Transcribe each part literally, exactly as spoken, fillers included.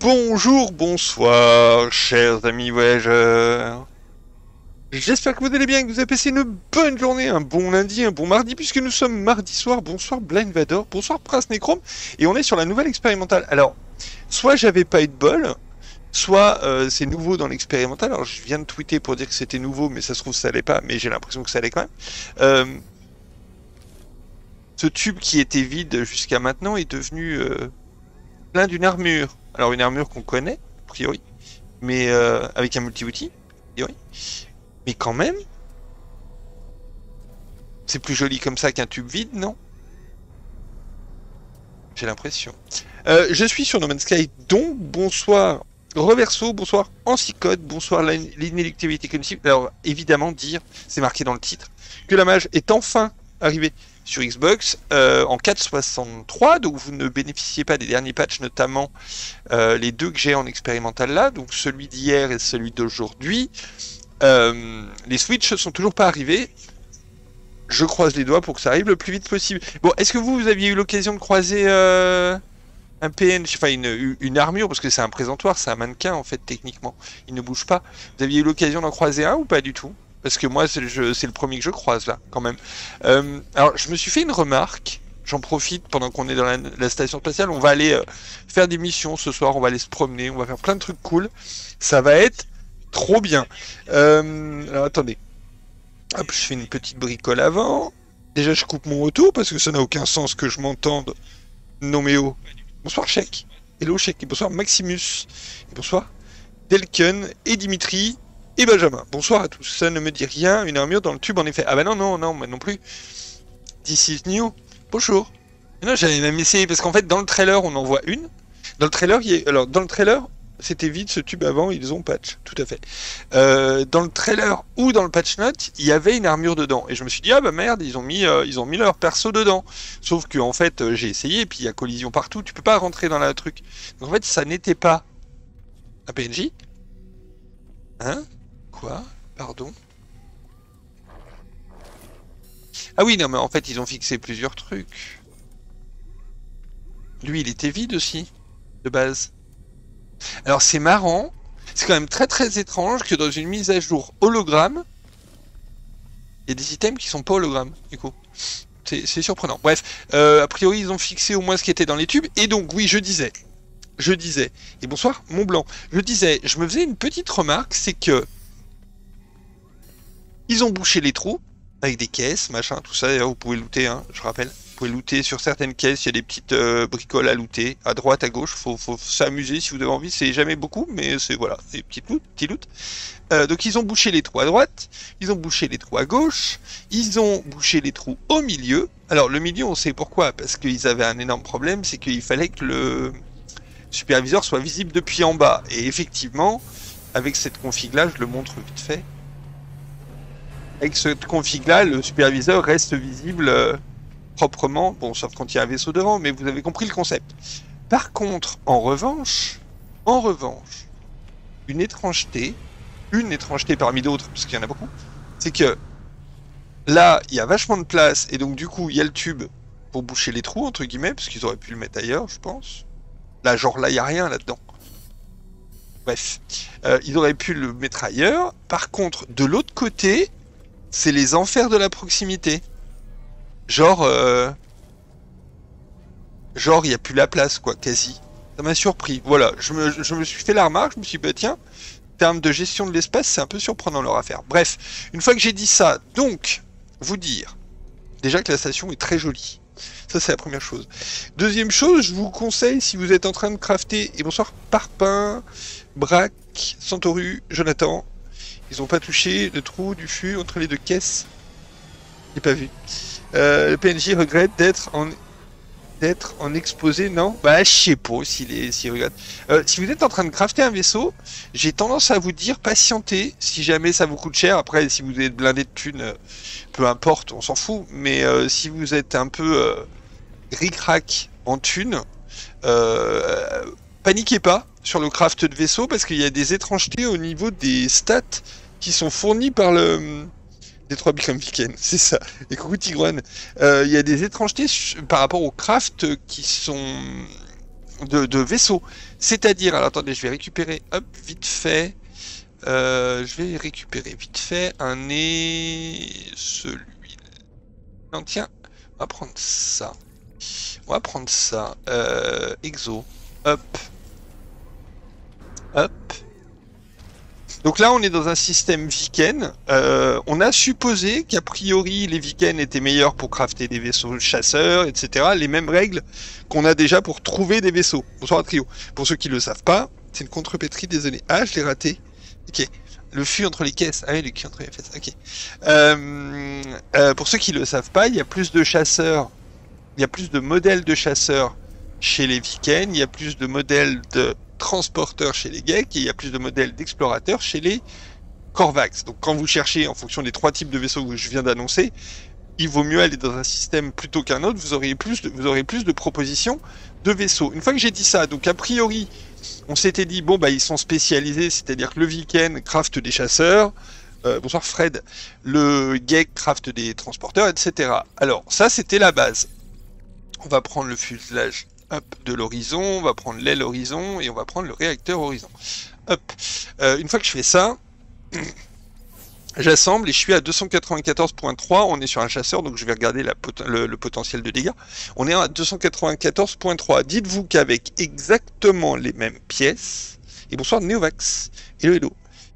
Bonjour, bonsoir, chers amis voyageurs. J'espère que vous allez bien, que vous avez passé une bonne journée, un bon lundi, un bon mardi, puisque nous sommes mardi soir. Bonsoir Blind Vador, bonsoir Prince Necrome, et on est sur la nouvelle expérimentale. Alors, soit j'avais pas eu de bol, soit euh, c'est nouveau dans l'expérimentale. Alors, je viens de tweeter pour dire que c'était nouveau, mais ça se trouve ça allait pas, mais j'ai l'impression que ça allait quand même. Euh, ce tube qui était vide jusqu'à maintenant est devenu euh, plein d'une armure. Alors, une armure qu'on connaît, a priori, mais euh, avec un multi-outil, a priori. Mais quand même, c'est plus joli comme ça qu'un tube vide, non? J'ai l'impression. Euh, je suis sur No Man's Sky, donc bonsoir Reverso, bonsoir Ancicode, bonsoir l'inéluctabilité cognitive. Alors évidemment dire, c'est marqué dans le titre, que la mage est enfin arrivée sur Xbox euh, en quatre soixante-trois, donc vous ne bénéficiez pas des derniers patchs, notamment euh, les deux que j'ai en expérimental là, donc celui d'hier et celui d'aujourd'hui. Euh, les Switch sont toujours pas arrivés. Je croise les doigts pour que ça arrive le plus vite possible. Bon, est-ce que vous, vous aviez eu l'occasion de croiser euh, un P N J, enfin une, une armure, parce que c'est un présentoir, c'est un mannequin en fait techniquement, il ne bouge pas. Vous aviez eu l'occasion d'en croiser un ou pas du tout? Parce que moi c'est le, le premier que je croise là, quand même. Euh, alors je me suis fait une remarque. J'en profite pendant qu'on est dans la, la station spatiale. On va aller euh, faire des missions ce soir. On va aller se promener. On va faire plein de trucs cool. Ça va être trop bien. Euh, alors attendez. Hop, je fais une petite bricole avant. Déjà, je coupe mon retour parce que ça n'a aucun sens que je m'entende nomméo. Bonsoir, Chèque. Hello, Chèque. Et bonsoir, Maximus. Et bonsoir, Delken et Dimitri et Benjamin. Bonsoir à tous. Ça ne me dit rien. Une armure dans le tube, en effet. Ah bah non, non, non, moi non plus. This is new. Bonjour. Non, j'avais même essayé parce qu'en fait, dans le trailer, on en voit une. Dans le trailer, il y a... alors dans le trailer. C'était vide ce tube avant, ils ont patch, tout à fait. Euh, dans le trailer ou dans le patch note, il y avait une armure dedans. Et je me suis dit, ah bah merde, ils ont mis, euh, ils ont mis leur perso dedans. Sauf que en fait, euh, j'ai essayé, et puis il y a collision partout, tu peux pas rentrer dans la truc. Donc en fait, ça n'était pas un P N J. Hein? Quoi? Pardon? Ah oui, non mais en fait, ils ont fixé plusieurs trucs. Lui, il était vide aussi, de base. Alors c'est marrant, c'est quand même très très étrange que dans une mise à jour hologramme, il y a des items qui sont pas hologrammes, du coup. C'est surprenant. Bref, euh, a priori ils ont fixé au moins ce qui était dans les tubes, et donc oui, je disais, je disais, et bonsoir Mont Blanc, je disais, je me faisais une petite remarque, c'est que ils ont bouché les trous, avec des caisses, machin, tout ça, vous pouvez looter, hein, je rappelle. Vous pouvez looter sur certaines caisses, il y a des petites euh, bricoles à looter, à droite, à gauche, faut, faut s'amuser si vous avez envie, c'est jamais beaucoup, mais c'est voilà, des petits loot, petits loot. Euh, donc ils ont bouché les trous à droite, ils ont bouché les trous à gauche, ils ont bouché les trous au milieu. Alors le milieu, on sait pourquoi, parce qu'ils avaient un énorme problème, c'est qu'il fallait que le superviseur soit visible depuis en bas. Et effectivement, avec cette config là, je le montre vite fait, avec cette config là, le superviseur reste visible euh, proprement, bon, sauf quand il y a un vaisseau devant, mais vous avez compris le concept. Par contre, en revanche, en revanche, une étrangeté, une étrangeté parmi d'autres, parce qu'il y en a beaucoup, c'est que là, il y a vachement de place, et donc du coup, il y a le tube pour boucher les trous, entre guillemets, parce qu'ils auraient pu le mettre ailleurs, je pense. Là, genre là, il n'y a rien là-dedans. Bref, euh, ils auraient pu le mettre ailleurs. Par contre, de l'autre côté, c'est les enfers de la proximité. Genre, euh... genre, il n'y a plus la place, quoi, quasi. Ça m'a surpris. Voilà, je me, je me suis fait la remarque, je me suis dit, bah tiens, en termes de gestion de l'espace, c'est un peu surprenant leur affaire. Bref, une fois que j'ai dit ça, donc, vous dire, déjà que la station est très jolie. Ça, c'est la première chose. Deuxième chose, je vous conseille, si vous êtes en train de crafter, et bonsoir, Parpin, Braque, Santoru, Jonathan, ils n'ont pas touché le trou du fût entre les deux caisses. J'ai pas vu. Euh, le P N J regrette d'être en d'être en exposé, non? Bah je sais pas s'il est s'il regrette. Euh, si vous êtes en train de crafter un vaisseau, j'ai tendance à vous dire patientez, si jamais ça vous coûte cher. Après, si vous êtes blindé de thunes, euh, peu importe, on s'en fout. Mais euh, si vous êtes un peu euh, ric-rac en thunes, euh, paniquez pas sur le craft de vaisseau parce qu'il y a des étrangetés au niveau des stats qui sont fournis par le Des trois Become Weekend, c'est ça. Et coucou Tigron. Il euh, y a des étrangetés par rapport au craft qui sont de, de vaisseau. C'est-à-dire, alors attendez, je vais récupérer, hop, vite fait, euh, je vais récupérer vite fait un nez, celui, non tiens, on va prendre ça, on va prendre ça, euh, exo, hop, hop. Donc là, on est dans un système Viken. Euh, on a supposé qu'a priori, les Viken étaient meilleurs pour crafter des vaisseaux chasseurs, et cetera. Les mêmes règles qu'on a déjà pour trouver des vaisseaux. Bonsoir, trio. Pour ceux qui ne le savent pas, c'est une contrepétrie, désolé. Ah, je l'ai raté. Ok. Le fût entre les caisses. Ah oui, le cul entre les fesses. Ok. Euh, euh, pour ceux qui ne le savent pas, il y a plus de chasseurs, il y a plus de modèles de chasseurs chez les Viken, il y a plus de modèles de transporteurs chez les Geks, et il y a plus de modèles d'explorateurs chez les Korvax. Donc quand vous cherchez en fonction des trois types de vaisseaux que je viens d'annoncer, il vaut mieux aller dans un système plutôt qu'un autre, vous aurez plus de, vous aurez plus de propositions de vaisseaux. Une fois que j'ai dit ça, donc a priori, on s'était dit, bon bah ils sont spécialisés, c'est-à-dire que le Viken craft des chasseurs, euh, bonsoir Fred, le Gek craft des transporteurs, et cetera. Alors ça c'était la base. On va prendre le fuselage hop, de l'horizon, on va prendre l'aile horizon et on va prendre le réacteur horizon. Hop. Euh, une fois que je fais ça, j'assemble et je suis à deux cent quatre-vingt-quatorze point trois. On est sur un chasseur, donc je vais regarder la pot le, le potentiel de dégâts. On est à deux cent quatre-vingt-quatorze point trois. Dites-vous qu'avec exactement les mêmes pièces, et bonsoir Neovax, hello hello.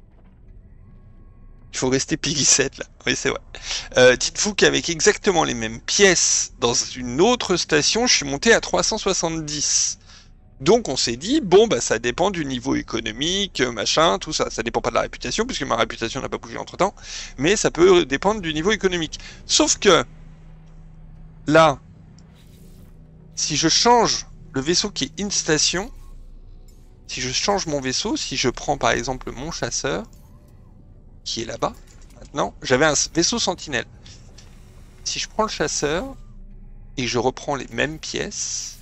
Il faut rester Piggy sept là, oui c'est vrai. Euh, Dites-vous qu'avec exactement les mêmes pièces dans une autre station, je suis monté à trois cent soixante-dix. Donc on s'est dit, bon bah ça dépend du niveau économique, machin, tout ça. Ça dépend pas de la réputation, puisque ma réputation n'a pas bougé entre temps, mais ça peut dépendre du niveau économique. Sauf que, là, si je change le vaisseau qui est in station, si je change mon vaisseau, si je prends par exemple mon chasseur, qui est là-bas, maintenant, j'avais un vaisseau sentinelle. Si je prends le chasseur, et je reprends les mêmes pièces,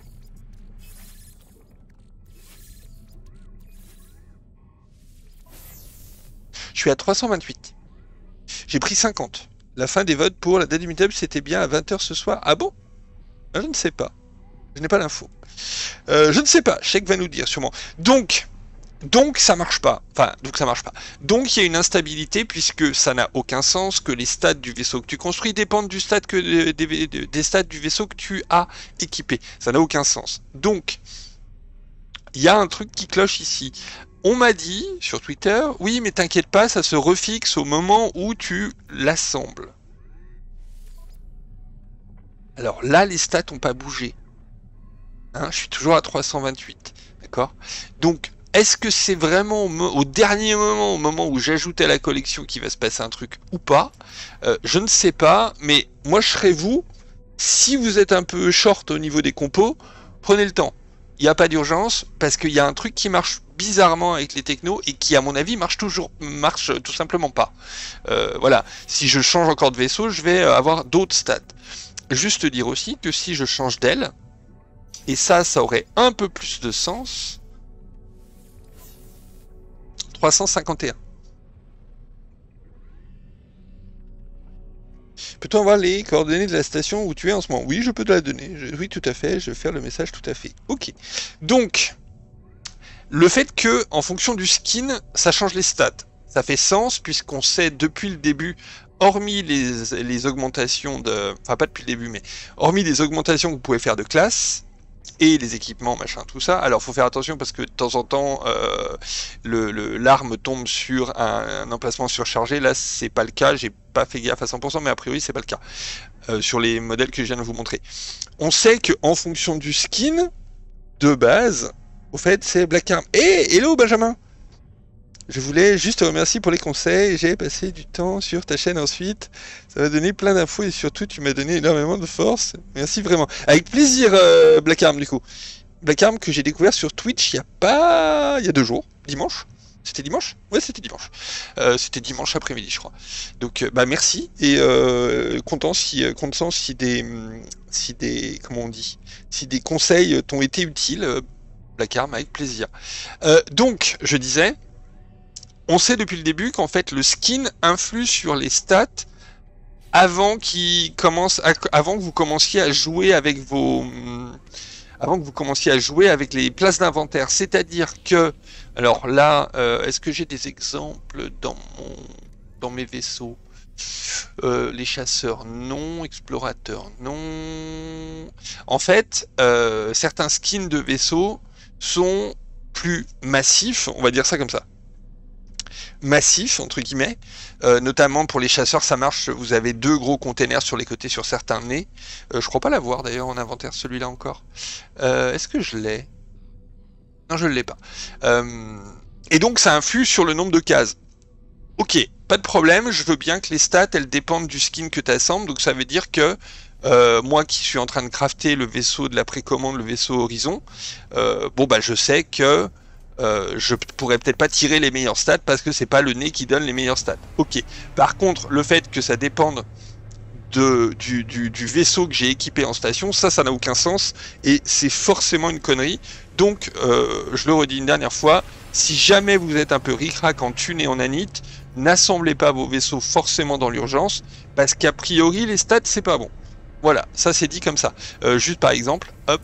je suis à trois cent vingt-huit. J'ai pris cinquante. La fin des votes pour la date immutable, c'était bien à vingt heures ce soir. Ah bon? Je ne sais pas. Je n'ai pas l'info. Euh, je ne sais pas. Cheikh va nous dire sûrement. Donc... Donc ça marche pas, enfin donc ça marche pas. Donc il y a une instabilité puisque ça n'a aucun sens que les stats du vaisseau que tu construis dépendent du stat que des, des stats du vaisseau que tu as équipé. Ça n'a aucun sens. Donc il y a un truc qui cloche ici. On m'a dit sur Twitter, oui mais t'inquiète pas, ça se refixe au moment où tu l'assembles. Alors là les stats n'ont pas bougé. Hein, je suis toujours à trois cent vingt-huit, d'accord? Donc est-ce que c'est vraiment au, au dernier moment, au moment où j'ajoute à la collection qu'il va se passer un truc ou pas? euh, Je ne sais pas, mais moi je serais vous, si vous êtes un peu short au niveau des compos, prenez le temps. Il n'y a pas d'urgence, parce qu'il y a un truc qui marche bizarrement avec les technos, et qui à mon avis marche toujours, marche tout simplement pas. Euh, voilà, si je change encore de vaisseau, je vais avoir d'autres stats. Juste dire aussi que si je change d'aile, et ça, ça aurait un peu plus de sens... trois cent cinquante et un. Peut-on avoir les coordonnées de la station où tu es en ce moment? Oui, je peux te la donner. Je, oui, tout à fait. Je vais faire le message tout à fait. Ok. Donc, le fait que, en fonction du skin, ça change les stats. Ça fait sens puisqu'on sait depuis le début, hormis les, les augmentations de... Enfin, pas depuis le début, mais hormis les augmentations que vous pouvez faire de classe, et les équipements, machin, tout ça. Alors, faut faire attention parce que de temps en temps, euh, le, le, l'arme tombe sur un, un emplacement surchargé. Là, c'est pas le cas. J'ai pas fait gaffe à cent pour cent, mais a priori, c'est pas le cas. Euh, sur les modèles que je viens de vous montrer. On sait que en fonction du skin de base, au fait, c'est Black Arm. Eh, hey, hello Benjamin. Je voulais juste te remercier pour les conseils. J'ai passé du temps sur ta chaîne ensuite. Ça m'a donné plein d'infos et surtout, tu m'as donné énormément de force. Merci vraiment. Avec plaisir, euh, Black Arm, du coup. Black Arm que j'ai découvert sur Twitch il y a pas... il y a deux jours. Dimanche. C'était dimanche? Ouais, c'était dimanche. Euh, c'était dimanche après-midi, je crois. Donc, euh, bah merci. Et euh, content si, content si des... si des... comment on dit? Si des conseils t'ont été utiles. Euh, Black Arm, avec plaisir. Euh, donc, je disais... On sait depuis le début qu'en fait le skin influe sur les stats avant qu'il commence, à, avant que vous commenciez à jouer avec vos, avant que vous commenciez à jouer avec les places d'inventaire. C'est-à-dire que, alors là, euh, est-ce que j'ai des exemples dans mon, dans mes vaisseaux? Euh, les chasseurs non, explorateurs non. En fait, euh, certains skins de vaisseaux sont plus massifs, on va dire ça comme ça. Massif entre guillemets, euh, notamment pour les chasseurs ça marche, vous avez deux gros containers sur les côtés sur certains nez, euh, je crois pas l'avoir d'ailleurs en inventaire celui-là encore, euh, est-ce que je l'ai? Non, je ne l'ai pas, euh, et donc ça influe sur le nombre de cases. Ok, pas de problème, je veux bien que les stats elles dépendent du skin que tu assembles, donc ça veut dire que euh, moi qui suis en train de crafter le vaisseau de la précommande, le vaisseau Horizon, euh, bon bah je sais que Euh, je pourrais peut-être pas tirer les meilleurs stats parce que c'est pas le nez qui donne les meilleurs stats. Ok. Par contre, le fait que ça dépende de, du, du, du vaisseau que j'ai équipé en station, ça, ça n'a aucun sens et c'est forcément une connerie. Donc, euh, je le redis une dernière fois, si jamais vous êtes un peu ric-rac en thune et en nanite, n'assemblez pas vos vaisseaux forcément dans l'urgence parce qu'a priori, les stats, c'est pas bon. Voilà, ça c'est dit comme ça. Euh, juste par exemple, hop,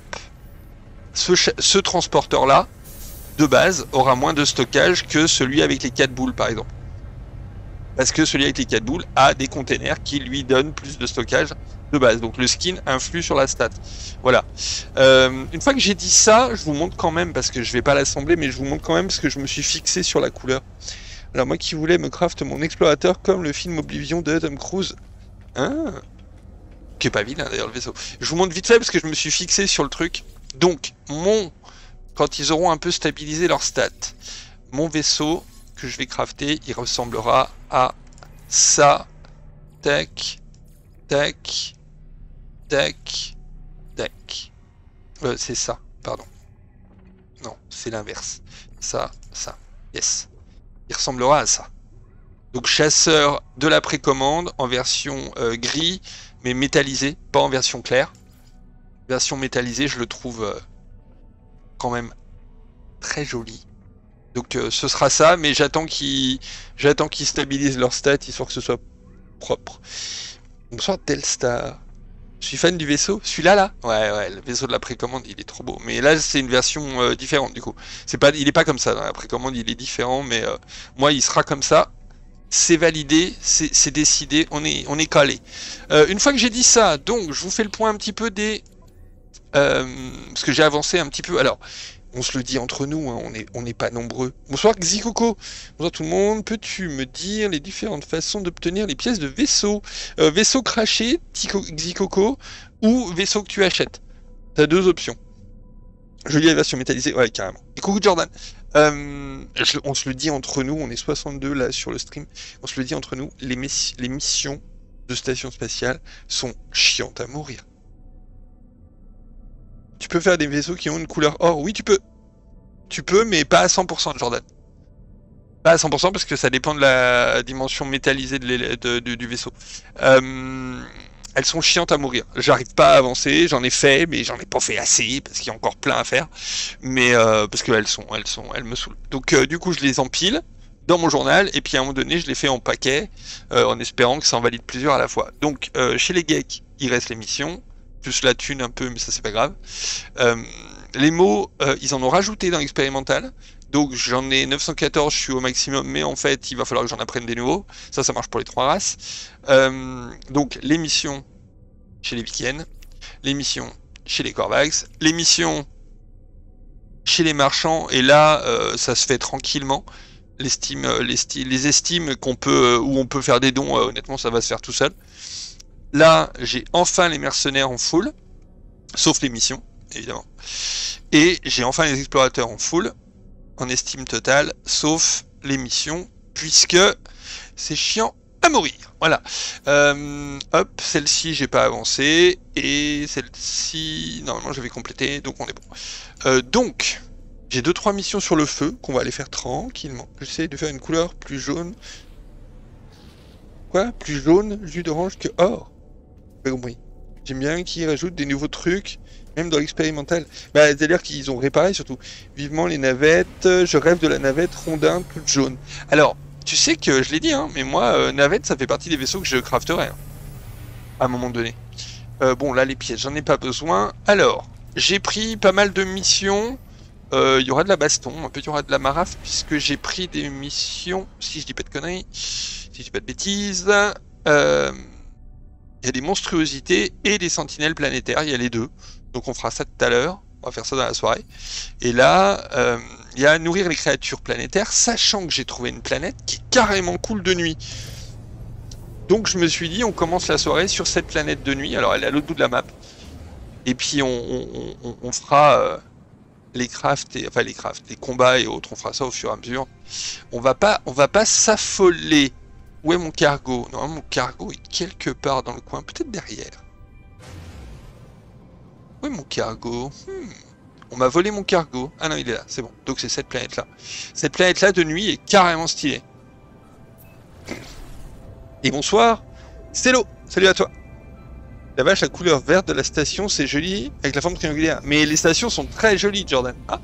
ce, ce transporteur-là, de base, aura moins de stockage que celui avec les quatre boules, par exemple. Parce que celui avec les quatre boules a des containers qui lui donnent plus de stockage de base. Donc le skin influe sur la stat. Voilà. Euh, une fois que j'ai dit ça, je vous montre quand même, parce que je vais pas l'assembler, mais je vous montre quand même parce que je me suis fixé sur la couleur. Alors moi qui voulais me craft mon explorateur comme le film Oblivion de Tom Cruise. Hein, qui est pas vilain d'ailleurs le vaisseau. Je vous montre vite fait parce que je me suis fixé sur le truc. Donc mon... Quand ils auront un peu stabilisé leurs stats, mon vaisseau que je vais crafter, il ressemblera à ça. Tac, tac, tac, tac. Euh, c'est ça, pardon. Non, c'est l'inverse. Ça, ça. Yes. Il ressemblera à ça. Donc chasseur de la précommande en version euh, gris, mais métallisé, pas en version claire. Version métallisée, je le trouve... Euh, quand même très joli. Donc euh, ce sera ça, mais j'attends qu'ils j'attends qu'ils stabilisent leur stats histoire que ce soit propre. Bonsoir Telstar. Je suis fan du vaisseau. Celui-là là, ouais ouais, le vaisseau de la précommande, il est trop beau. Mais là c'est une version euh, différente du coup. C'est pas, il est pas comme ça dans la précommande, il est différent, mais euh, moi il sera comme ça. C'est validé, c'est décidé, on est on est calé. Euh, une fois que j'ai dit ça, donc je vous fais le point un petit peu des Euh, parce que j'ai avancé un petit peu. Alors, on se le dit entre nous, hein, on n'est on n'est pas nombreux. Bonsoir Xikoko. Bonsoir tout le monde. Peux-tu me dire les différentes façons d'obtenir les pièces de vaisseau, euh, vaisseau craché, Xikoko, ou vaisseau que tu achètes? T'as deux options. Je lis la version métallisée, ouais carrément. Et coucou Jordan. Euh, je, on se le dit entre nous, on est soixante-deux là sur le stream. On se le dit entre nous, les, les missions de station spatiale sont chiantes à mourir. Tu peux faire des vaisseaux qui ont une couleur or? Oui, tu peux. Tu peux, mais pas à cent pour cent, Jordan. Pas à cent pour cent parce que ça dépend de la dimension métallisée de de, de, du vaisseau. Euh, elles sont chiantes à mourir. J'arrive pas à avancer, j'en ai fait, mais j'en ai pas fait assez parce qu'il y a encore plein à faire. Mais euh, parce qu'elles sont, elles sont, elles me saoulent. Donc euh, du coup, je les empile dans mon journal et puis à un moment donné, je les fais en paquet euh, en espérant que ça en valide plusieurs à la fois. Donc euh, chez les geeks, il reste les missions. Plus la thune un peu, mais ça c'est pas grave. Euh, les mots, euh, ils en ont rajouté dans l'expérimental. Donc j'en ai neuf cent quatorze, je suis au maximum, mais en fait il va falloir que j'en apprenne des nouveaux. Ça, ça marche pour les trois races. Euh, donc les missions chez les Vikiennes, les missions chez les Korvax, les missions chez les marchands, et là euh, ça se fait tranquillement. L'estime, les, les estimes qu'on peut, où on peut faire des dons, euh, honnêtement ça va se faire tout seul. Là, j'ai enfin les mercenaires en full, sauf les missions, évidemment. Et j'ai enfin les explorateurs en full, en estime totale, sauf les missions, puisque c'est chiant à mourir. Voilà. Euh, hop, celle-ci, j'ai pas avancé, et celle-ci, normalement, j'avais complété, donc on est bon. Euh, donc, j'ai deux trois missions sur le feu, qu'on va aller faire tranquillement. J'essaie de faire une couleur plus jaune. Quoi? Plus jaune, jus d'orange que or? Pas compris. J'aime bien qu'ils rajoutent des nouveaux trucs, même dans l'expérimental. Bah, c'est-à-dire qu'ils ont réparé surtout. Vivement les navettes, je rêve de la navette rondin toute jaune. Alors, tu sais que je l'ai dit, hein, mais moi, euh, navette, ça fait partie des vaisseaux que je crafterai, hein, à un moment donné. Euh, bon, là, les pièces, j'en ai pas besoin. Alors, j'ai pris pas mal de missions. Il euh, y aura de la baston, un peu il y aura de la maraf, puisque j'ai pris des missions, si je dis pas de conneries, si je dis pas de bêtises, euh, il y a des monstruosités et des sentinelles planétaires, il y a les deux. Donc on fera ça tout à l'heure, on va faire ça dans la soirée. Et là, euh, il y a à nourrir les créatures planétaires, sachant que j'ai trouvé une planète qui est carrément cool de nuit. Donc je me suis dit, on commence la soirée sur cette planète de nuit, alors elle est à l'autre bout de la map. Et puis on, on, on, on fera... Euh, les crafts et enfin les crafts, les combats et autres, on fera ça au fur et à mesure. On va pas, on va pas s'affoler. Où est mon cargo? Normalement mon cargo est quelque part dans le coin, peut-être derrière. Où est mon cargo? hmm. On m'a volé mon cargo. Ah non, il est là, c'est bon. Donc c'est cette planète là. Cette planète là de nuit est carrément stylée. Et bonsoir, Stello, salut à toi. La vache, la couleur verte de la station, c'est joli, avec la forme triangulaire. Mais les stations sont très jolies, Jordan. Ah.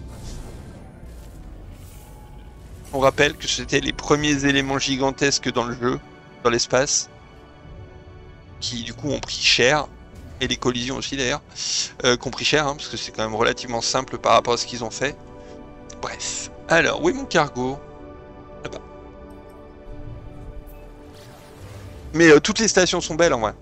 On rappelle que c'était les premiers éléments gigantesques dans le jeu, dans l'espace, qui du coup ont pris cher, et les collisions aussi d'ailleurs, euh, qui ont pris cher, hein, parce que c'est quand même relativement simple par rapport à ce qu'ils ont fait. Bref. Alors, où est mon cargo? Là-bas. Mais euh, toutes les stations sont belles en vrai.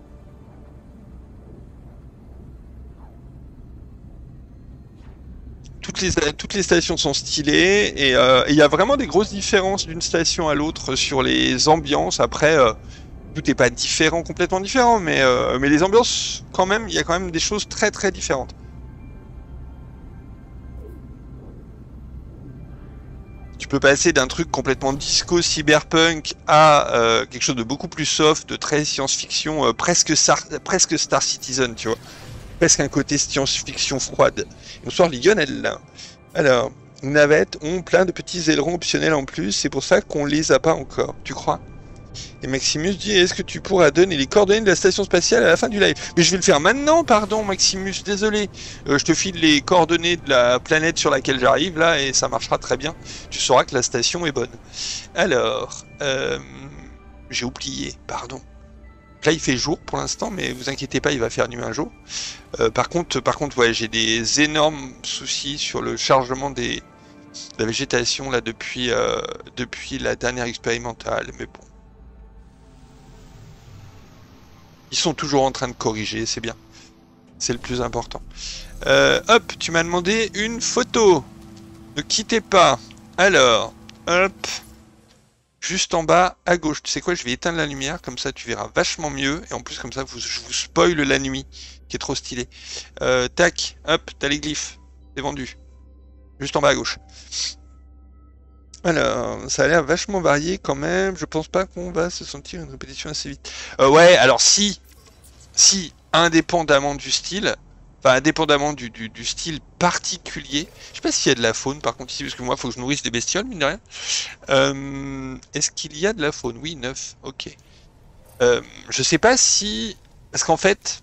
Toutes les, toutes les stations sont stylées et il euh, y a vraiment des grosses différences d'une station à l'autre sur les ambiances. Après, euh, tout n'est pas différent, complètement différent, mais, euh, mais les ambiances, quand même, il y a quand même des choses très très différentes. Tu peux passer d'un truc complètement disco cyberpunk à euh, quelque chose de beaucoup plus soft, de très science-fiction, euh, presque, presque Star Citizen, tu vois. Presque un côté science-fiction froide. Bonsoir Lionel. Alors, les navettes ont plein de petits ailerons optionnels en plus, c'est pour ça qu'on les a pas encore, tu crois? Et Maximus dit, est-ce que tu pourras donner les coordonnées de la station spatiale à la fin du live? Mais je vais le faire maintenant, pardon Maximus, désolé. Euh, je te file les coordonnées de la planète sur laquelle j'arrive, là, et ça marchera très bien. Tu sauras que la station est bonne. Alors, euh, j'ai oublié, pardon. Là, il fait jour pour l'instant, mais vous inquiétez pas, il va faire nuit un jour. Euh, par contre, par contre, ouais, j'ai des énormes soucis sur le chargement des de la végétation là depuis euh, depuis la dernière expérimentale, mais bon, ils sont toujours en train de corriger, c'est bien, c'est le plus important. Euh, hop, tu m'as demandé une photo. Ne quittez pas. Alors, hop. Juste en bas, à gauche. Tu sais quoi, je vais éteindre la lumière, comme ça tu verras vachement mieux. Et en plus, comme ça, vous, je vous spoil la nuit, qui est trop stylée. Euh, tac, hop, t'as les glyphes. C'est vendu. Juste en bas à gauche. Alors, ça a l'air vachement varié quand même. Je pense pas qu'on va se sentir une répétition assez vite. Euh, ouais, alors si, si, indépendamment du style, enfin indépendamment du, du, du style particulier, je sais pas s'il y a de la faune par contre ici, parce que moi il faut que je nourrisse des bestioles, mine de rien. Euh, Est-ce qu'il y a de la faune? Oui, neuf, ok. Euh, je sais pas si... Parce qu'en fait,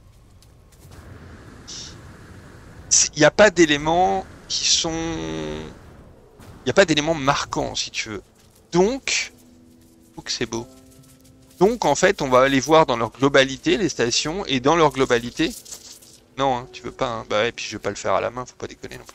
il n'y a pas d'éléments qui sont... Il n'y a pas d'éléments marquants, si tu veux. Donc, oh que c'est beau. Donc, en fait, on va aller voir dans leur globalité, les stations, et dans leur globalité... Non, hein, tu veux pas, hein. Bah ouais, puis je vais pas le faire à la main, faut pas déconner non plus.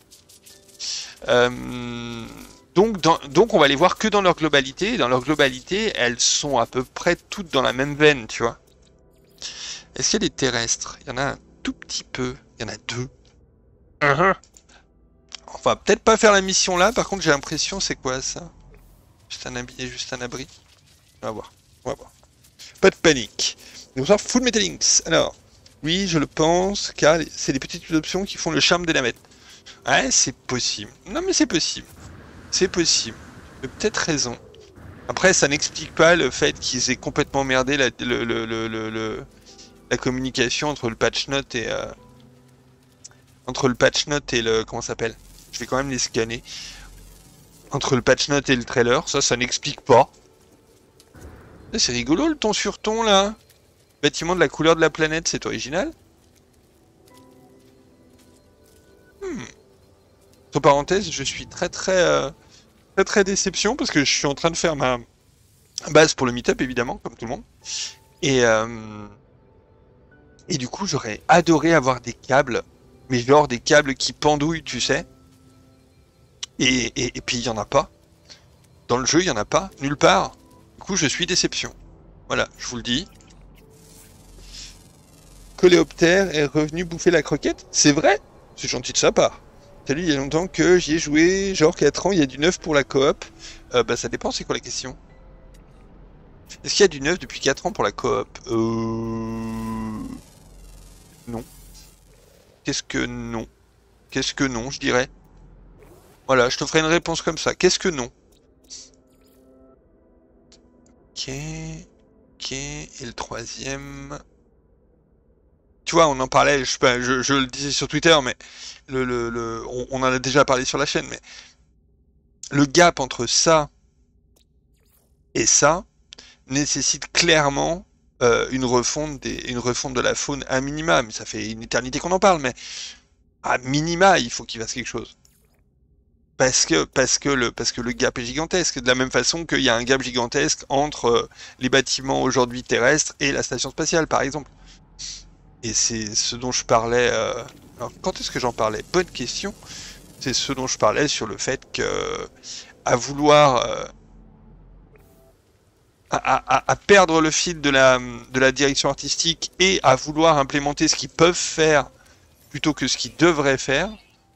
Euh, donc, dans, donc, on va les voir que dans leur globalité, et dans leur globalité, elles sont à peu près toutes dans la même veine, tu vois. Est-ce qu'il y a des terrestres? Il y en a un tout petit peu, il y en a deux. Uh-huh. On va peut-être pas faire la mission là, par contre j'ai l'impression, c'est quoi ça? Juste un habit, juste un abri. On va voir, on va voir. Pas de panique. Bonsoir Full Metal Links. Alors, oui, je le pense, car c'est des petites options qui font le charme des navettes. Ouais, c'est possible. Non mais c'est possible. C'est possible. Tu as peut-être raison. Après, ça n'explique pas le fait qu'ils aient complètement merdé la, le, le, le, le, le, la communication entre le patch note et... Euh, entre le patch note et le... Comment ça s'appelle? Je vais quand même les scanner. Entre le patch note et le trailer, ça, ça n'explique pas. C'est rigolo le ton sur ton là. Bâtiment de la couleur de la planète, c'est original. Hmm. Entre parenthèses, je suis très très euh, très très déception parce que je suis en train de faire ma base pour le meet-up évidemment, comme tout le monde. Et euh, et du coup, j'aurais adoré avoir des câbles mais genre des câbles qui pendouillent, tu sais. Et, et, et puis il y en a pas. Dans le jeu, il y en a pas, nulle part. Du coup, je suis déception. Voilà, je vous le dis. Coléoptère est revenu bouffer la croquette. C'est vrai? C'est gentil de sa part. Salut, il y a longtemps que j'y ai joué, genre quatre ans, il y a du neuf pour la coop. Euh, bah ça dépend, c'est quoi la question? Est-ce qu'il y a du neuf depuis quatre ans pour la coop? Euh... Non. Qu'est-ce que non? Qu'est-ce que non, je dirais? Voilà, je te ferai une réponse comme ça. Qu'est-ce que non? Ok. Ok. Et le troisième... Tu vois, on en parlait, je, je, je le disais sur Twitter, mais le, le, le, on, on en a déjà parlé sur la chaîne, mais le gap entre ça et ça nécessite clairement euh, une refonte des, une refonte de la faune à minima. Mais ça fait une éternité qu'on en parle, mais à minima, il faut qu'il fasse quelque chose. Parce que, parce que le, parce que le gap est gigantesque. De la même façon qu'il y a un gap gigantesque entre euh, les bâtiments aujourd'hui terrestres et la station spatiale, par exemple. Et c'est ce dont je parlais. Euh... Alors, quand est-ce que j'en parlais? Bonne question. C'est ce dont je parlais sur le fait que, à vouloir, euh... à, à, à perdre le fil de la, de la direction artistique et à vouloir implémenter ce qu'ils peuvent faire plutôt que ce qu'ils devraient faire,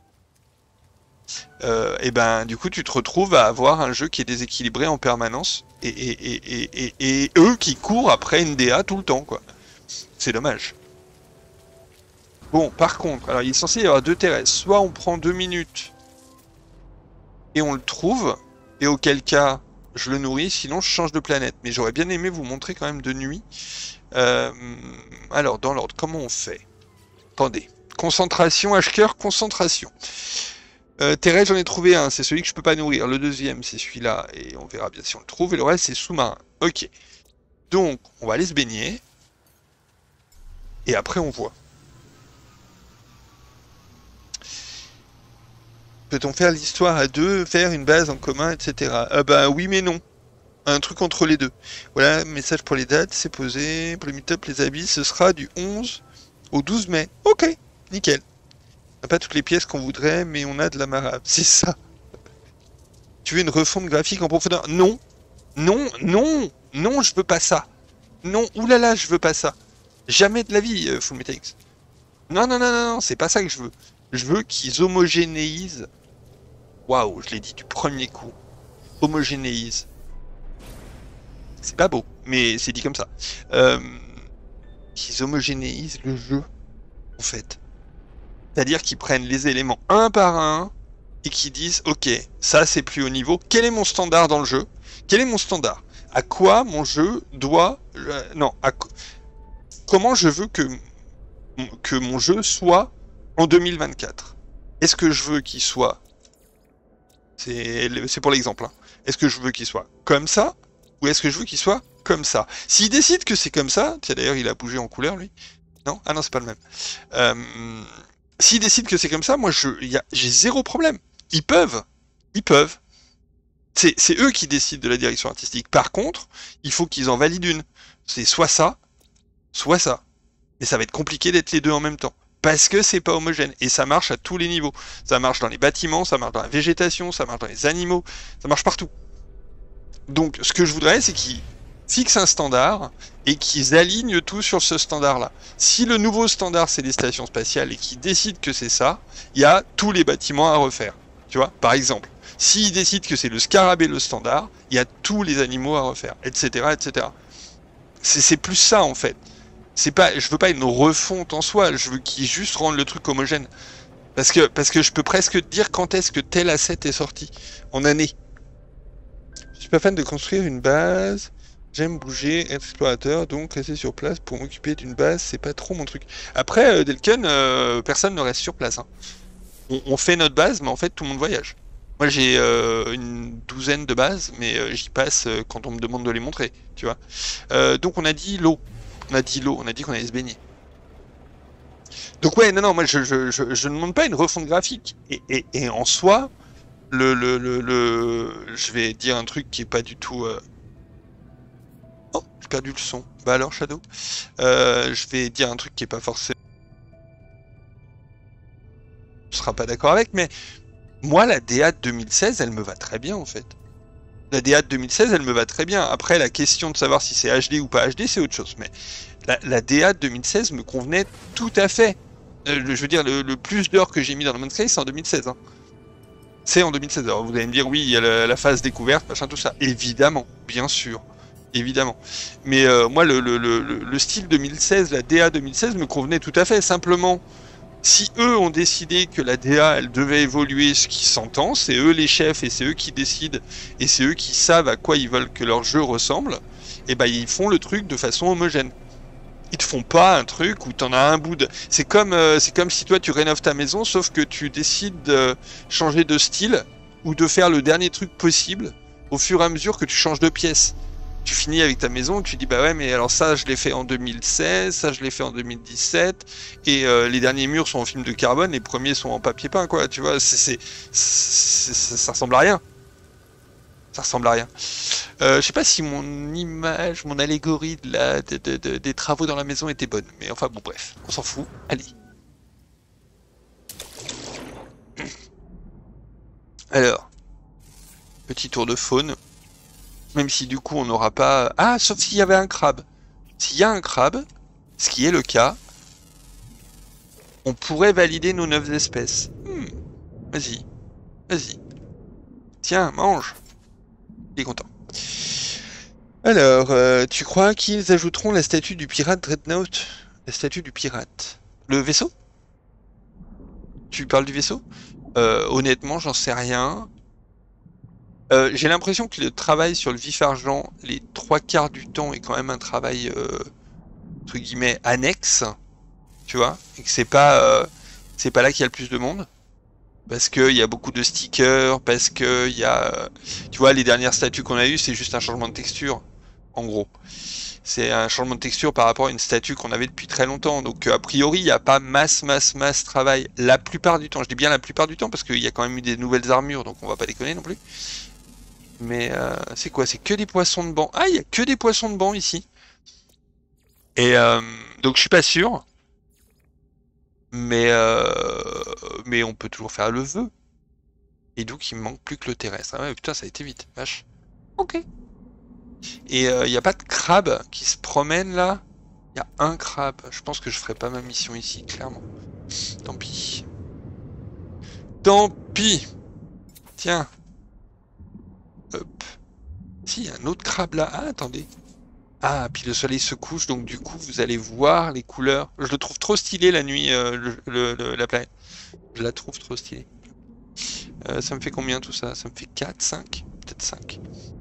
euh, et ben du coup tu te retrouves à avoir un jeu qui est déséquilibré en permanence et, et, et, et, et, et eux qui courent après une D A tout le temps, quoi. C'est dommage. Bon, par contre, alors il est censé y avoir deux terrestres. Soit on prend deux minutes et on le trouve, et auquel cas je le nourris, sinon je change de planète. Mais j'aurais bien aimé vous montrer quand même de nuit. Euh, alors, dans l'ordre, comment on fait? Attendez. Concentration, H-Cœur, concentration. Euh, terrestre, j'en ai trouvé un, c'est celui que je peux pas nourrir. Le deuxième, c'est celui-là, et on verra bien si on le trouve. Et le reste, c'est sous-marin. Ok. Donc, on va aller se baigner. Et après, on voit. Peut-on faire l'histoire à deux, faire une base en commun, et cetera. Ah bah oui, mais non. Un truc entre les deux. Voilà, message pour les dates, c'est posé. Pour le meet-up, les habits, ce sera du onze au douze mai. Ok, nickel. On n'a pas toutes les pièces qu'on voudrait, mais on a de la marave. C'est ça. Tu veux une refonte graphique en profondeur? Non. Non, non, non, je veux pas ça. Non, oulala, je veux pas ça. Jamais de la vie, euh, Full Metal X. Non, non, non, non, non, c'est pas ça que je veux. Je veux qu'ils homogénéisent. Waouh, je l'ai dit du premier coup. Homogénéisent. C'est pas beau, mais c'est dit comme ça. Euh, qu'ils homogénéisent le jeu, en fait. C'est-à-dire qu'ils prennent les éléments un par un et qu'ils disent, ok, ça c'est plus haut niveau. Quel est mon standard dans le jeu? Quel est mon standard? À quoi mon jeu doit... Euh, non, à... comment je veux que, que mon jeu soit en deux mille vingt-quatre? Est-ce que je veux qu'il soit... C'est pour l'exemple. Hein. Est-ce que je veux qu'il soit comme ça? Ou est-ce que je veux qu'il soit comme ça? S'il décide que c'est comme ça... Tiens, d'ailleurs, il a bougé en couleur, lui. Non? Ah non, c'est pas le même. Euh... S'ils décident que c'est comme ça, moi, je, y a, j'ai zéro problème. Ils peuvent. Ils peuvent. C'est, c'est eux qui décident de la direction artistique. Par contre, il faut qu'ils en valident une. C'est soit ça, soit ça. Mais ça va être compliqué d'être les deux en même temps. Parce que c'est pas homogène. Et ça marche à tous les niveaux. Ça marche dans les bâtiments, ça marche dans la végétation, ça marche dans les animaux, ça marche partout. Donc, ce que je voudrais, c'est qu'ils fixent un standard et qu'ils alignent tout sur ce standard-là. Si le nouveau standard, c'est les stations spatiales et qu'ils décident que c'est ça, il y a tous les bâtiments à refaire. Tu vois, par exemple. S'ils décident que c'est le scarabée le standard, il y a tous les animaux à refaire, et cetera, et cetera. C'est, c'est plus ça, en fait. C'est pas, je veux pas une refonte en soi, je veux qu'ils juste rendent le truc homogène. Parce que, parce que je peux presque te dire quand est-ce que tel asset est sorti. En année. Je suis pas fan de construire une base. J'aime bouger, être explorateur, donc rester sur place pour m'occuper d'une base, c'est pas trop mon truc. Après, euh, Delken, euh, personne ne reste sur place. Hein. On, on fait notre base, mais en fait, tout le monde voyage. Moi, j'ai euh, une douzaine de bases, mais euh, j'y passe euh, quand on me demande de les montrer, tu vois. Euh, donc, on a dit l'eau. On a dit l'eau, on a dit qu'on allait se baigner. Donc, ouais, non, non, moi, je, je, je, je ne demande pas une refonte graphique. Et, et, et en soi, le, le, le, le, je vais dire un truc qui est pas du tout... Euh... Oh, j'ai perdu le son. Bah alors, Shadow, euh, je vais dire un truc qui est pas forcément... seras pas d'accord avec, mais moi, la D A de deux mille seize, elle me va très bien, en fait. La D A de deux mille seize, elle me va très bien. Après, la question de savoir si c'est H D ou pas H D, c'est autre chose. Mais la, la D A de deux mille seize me convenait tout à fait. Euh, le, je veux dire, le, le plus d'heures que j'ai mis dans No Man's Sky, c'est en deux mille seize. Hein. C'est en deux mille seize. Alors, vous allez me dire, oui, il y a la, la phase découverte, machin, tout ça. Évidemment, bien sûr. Évidemment. Mais euh, moi, le, le, le, le style deux mille seize, la D A deux mille seize me convenait tout à fait. Simplement, si eux ont décidé que la D A, elle devait évoluer, ce qui s'entend, c'est eux les chefs et c'est eux qui décident et c'est eux qui savent à quoi ils veulent que leur jeu ressemble, et ben ils font le truc de façon homogène. Ils te font pas un truc où t'en as un bout de... C'est comme, euh, c'est comme si toi tu rénoves ta maison, sauf que tu décides de changer de style ou de faire le dernier truc possible au fur et à mesure que tu changes de pièce. Tu finis avec ta maison, tu dis bah ouais mais alors ça je l'ai fait en deux mille seize, ça je l'ai fait en deux mille dix-sept et euh, les derniers murs sont en film de carbone, les premiers sont en papier peint quoi, tu vois, c'est, c'est, c'est, ça ressemble à rien. Ça ressemble à rien. Euh, je sais pas si mon image, mon allégorie de la, de, de, de, des travaux dans la maison était bonne, mais enfin bon bref, on s'en fout. Allez. Alors, petit tour de faune. Même si du coup on n'aura pas... Ah, sauf s'il y avait un crabe. S'il y a un crabe, ce qui est le cas, on pourrait valider nos neuf espèces. Hmm. Vas-y. Vas-y. Tiens, mange. Il est content. Alors, euh, tu crois qu'ils ajouteront la statue du pirate Dreadnought? La statue du pirate. Le vaisseau? Tu parles du vaisseau? euh, Honnêtement, j'en sais rien. Euh, j'ai l'impression que le travail sur le vif-argent, les trois quarts du temps, est quand même un travail, euh, entre guillemets, annexe, tu vois, et que c'est pas, euh, c'est pas là qu'il y a le plus de monde, parce qu'il y a beaucoup de stickers, parce que il y a, euh, tu vois, les dernières statues qu'on a eues, c'est juste un changement de texture, en gros. C'est un changement de texture par rapport à une statue qu'on avait depuis très longtemps, donc a priori, il n'y a pas masse, masse, masse travail, la plupart du temps, je dis bien la plupart du temps, parce qu'il y a quand même eu des nouvelles armures, donc on va pas déconner non plus. Mais euh, c'est quoi? C'est que des poissons de banc. Ah, il y a que des poissons de banc ici. Et euh, donc je suis pas sûr. Mais euh, mais on peut toujours faire le vœu. Et donc il me manque plus que le terrestre. Ah ouais, putain, ça a été vite, vache. Ok. Et il euh, n'y a pas de crabe qui se promène là? Il y a un crabe. Je pense que je ferai pas ma mission ici, clairement. Tant pis. Tant pis. Tiens. Hop. Si, il y a un autre crabe là. Ah, attendez. Ah, puis le soleil se couche, donc du coup, vous allez voir les couleurs. Je le trouve trop stylé la nuit, euh, le, le, le, la planète. Je la trouve trop stylée. Euh, ça me fait combien tout ça? Ça me fait quatre, cinq? Peut-être cinq.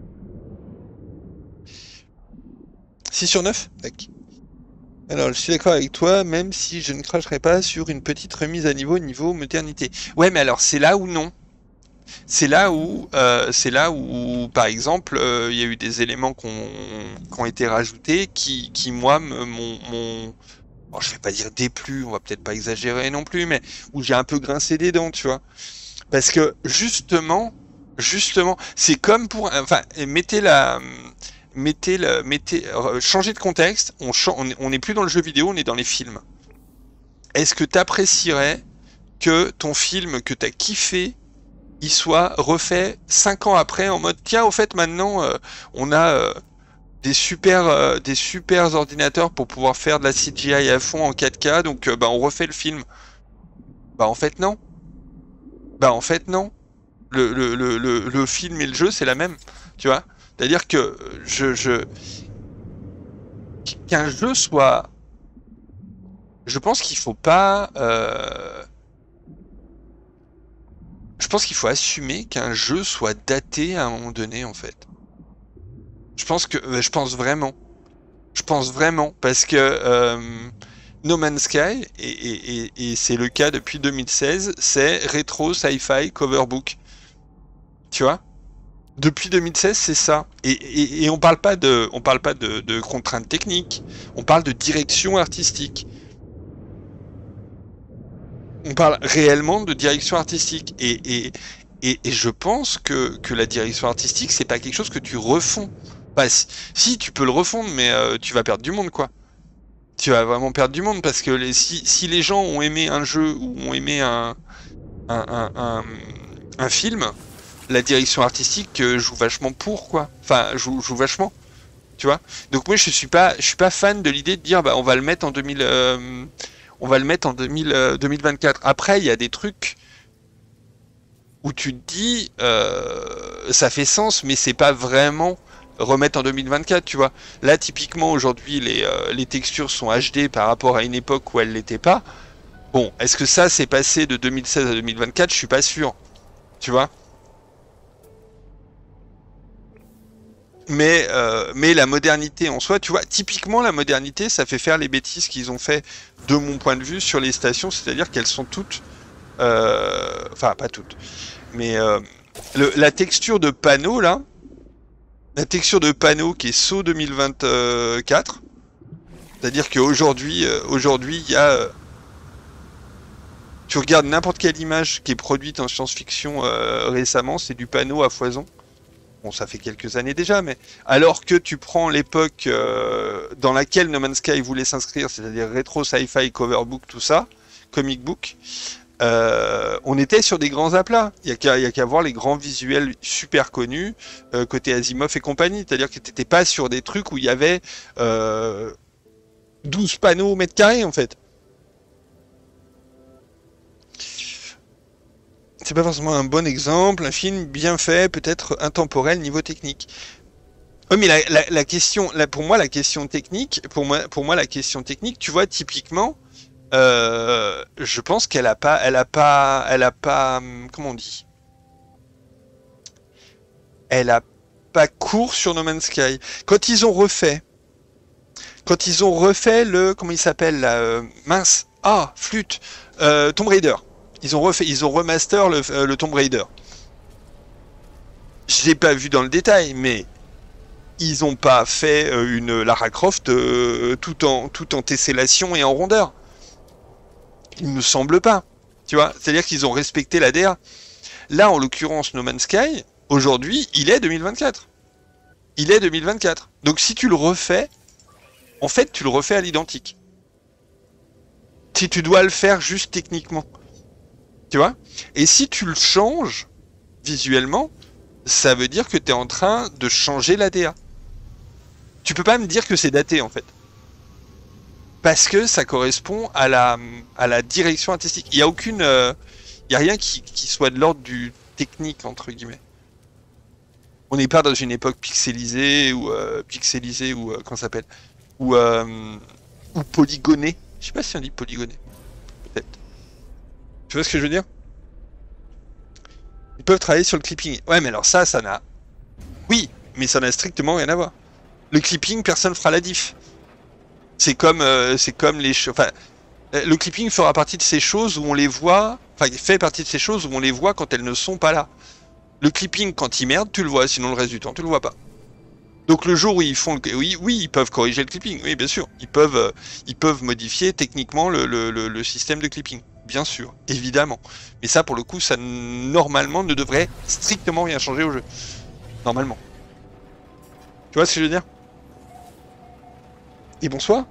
six sur neuf? Tac. Alors, je suis d'accord avec toi, même si je ne cracherai pas sur une petite remise à niveau niveau modernité. Ouais, mais alors, c'est là où non. C'est là où, euh, c'est là où, par exemple, il euh, y a eu des éléments qui ont été rajoutés qui, qui moi, m'ont, bon, je vais pas dire déplu, on va peut-être pas exagérer non plus, mais où j'ai un peu grincé des dents, tu vois. Parce que justement, justement, c'est comme pour, enfin, mettez la, mettez la, mettez, changez de contexte. On, on n'est plus dans le jeu vidéo, on est dans les films. Est-ce que tu apprécierais que ton film que t'as kiffé il soit refait cinq ans après en mode tiens au fait maintenant euh, on a euh, des super euh, des super ordinateurs pour pouvoir faire de la C G I à fond en quatre K donc euh, bah on refait le film. Bah en fait non. Bah en fait non. Le, le, le, le, le film et le jeu c'est la même, tu vois. C'est-à-dire que je, je qu'un jeu soit, je pense qu'il faut pas euh... je pense qu'il faut assumer qu'un jeu soit daté à un moment donné, en fait. Je pense que, je pense vraiment. Je pense vraiment, parce que euh, No Man's Sky, et, et, et, et c'est le cas depuis deux mille seize, c'est rétro sci-fi cover book. Tu vois? Depuis deux mille seize, c'est ça. Et, et, et on parle pas de, on parle pas de, de contraintes techniques, on parle de direction artistique. On parle réellement de direction artistique et, et, et, et je pense que, que la direction artistique c'est pas quelque chose que tu refonds. Bah, si, si tu peux le refondre mais euh, tu vas perdre du monde quoi. Tu vas vraiment perdre du monde parce que les, si, si les gens ont aimé un jeu ou ont aimé un, un, un, un, un film, la direction artistique euh, joue vachement pour, quoi. Enfin, joue, joue vachement, tu vois. Donc moi, je suis pas, je suis pas fan de l'idée de dire, bah, on va le mettre en deux mille, euh, on va le mettre en deux mille, euh, deux mille vingt-quatre. Après, il y a des trucs où tu te dis, euh, ça fait sens, mais c'est pas vraiment remettre en deux mille vingt-quatre, tu vois. Là, typiquement, aujourd'hui, les, euh, les textures sont H D par rapport à une époque où elles l'étaient pas. Bon, est-ce que ça s'est passé de deux mille seize à deux mille vingt-quatre? Je suis pas sûr, tu vois. Mais, euh, mais la modernité en soi, tu vois, typiquement la modernité, ça fait faire les bêtises qu'ils ont fait, de mon point de vue, sur les stations, c'est-à-dire qu'elles sont toutes, euh, enfin pas toutes, mais euh, le- la texture de panneau là, la texture de panneau qui est S O deux mille vingt-quatre, c'est-à-dire qu'aujourd'hui, euh, aujourd'hui, il y a, euh, tu regardes n'importe quelle image qui est produite en science-fiction euh, récemment, c'est du panneau à foison. Bon, ça fait quelques années déjà, mais alors que tu prends l'époque euh, dans laquelle No Man's Sky voulait s'inscrire, c'est-à-dire rétro, sci-fi, cover book, tout ça, comic book, euh, on était sur des grands aplats. Il n'y a qu'à y a qu'à voir les grands visuels super connus, euh, côté Asimov et compagnie. C'est-à-dire que tu n'étais pas sur des trucs où il y avait euh, douze panneaux au mètre carré, en fait. C'est pas forcément un bon exemple, un film bien fait, peut-être intemporel niveau technique. Oui, mais la, la, la question, la, pour moi, la question technique, pour moi, pour moi, la question technique, tu vois, typiquement, euh, je pense qu'elle a pas, elle a pas, elle a pas, hum, comment on dit, elle a pas cours sur No Man's Sky. Quand ils ont refait, quand ils ont refait le, comment il s'appelle là, euh, mince, ah, flûte, euh, Tomb Raider. Ils ont refait, ils ont remaster le, euh, le Tomb Raider. Je l'ai pas vu dans le détail, mais ils ont pas fait euh, une Lara Croft euh, tout en tout en tessellation et en rondeur. Il me semble pas. Tu vois, c'est-à-dire qu'ils ont respecté l'A D R. Là, en l'occurrence, No Man's Sky, aujourd'hui, il est deux mille vingt-quatre. Il est deux mille vingt-quatre. Donc si tu le refais, en fait, tu le refais à l'identique. Si tu dois le faire juste techniquement. Tu vois? Et si tu le changes visuellement, ça veut dire que tu es en train de changer l'A D A. Tu peux pas me dire que c'est daté, en fait. Parce que ça correspond à la, à la direction artistique. Il n'y a aucune, euh, il y a rien qui, qui soit de l'ordre du technique, entre guillemets. On n'est pas dans une époque pixelisée ou euh, pixelisée ou euh, comment ça s'appelle, ou euh, ou polygonée. Je sais pas si on dit polygonée. Peut-être. Tu vois ce que je veux dire? Ils peuvent travailler sur le clipping. Ouais, mais alors ça, ça n'a. Oui, mais ça n'a strictement rien à voir. Le clipping, personne fera la diff. C'est comme, euh, c'est comme les, enfin, le clipping fera partie de ces choses où on les voit, enfin, il fait partie de ces choses où on les voit quand elles ne sont pas là. Le clipping, quand il merde, tu le vois, sinon le reste du temps, tu le vois pas. Donc le jour où ils font le, oui, oui, ils peuvent corriger le clipping, oui, bien sûr, ils peuvent, euh, ils peuvent modifier techniquement le, le, le, le système de clipping, bien sûr, évidemment. Mais ça, pour le coup, ça normalement ne devrait strictement rien changer au jeu, normalement. Tu vois ce que je veux dire? Et bonsoir.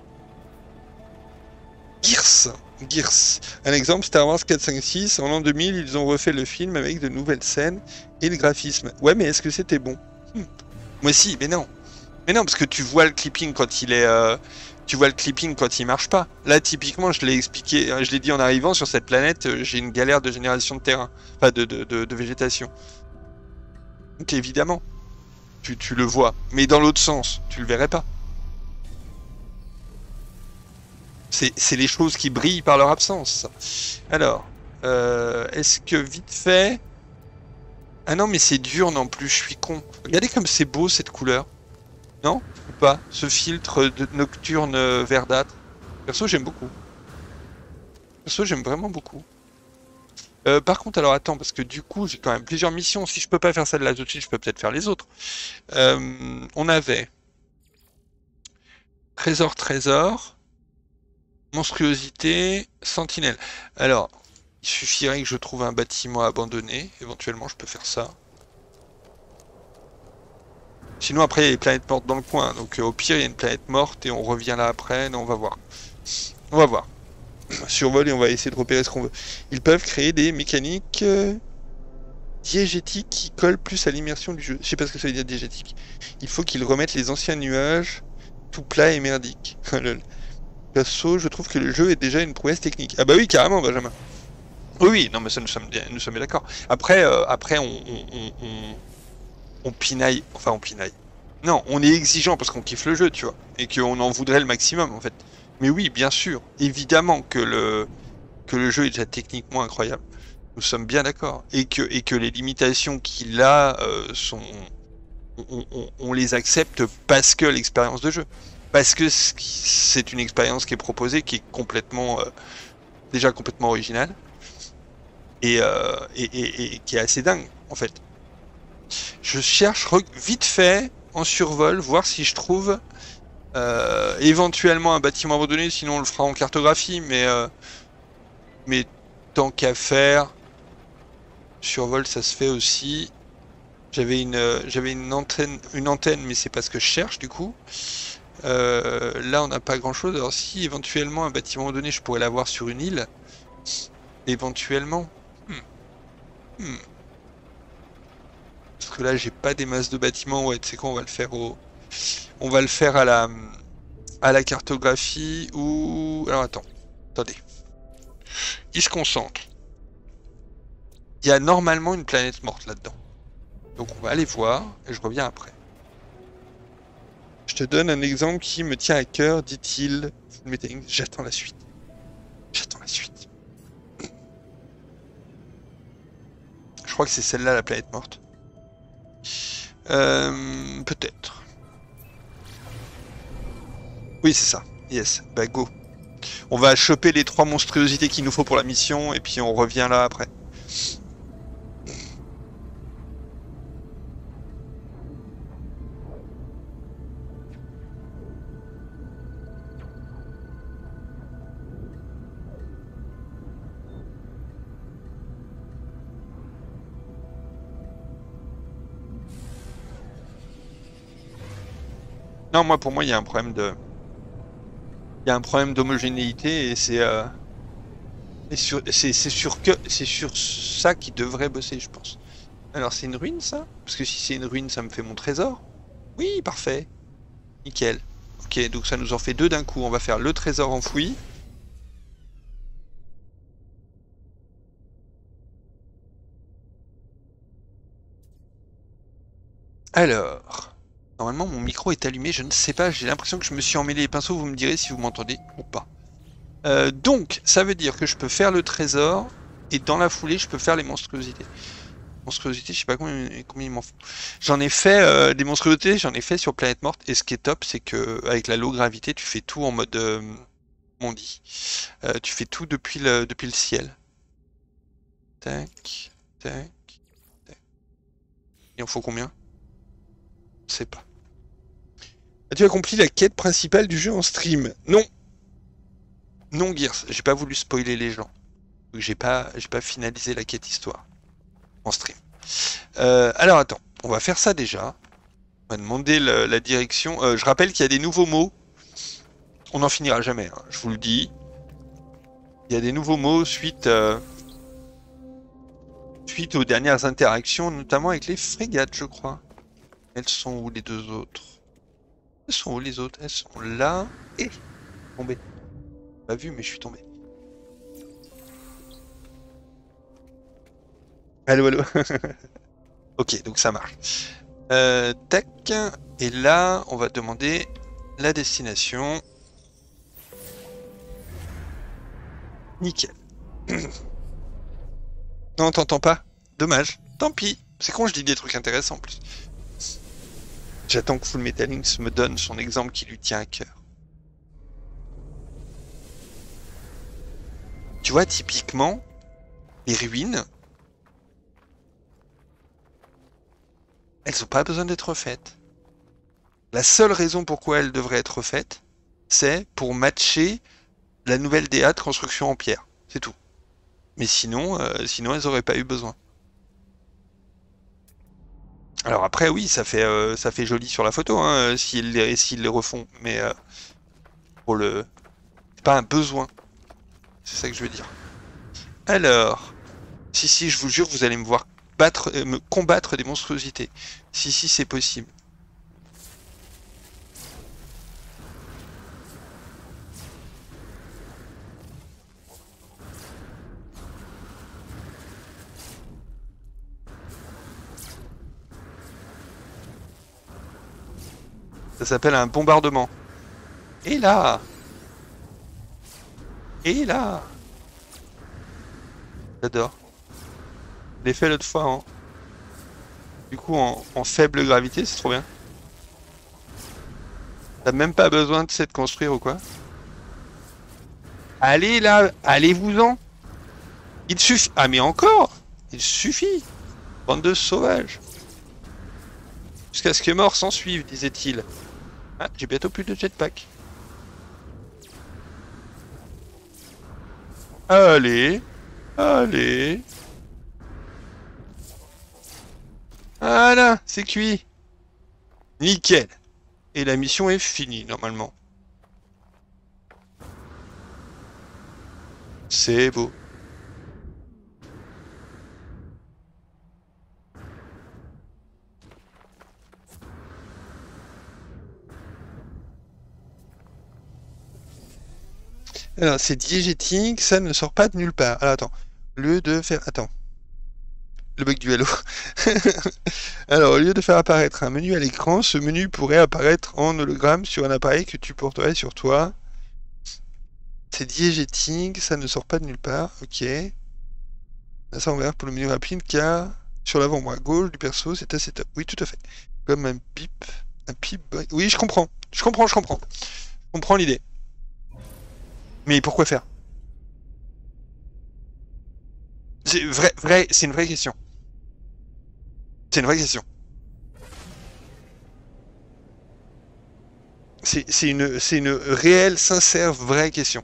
Gears. Gears. Un exemple, Star Wars quatre, cinq, six. En l'an deux mille, ils ont refait le film avec de nouvelles scènes et le graphisme. Ouais, mais est-ce que c'était bon? hmm. Moi si, mais non. Mais non, parce que tu vois le clipping quand il est... Euh... Tu vois le clipping quand il marche pas. Là, typiquement, je l'ai expliqué, je l'ai dit en arrivant, sur cette planète, euh, j'ai une galère de génération de terrain. Enfin, de, de, de, de végétation. Donc évidemment, tu, tu le vois. Mais dans l'autre sens, tu le verrais pas. C'est les choses qui brillent par leur absence. Alors, euh, est-ce que vite fait... Ah non, mais c'est dur non plus, je suis con. Regardez comme c'est beau cette couleur. Non? Ou pas? Ce filtre de nocturne verdâtre. Perso, j'aime beaucoup. Perso, j'aime vraiment beaucoup. Euh, par contre, alors attends, parce que du coup, j'ai quand même plusieurs missions. Si je peux pas faire celle-là tout de suite, je peux peut-être faire les autres. Euh, on avait... Trésor, trésor... Monstruosité, sentinelle. Alors, il suffirait que je trouve un bâtiment abandonné. Éventuellement, je peux faire ça. Sinon, après, il y a les planètes mortes dans le coin. Donc, euh, au pire, il y a une planète morte et on revient là après. Non, on va voir. On va voir. survol et on va essayer de repérer ce qu'on veut. Ils peuvent créer des mécaniques euh, diégétiques qui collent plus à l'immersion du jeu. Je sais pas ce que ça veut dire diégétique. Il faut qu'ils remettent les anciens nuages tout plats et merdiques. Perso, je trouve que le jeu est déjà une prouesse technique. Ah bah oui, carrément, Benjamin. Oui, oui, non mais ça nous sommes bien, nous sommes bien d'accord. Après, euh, après on, on, on, on, on pinaille, enfin on pinaille. Non, on est exigeant parce qu'on kiffe le jeu, tu vois, et qu'on en voudrait le maximum en fait. Mais oui, bien sûr, évidemment que le que le jeu est déjà techniquement incroyable. Nous sommes bien d'accord, et que et que les limitations qu'il a euh, sont, on, on, on les accepte parce que l'expérience de jeu, parce que c'est une expérience qui est proposée, qui est complètement euh, déjà complètement originale. Et, euh, et, et, et qui est assez dingue en fait. Je cherche vite fait en survol, voir si je trouve euh, éventuellement un bâtiment abandonné, sinon on le fera en cartographie, mais euh, mais tant qu'à faire, survol ça se fait aussi. J'avais une j'avais une antenne une antenne, mais c'est pas ce que je cherche du coup. Euh, là on n'a pas grand chose. Alors si éventuellement un bâtiment abandonné, je pourrais l'avoir sur une île, éventuellement. Hmm. Parce que là j'ai pas des masses de bâtiments. Ouais, tu sais quoi, on va le faire au on va le faire à la à la cartographie ou alors attends attendez il se concentre, il y a normalement une planète morte là dedans, donc on va aller voir et je reviens après. Je te donne un exemple qui me tient à cœur, dit-il. J'attends la suite, j'attends la suite. Je crois que c'est celle-là, la planète morte. Euh, Peut-être. Oui, c'est ça. Yes. Bah, go. On va choper les trois monstruosités qu'il nous faut pour la mission, et puis on revient là après. Non, moi, pour moi, il y a un problème de... Il y a un problème d'homogénéité, et c'est... Euh... C'est sur que c'est sur ça qu'il devrait bosser, je pense. Alors, c'est une ruine, ça? Parce que si c'est une ruine, ça me fait mon trésor. Oui, parfait. Nickel. Ok, donc ça nous en fait deux d'un coup. On va faire le trésor enfoui. Alors... Normalement, mon micro est allumé, je ne sais pas, j'ai l'impression que je me suis emmêlé les pinceaux, vous me direz si vous m'entendez ou pas. Euh, donc, ça veut dire que je peux faire le trésor, et dans la foulée, je peux faire les monstruosités. Monstruosités, je sais pas combien, combien il m'en faut. J'en ai fait euh, des monstruosités, j'en ai fait sur Planète Morte, et ce qui est top, c'est que avec la low gravité, tu fais tout en mode euh, mondi. Euh, tu fais tout depuis le, depuis le ciel. Tac, tac, tac. Il en faut combien? Je sais pas. As-tu accompli la quête principale du jeu en stream? Non. Non, Gears, j'ai pas voulu spoiler les gens. J'ai pas, j'ai pas finalisé la quête histoire en stream. Euh, alors attends, on va faire ça déjà. On va demander le, la direction. Euh, je rappelle qu'il y a des nouveaux mots. On n'en finira jamais, hein, je vous le dis. Il y a des nouveaux mots suite, euh, suite aux dernières interactions, notamment avec les frégates, je crois. Elles sont où les deux autres? Elles sont où les autres? Elles sont là. Et tombé. Pas vu, mais je suis tombé. Allô, allô. Ok, donc ça marche. Euh, tac. Et là, on va demander la destination. Nickel. Non, t'entends pas? Dommage. Tant pis. C'est con, je dis des trucs intéressants en plus. J'attends que Full Metal Links me donne son exemple qui lui tient à cœur. Tu vois, typiquement, les ruines, elles n'ont pas besoin d'être refaites. La seule raison pourquoi elles devraient être refaites, c'est pour matcher la nouvelle D A de construction en pierre. C'est tout. Mais sinon, euh, sinon elles n'auraient pas eu besoin. Alors après, oui, ça fait, euh, ça fait joli sur la photo, hein, s'ils les, s'ils les refont, mais euh, pour le... c'est pas un besoin. C'est ça que je veux dire. Alors, si si, je vous jure, vous allez me voir battre, euh, me combattre des monstruosités. Si si, c'est possible. Ça s'appelle un bombardement. Et là! Et là! J'adore. Je l'ai fait l'autre fois en... Du coup en, en faible gravité, c'est trop bien. T'as même pas besoin de de construire ou quoi. Allez là, allez-vous-en. Il suffit. Ah mais encore! Il suffit. Bande de sauvages. Jusqu'à ce que mort s'en suive, disait-il. Ah, j'ai bientôt plus de jetpack. Allez. Allez. Voilà, c'est cuit. Nickel. Et la mission est finie, normalement. C'est beau. Alors, c'est diégétique, ça ne sort pas de nulle part. Alors, attends. Au lieu de faire... Attends. Le bug du Halo. Alors, au lieu de faire apparaître un menu à l'écran, ce menu pourrait apparaître en hologramme sur un appareil que tu porterais sur toi. C'est diégétique, ça ne sort pas de nulle part. Ok. Là, ça, on verra pour le menu rapide, car sur l'avant-bras à gauche du perso, c'est assez top. Oui, tout à fait. Comme un pip. Un pip. Oui, je comprends. Je comprends, je comprends. Je comprends l'idée. Mais pourquoi faire? C'est vrai, vrai, c'est une vraie question. C'est une vraie question. C'est une, c'est une réelle, sincère, vraie question.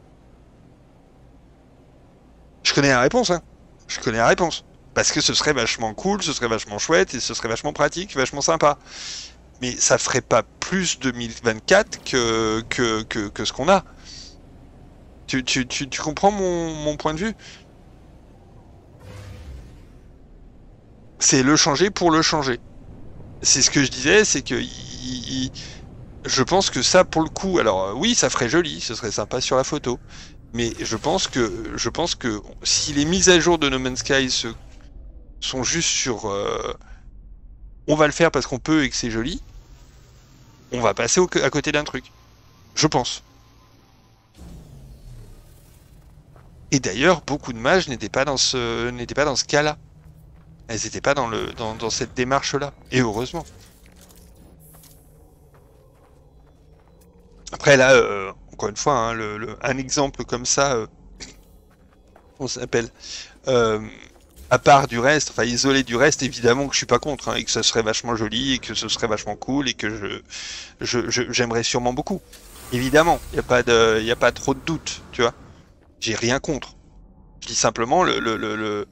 Je connais la réponse, hein. Je connais la réponse. Parce que ce serait vachement cool, ce serait vachement chouette, et ce serait vachement pratique, vachement sympa. Mais ça ferait pas plus deux mille vingt-quatre que, que, que, que ce qu'on a. Tu, tu, tu, tu comprends mon, mon point de vue? C'est le changer pour le changer. C'est ce que je disais, c'est que il, il, je pense que ça, pour le coup, alors oui, ça ferait joli, ce serait sympa sur la photo, mais je pense que, je pense que si les mises à jour de No Man's Sky se, sont juste sur, euh, on va le faire parce qu'on peut et que c'est joli, on va passer au, à côté d'un truc. Je pense. Et d'ailleurs, beaucoup de mages n'étaient pas dans ce, n'étaient pas dans ce cas-là. Elles n'étaient pas dans le, dans, dans cette démarche-là. Et heureusement. Après là, euh, encore une fois, hein, le, le, un exemple comme ça, euh, on s'appelle, euh, à part du reste, enfin isolé du reste, évidemment que je suis pas contre, hein, et que ça serait vachement joli, et que ce serait vachement cool, et que je, je, je j'aimerais sûrement beaucoup. Évidemment, il n'y a pas de, il y a pas trop de doute, tu vois. J'ai rien contre. Je dis simplement le, le, le, le...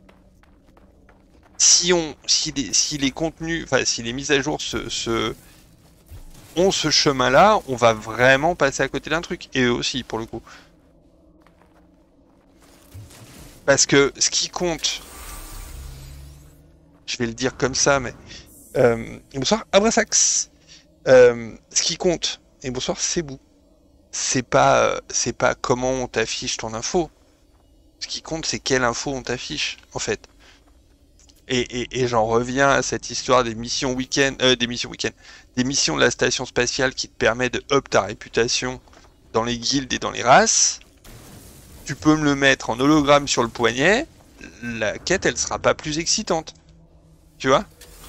si on, si les, si les contenus, enfin si les mises à jour se, se ont ce chemin-là, on va vraiment passer à côté d'un truc. Et eux aussi, pour le coup. Parce que ce qui compte, je vais le dire comme ça, mais euh, bonsoir Abrasax. Euh, ce qui compte, et bonsoir Sebou, c'est pas, euh, c'est pas comment on t'affiche ton info. Ce qui compte, c'est quelle info on t'affiche, en fait. Et, et, et j'en reviens à cette histoire des missions week-end, euh, des missions week-end, des missions de la station spatiale qui te permet de up ta réputation dans les guildes et dans les races. Tu peux me le mettre en hologramme sur le poignet, la quête elle sera pas plus excitante. Tu vois?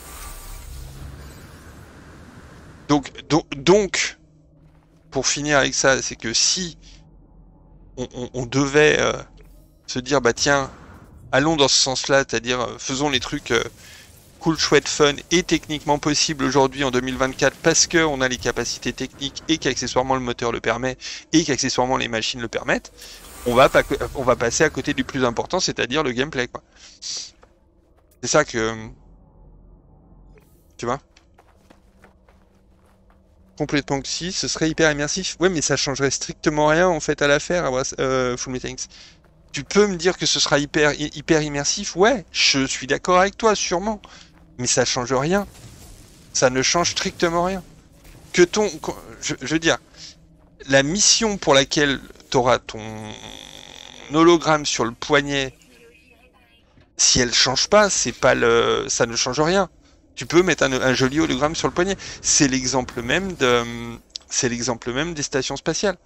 Donc, donc, donc, pour finir avec ça, c'est que si on, on, on devait euh, se dire, bah tiens, allons dans ce sens-là, c'est-à-dire euh, faisons les trucs euh, cool, chouette, fun et techniquement possible aujourd'hui en deux mille vingt-quatre parce qu'on a les capacités techniques et qu'accessoirement le moteur le permet et qu'accessoirement les machines le permettent, on va, pas, on va passer à côté du plus important, c'est-à-dire le gameplay, quoi. C'est ça que... Tu vois? Complètement que si, ce serait hyper immersif. Ouais, mais ça changerait strictement rien en fait à l'affaire, euh, Full Metal Inc. Tu peux me dire que ce sera hyper, hyper immersif? Ouais, je suis d'accord avec toi, sûrement. Mais ça change rien. Ça ne change strictement rien. Que ton... Je, je veux dire, la mission pour laquelle tu auras ton hologramme sur le poignet, si elle change pas, c'est pas le... ça ne change rien. Tu peux mettre un, un joli hologramme sur le poignet. C'est l'exemple même de... C'est l'exemple même des stations spatiales.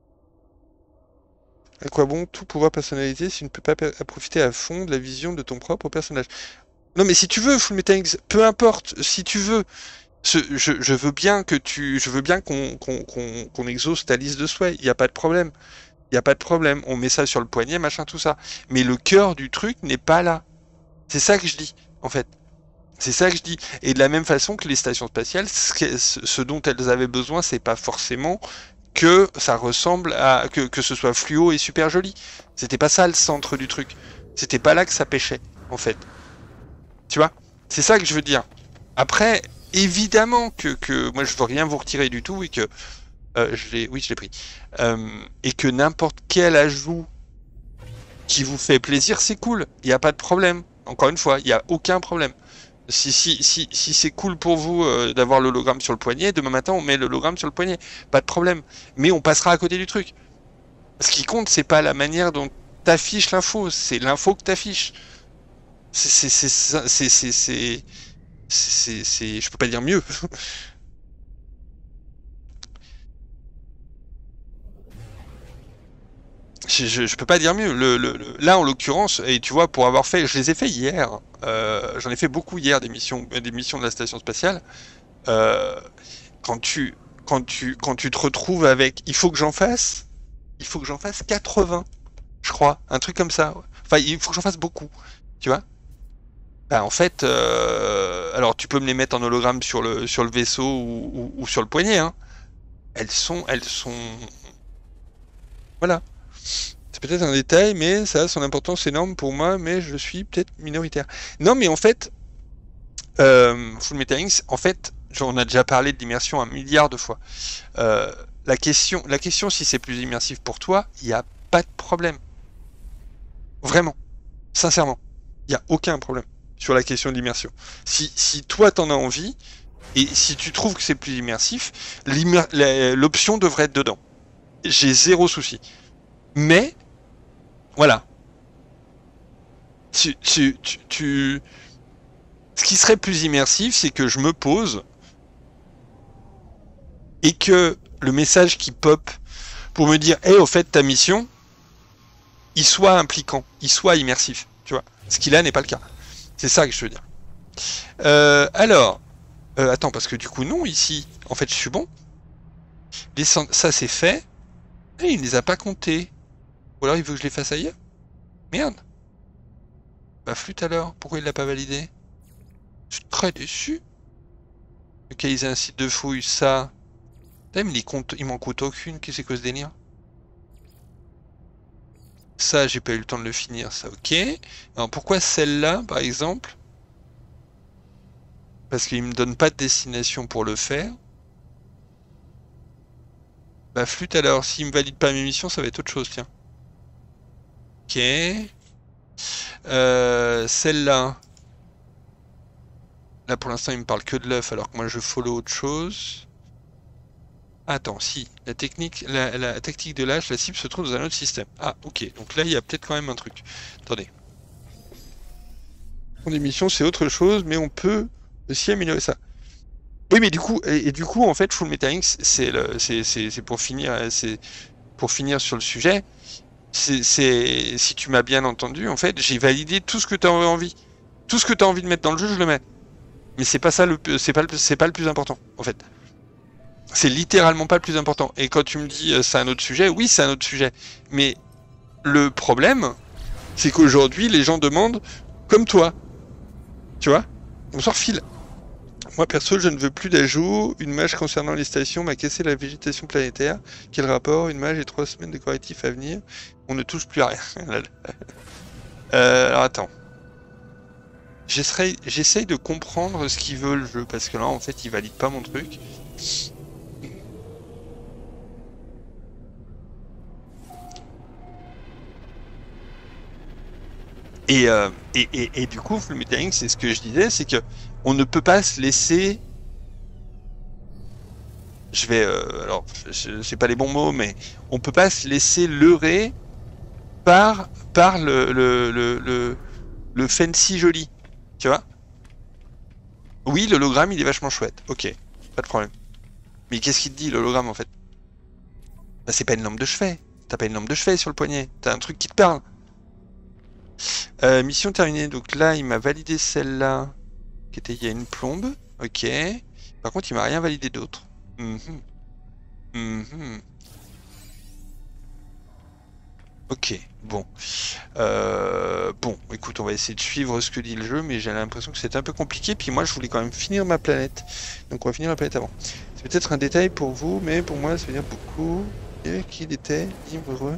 À quoi bon tout pouvoir personnalisé si tu ne peux pas profiter à fond de la vision de ton propre personnage? Non mais si tu veux, Full Metal Inc, peu importe, si tu veux, ce, je, je veux bien que tu, je veux bien qu'on qu'on qu'on qu'on exauce ta liste de souhaits, il n'y a pas de problème, il n'y a pas de problème, on met ça sur le poignet, machin, tout ça. Mais le cœur du truc n'est pas là. C'est ça que je dis, en fait. C'est ça que je dis. Et de la même façon que les stations spatiales, ce, ce dont elles avaient besoin, c'est pas forcément que ça ressemble à que, que ce soit fluo et super joli. C'était pas ça le centre du truc. C'était pas là que ça pêchait, en fait. Tu vois? C'est ça que je veux dire. Après, évidemment que, que moi je veux rien vous retirer du tout et que euh, je l'ai, oui je l'ai pris. Euh, et que n'importe quel ajout qui vous fait plaisir, c'est cool. Il n'y a pas de problème. Encore une fois, il n'y a aucun problème. Si, si, si, si c'est cool pour vous euh, d'avoir l'hologramme sur le poignet, demain matin on met l'hologramme sur le poignet. Pas de problème. Mais on passera à côté du truc. Ce qui compte, c'est pas la manière dont t'affiches l'info, c'est l'info que t'affiches. C'est, c'est, c'est, c'est, c'est, c'est, c'est, c'est, je peux pas dire mieux. Je, je, je peux pas dire mieux. Le, le, le, là, en l'occurrence, et tu vois, pour avoir fait, je les ai fait hier. Euh, j'en ai fait beaucoup hier des missions, des missions de la station spatiale. Euh, quand tu, quand tu, quand tu te retrouves avec, il faut que j'en fasse, il faut que j'en fasse quatre-vingts, je crois, un truc comme ça. Enfin, il faut que j'en fasse beaucoup, tu vois. Bah, en fait, euh, alors tu peux me les mettre en hologramme sur le sur le vaisseau ou, ou, ou sur le poignet, hein. Elles sont, elles sont, voilà. C'est peut-être un détail, mais ça a son importance énorme pour moi, mais je suis peut-être minoritaire. Non, mais en fait, euh, Full Metal Inc, en fait, on a déjà parlé de l'immersion un milliard de fois. Euh, la question, la question, si c'est plus immersif pour toi, il n'y a pas de problème. Vraiment, sincèrement, il n'y a aucun problème sur la question de l'immersion. Si, si toi t'en as envie, et si tu trouves que c'est plus immersif, l'option devrait être dedans. J'ai zéro souci. Mais, voilà. Tu, tu, tu, tu... Ce qui serait plus immersif, c'est que je me pose et que le message qui pop pour me dire « Hey, au fait, ta mission », il soit impliquant, il soit immersif, tu vois. Ce qui là n'est pas le cas. C'est ça que je veux dire. Euh, alors, euh, attends, parce que du coup, non, ici, en fait, je suis bon. Les cent... Ça, c'est fait. Et il ne les a pas comptés. Ou alors, il veut que je les fasse ailleurs. Merde. Bah, flûte alors. Pourquoi il l'a pas validé? Je suis très déçu. Localiser un site de fouille, ça. Putain, mais il, compte... il m'en coûte aucune. Qu'est-ce que c'est que ce délire? Ça, j'ai pas eu le temps de le finir, ça, ok. Alors, pourquoi celle-là, par exemple? Parce qu'il me donne pas de destination pour le faire. Bah, flûte alors, s'il me valide pas mes missions, ça va être autre chose, tiens. Ok. Euh, celle-là. Là, pour l'instant, il me parle que de l'œuf, alors que moi, je follow autre chose. Attends, si. La technique, la, la tactique de l'âge, la cible se trouve dans un autre système. Ah, ok. Donc là, il y a peut-être quand même un truc. Attendez. Mon émission, c'est autre chose, mais on peut aussi améliorer ça. Oui, mais du coup, et, et du coup, en fait, Full Metal Inc, c'est c'est pour finir, c'est pour finir sur le sujet. C'est si tu m'as bien entendu, en fait, j'ai validé tout ce que tu as envie, tout ce que tu as envie de mettre dans le jeu, je le mets. Mais c'est pas ça le, c'est pas, c'est pas le plus important, en fait. C'est littéralement pas le plus important. Et quand tu me dis euh, c'est un autre sujet, oui, c'est un autre sujet. Mais le problème, c'est qu'aujourd'hui, les gens demandent comme toi. Tu vois? On s'en refile. Moi perso, je ne veux plus d'ajout. Une mage concernant les stations m'a cassé la végétation planétaire. Quel rapport? Une mage et trois semaines de correctifs à venir. On ne touche plus à rien. euh, alors attends. J'essaye de comprendre ce qu'il veut le jeu, parce que là en fait il valide pas mon truc. Et, euh, et, et, et du coup, Full Metal Link, c'est ce que je disais, c'est que on ne peut pas se laisser. Je vais, euh, alors, je sais pas les bons mots, mais on peut pas se laisser leurrer par par le le le le, le fancy joli, tu vois. Oui, l'hologramme, il est vachement chouette. Ok, pas de problème. Mais qu'est-ce qu'il te dit, l'hologramme, en fait? Bah, c'est pas une lampe de chevet. T'as pas une lampe de chevet sur le poignet. T'as un truc qui te parle. Euh, mission terminée. Donc là, il m'a validé celle-là, qui était il y a une plombe. Ok. Par contre, il m'a rien validé d'autre. Mm-hmm. Mm-hmm. Ok, bon. Euh, bon, écoute, on va essayer de suivre ce que dit le jeu, mais j'ai l'impression que c'est un peu compliqué. Puis moi, je voulais quand même finir ma planète. Donc on va finir la planète avant. C'est peut-être un détail pour vous, mais pour moi, ça veut dire beaucoup. Et qu'il était libre.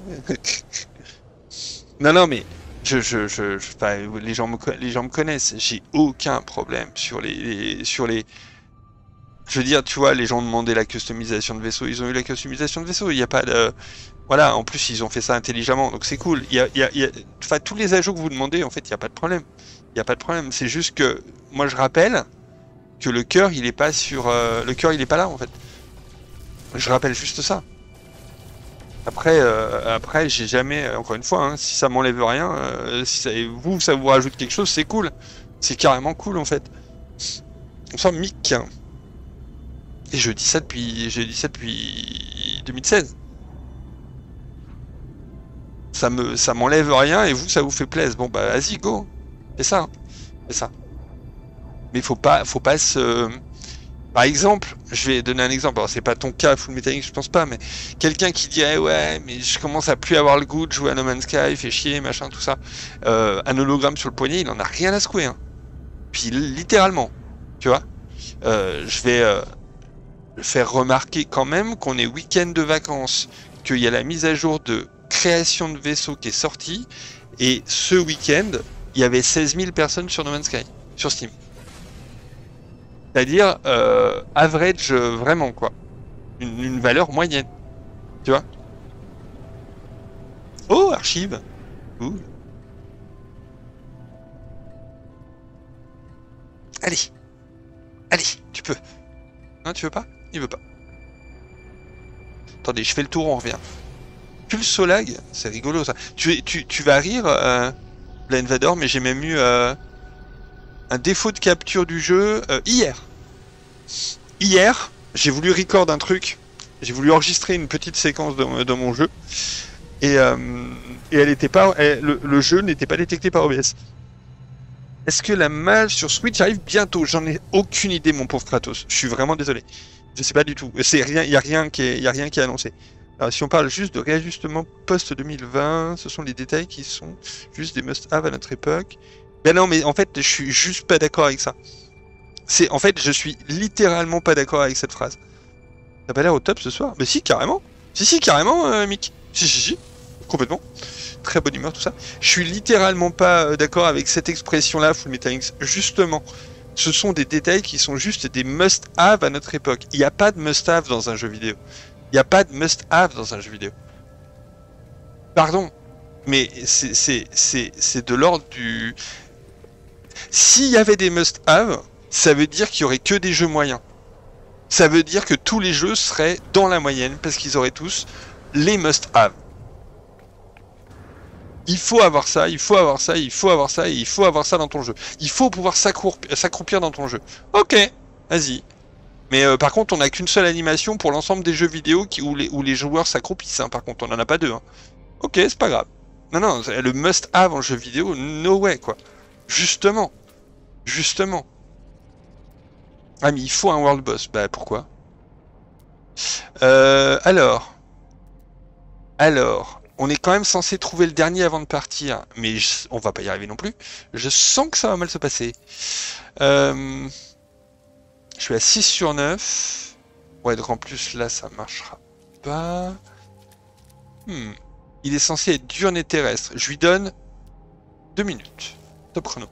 Non, non, mais je, je, je, je enfin, les gens me, les gens me connaissent. J'ai aucun problème sur les, les, sur les. Je veux dire, tu vois, les gens ont demandé la customisation de vaisseau, ils ont eu la customisation de vaisseau. Il n'y a pas de. Voilà, en plus, ils ont fait ça intelligemment, donc c'est cool. Il y a, il y a, il y a... Enfin, tous les ajouts que vous demandez, en fait, il n'y a pas de problème. Il n'y a pas de problème. C'est juste que, moi, je rappelle que le cœur, il est pas sur. Euh... Le cœur, il est pas là, en fait. Je rappelle juste ça. Après, euh, après, j'ai jamais, encore une fois, hein, si ça m'enlève rien, euh, si ça, vous, ça vous rajoute quelque chose, c'est cool. C'est carrément cool, en fait. On sent Mick. Et je dis ça depuis, j'ai dit ça depuis deux mille seize. Ça me, ça m'enlève rien et vous, ça vous fait plaisir. Bon, bah, vas-y, go. C'est ça. C'est ça. Mais faut pas, faut pas se. Par exemple, je vais donner un exemple. Alors, c'est pas ton cas, Full Metal Link, je pense pas, mais quelqu'un qui dirait ouais, mais je commence à plus avoir le goût de jouer à No Man's Sky, fait chier, machin, tout ça. Euh, un hologramme sur le poignet, il en a rien à secouer. Hein. Puis littéralement, tu vois. Euh, je vais euh, faire remarquer quand même qu'on est week-end de vacances, qu'il y a la mise à jour de création de vaisseau qui est sortie, et ce week-end, il y avait seize mille personnes sur No Man's Sky, sur Steam. C'est-à-dire euh, average euh, vraiment quoi, une, une valeur moyenne, tu vois. Oh, archive. Ouh. Allez, allez, tu peux. Non, tu veux pas? Il veut pas. Attendez, je fais le tour, on revient. Pulsolag, c'est rigolo ça. Tu, tu, tu vas rire, euh, Blind Vador, mais j'ai même eu euh, un défaut de capture du jeu euh, hier. Hier, j'ai voulu record un truc, j'ai voulu enregistrer une petite séquence dans, dans mon jeu, et, euh, et elle était pas, elle, le, le jeu n'était pas détecté par O B S. Est-ce que la mage sur Switch arrive bientôt? J'en ai aucune idée, mon pauvre Kratos. Je suis vraiment désolé. Je sais pas du tout. C'est rien, il y a rien qui est, y a rien qui est annoncé. Alors, si on parle juste de réajustement post deux mille vingt, ce sont les détails qui sont juste des must-have à notre époque. Ben non, mais en fait, je suis juste pas d'accord avec ça. C'est, en fait, je suis littéralement pas d'accord avec cette phrase. T'as pas l'air au top ce soir? Mais si, carrément. Si, si, carrément, euh, Mick. Si, si, si. Complètement. Très bonne humeur, tout ça. Je suis littéralement pas euh, d'accord avec cette expression-là, Full Metal Link. Justement, ce sont des détails qui sont juste des must-have à notre époque. Il n'y a pas de must-have dans un jeu vidéo. Il n'y a pas de must-have dans un jeu vidéo. Pardon, mais c'est, c'est, c'est, c'est de l'ordre du... S'il y avait des must-have, ça veut dire qu'il y aurait que des jeux moyens. Ça veut dire que tous les jeux seraient dans la moyenne, parce qu'ils auraient tous les must-have. Il faut avoir ça, il faut avoir ça, il faut avoir ça, et il faut avoir ça dans ton jeu. Il faut pouvoir s'accroupir dans ton jeu. Ok, vas-y. Mais euh, par contre, on n'a qu'une seule animation pour l'ensemble des jeux vidéo qui, où, les, où les joueurs s'accroupissent. Hein. Par contre, on n'en a pas deux. Hein. Ok, c'est pas grave. Non, non, le must-have en jeu vidéo, no way, quoi. Justement. Justement. Ah, mais il faut un world boss. Bah, pourquoi? euh, Alors. Alors. On est quand même censé trouver le dernier avant de partir. Mais je, on va pas y arriver non plus. Je sens que ça va mal se passer. Euh... Je suis à six sur neuf. Ouais, donc en plus, là, ça marchera pas. Hmm. Il est censé être diurne et terrestre. Je lui donne deux minutes. Top chrono.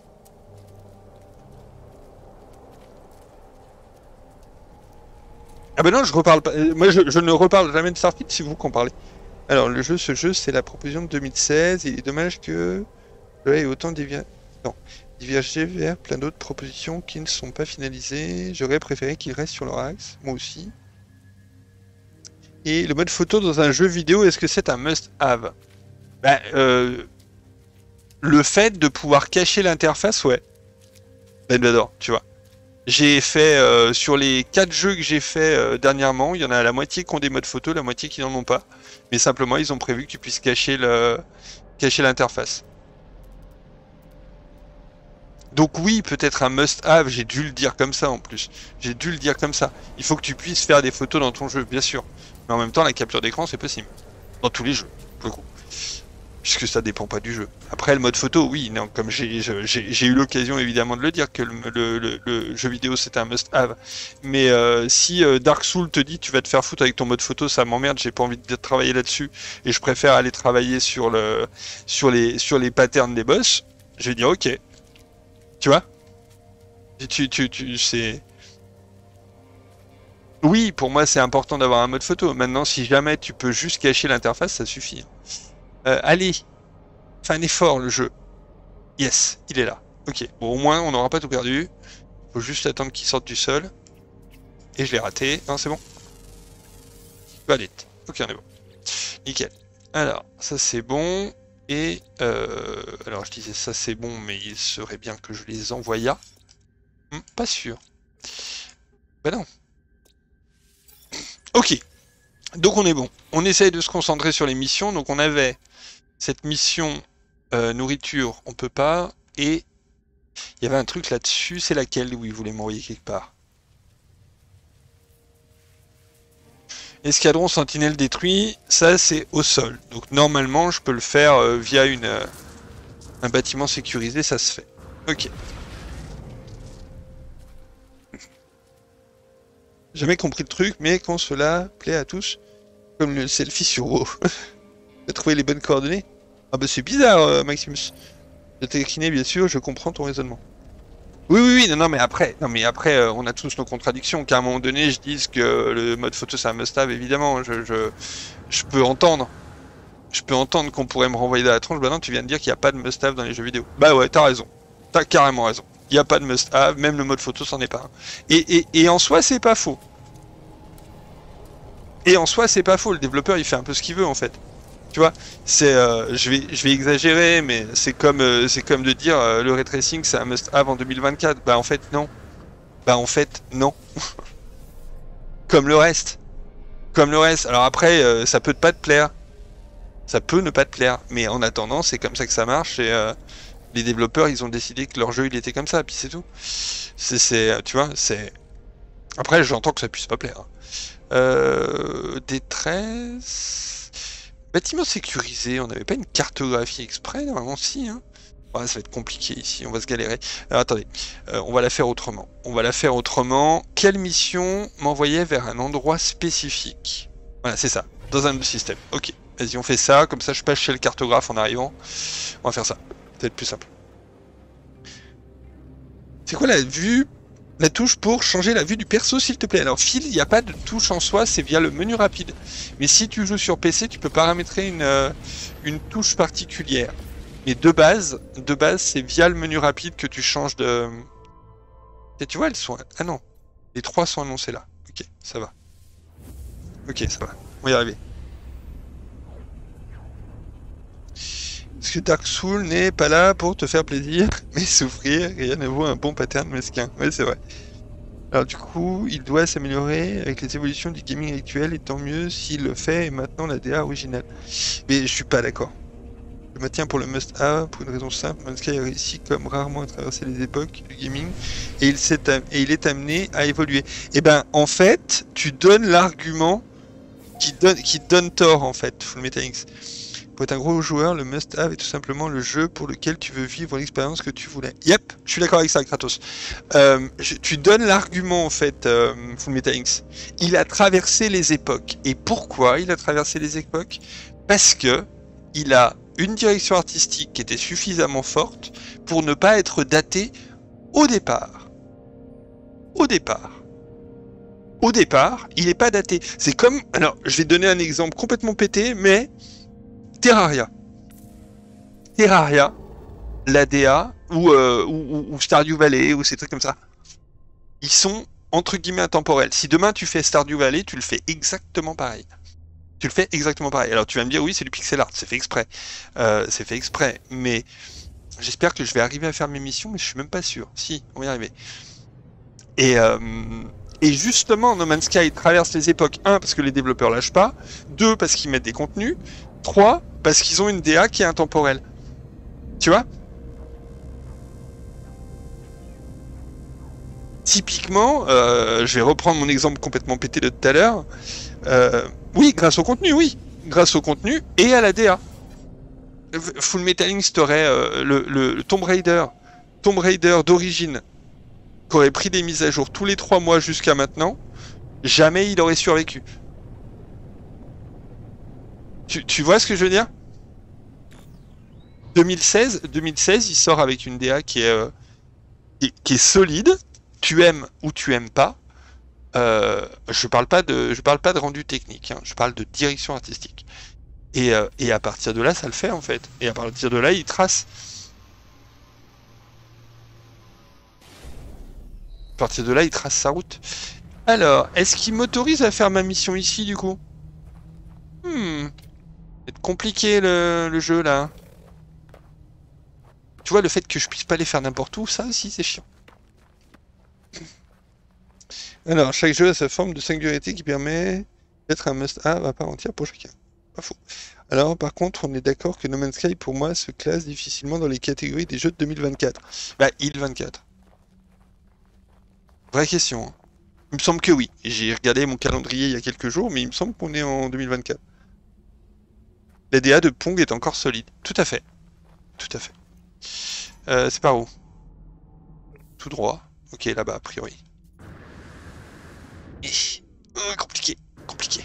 Ah ben non, je reparle pas. Moi, je, je ne reparle jamais de Starfield si vous qu'en parlez. Alors, le jeu, ce jeu, c'est la proposition de deux mille seize. Il est dommage que et autant dévi- non, diverger vers plein d'autres propositions qui ne sont pas finalisées. J'aurais préféré qu'ils restent sur leur axe, moi aussi. Et le mode photo dans un jeu vidéo, est-ce que c'est un must-have? Bah, euh, le fait de pouvoir cacher l'interface, ouais. Ben j'adore, tu vois. J'ai fait, euh, sur les quatre jeux que j'ai fait euh, dernièrement, il y en a la moitié qui ont des modes photo, la moitié qui n'en ont pas. Mais simplement, ils ont prévu que tu puisses cacher le, cacher l'interface. Donc oui, peut-être un must-have, j'ai dû le dire comme ça en plus. J'ai dû le dire comme ça. Il faut que tu puisses faire des photos dans ton jeu, bien sûr. Mais en même temps, la capture d'écran, c'est possible. Dans tous les jeux, pour le coup. Puisque ça dépend pas du jeu. Après, le mode photo, oui, non, comme j'ai j'ai eu l'occasion évidemment de le dire, que le, le, le, le jeu vidéo c'est un must-have. Mais euh, si euh, Dark Souls te dit tu vas te faire foutre avec ton mode photo, ça m'emmerde, j'ai pas envie de travailler là-dessus, et je préfère aller travailler sur, le, sur, les, sur les patterns des boss, je vais dire ok. Tu vois? Tu, tu, tu, c'est... Oui, pour moi c'est important d'avoir un mode photo. Maintenant, si jamais tu peux juste cacher l'interface, ça suffit. Euh, allez, fais un effort le jeu. Yes, il est là. Ok, bon au moins on n'aura pas tout perdu. Faut juste attendre qu'il sorte du sol. Et je l'ai raté. Non, c'est bon. Valide. Ok, on est bon. Nickel. Alors, ça c'est bon. Et euh, alors je disais ça c'est bon, mais il serait bien que je les envoyât. Hmm, pas sûr. Bah non. Ok. Donc on est bon. On essaye de se concentrer sur les missions. Donc on avait cette mission euh, nourriture, on peut pas. Et il y avait un truc là-dessus. C'est laquelle où il voulait m'envoyer quelque part? Escadron sentinelle détruit. Ça c'est au sol. Donc normalement je peux le faire euh, via une, euh, un bâtiment sécurisé. Ça se fait. Ok. Jamais compris le truc, mais quand cela plaît à tous, comme le selfie sur WoW. Tu as trouvé les bonnes coordonnées? Ah bah c'est bizarre, euh, Maximus. Je t'ai écriné, bien sûr, je comprends ton raisonnement. Oui, oui, oui, non, non, mais après, non, mais après, euh, on a tous nos contradictions. Qu'à un moment donné, je dise que le mode photo c'est un must-have, évidemment, je, je, je peux entendre. Je peux entendre qu'on pourrait me renvoyer dans la tronche. Bah non, tu viens de dire qu'il n'y a pas de must-have dans les jeux vidéo. Bah ouais, t'as raison. T'as carrément raison. Il n'y a pas de must-have, même le mode photo c'en est pas un. Et, et, et en soi, c'est pas faux. Et en soi, c'est pas faux. Le développeur, il fait un peu ce qu'il veut, en fait. Tu vois, c'est, euh, je vais, je vais exagérer, mais c'est comme, euh, c'est comme de dire euh, le ray tracing, c'est un must-have en deux mille vingt-quatre. Bah en fait, non. Bah en fait, non. Comme le reste. Comme le reste. Alors après, euh, ça peut pas te plaire. Ça peut ne pas te plaire. Mais en attendant, c'est comme ça que ça marche. Et euh, les développeurs, ils ont décidé que leur jeu, il était comme ça. Puis c'est tout. C'est, c'est, tu vois, c'est. Après, j'entends que ça puisse pas plaire. Euh, détresse. Bâtiment sécurisé, on n'avait pas une cartographie exprès, normalement si, hein. Ouais, ça va être compliqué ici, on va se galérer. Alors attendez, euh, on va la faire autrement. On va la faire autrement. Quelle mission m'envoyait vers un endroit spécifique? Voilà, c'est ça, dans un autre système. Ok, vas-y, on fait ça, comme ça je passe chez le cartographe en arrivant. On va faire ça, peut-être plus simple. C'est quoi la vue? La touche pour changer la vue du perso, s'il te plaît. Alors, Phil, il n'y a pas de touche en soi, c'est via le menu rapide. Mais si tu joues sur P C, tu peux paramétrer une, euh, une touche particulière. Mais de base, de base, c'est via le menu rapide que tu changes de... Et tu vois, elles sont... Ah non, les trois sont annoncés là. Ok, ça va. Ok, ça va. On va y arriver. Parce que Dark Souls n'est pas là pour te faire plaisir, mais souffrir. Rien ne vaut un bon pattern mesquin. Ouais, c'est vrai. Alors du coup, il doit s'améliorer avec les évolutions du gaming actuel, et tant mieux s'il le fait et maintenant la D A originale. Mais je suis pas d'accord. Je maintiens pour le must-have pour une raison simple. No Man's Sky a réussi comme rarement à traverser les époques du gaming et il, et il est amené à évoluer. Et ben en fait, tu donnes l'argument qui donne, qui donne tort en fait, Fullmetal X. Pour être un gros joueur, le must-have est tout simplement le jeu pour lequel tu veux vivre l'expérience que tu voulais. Yep, je suis d'accord avec ça, Kratos. Euh, je, tu donnes l'argument, en fait, euh, Fullmetal X. Il a traversé les époques. Et pourquoi il a traversé les époques? Parce que il a une direction artistique qui était suffisamment forte pour ne pas être daté au départ. Au départ. Au départ, il n'est pas daté. C'est comme... Alors, je vais donner un exemple complètement pété, mais... Terraria. Terraria, l'A D A ou, euh, ou, ou Stardew Valley ou ces trucs comme ça. Ils sont entre guillemets intemporels. Si demain tu fais Stardew Valley, tu le fais exactement pareil. Tu le fais exactement pareil. Alors tu vas me dire oui, c'est du pixel art, c'est fait exprès. Euh, c'est fait exprès, mais j'espère que je vais arriver à faire mes missions, mais je suis même pas sûr. Si, on va y arriver. Et, euh, et justement, No Man's Sky traverse les époques. Un, parce que les développeurs lâchent pas. Deux, parce qu'ils mettent des contenus. Trois, parce qu'ils ont une D A qui est intemporelle. Tu vois ? Typiquement, euh, je vais reprendre mon exemple complètement pété de tout à l'heure. Euh, oui, grâce au contenu, oui. Grâce au contenu et à la D A. Full Metal Links t'aurait euh, le, le, le Tomb Raider, Tomb Raider d'origine, qui aurait pris des mises à jour tous les trois mois jusqu'à maintenant, jamais il aurait survécu. Tu, tu vois ce que je veux dire ? deux mille seize, deux mille seize, il sort avec une D A qui est, euh, qui, qui est solide. Tu aimes ou tu aimes pas. Euh, je parle pas de, je parle pas de rendu technique. Hein, je parle de direction artistique. Et, euh, et à partir de là, ça le fait en fait. Et à partir de là, il trace. À partir de là, il trace sa route. Alors, est-ce qu'il m'autorise à faire ma mission ici du coup ? Hmm. C'est compliqué le, le jeu là. Tu vois, le fait que je puisse pas les faire n'importe où, ça aussi c'est chiant. Alors, chaque jeu a sa forme de singularité qui permet d'être un must-have à part entière pour chacun. Pas faux. Alors, par contre, on est d'accord que No Man's Sky, pour moi, se classe difficilement dans les catégories des jeux de deux mille vingt-quatre. Bah, il vingt-quatre. Vraie question. Hein. Il me semble que oui. J'ai regardé mon calendrier il y a quelques jours, mais il me semble qu'on est en deux mille vingt-quatre. La D A de Pong est encore solide. Tout à fait. Tout à fait. Euh, c'est par où ? Tout droit. Ok, là-bas, a priori. Et... Oh, compliqué. Compliqué.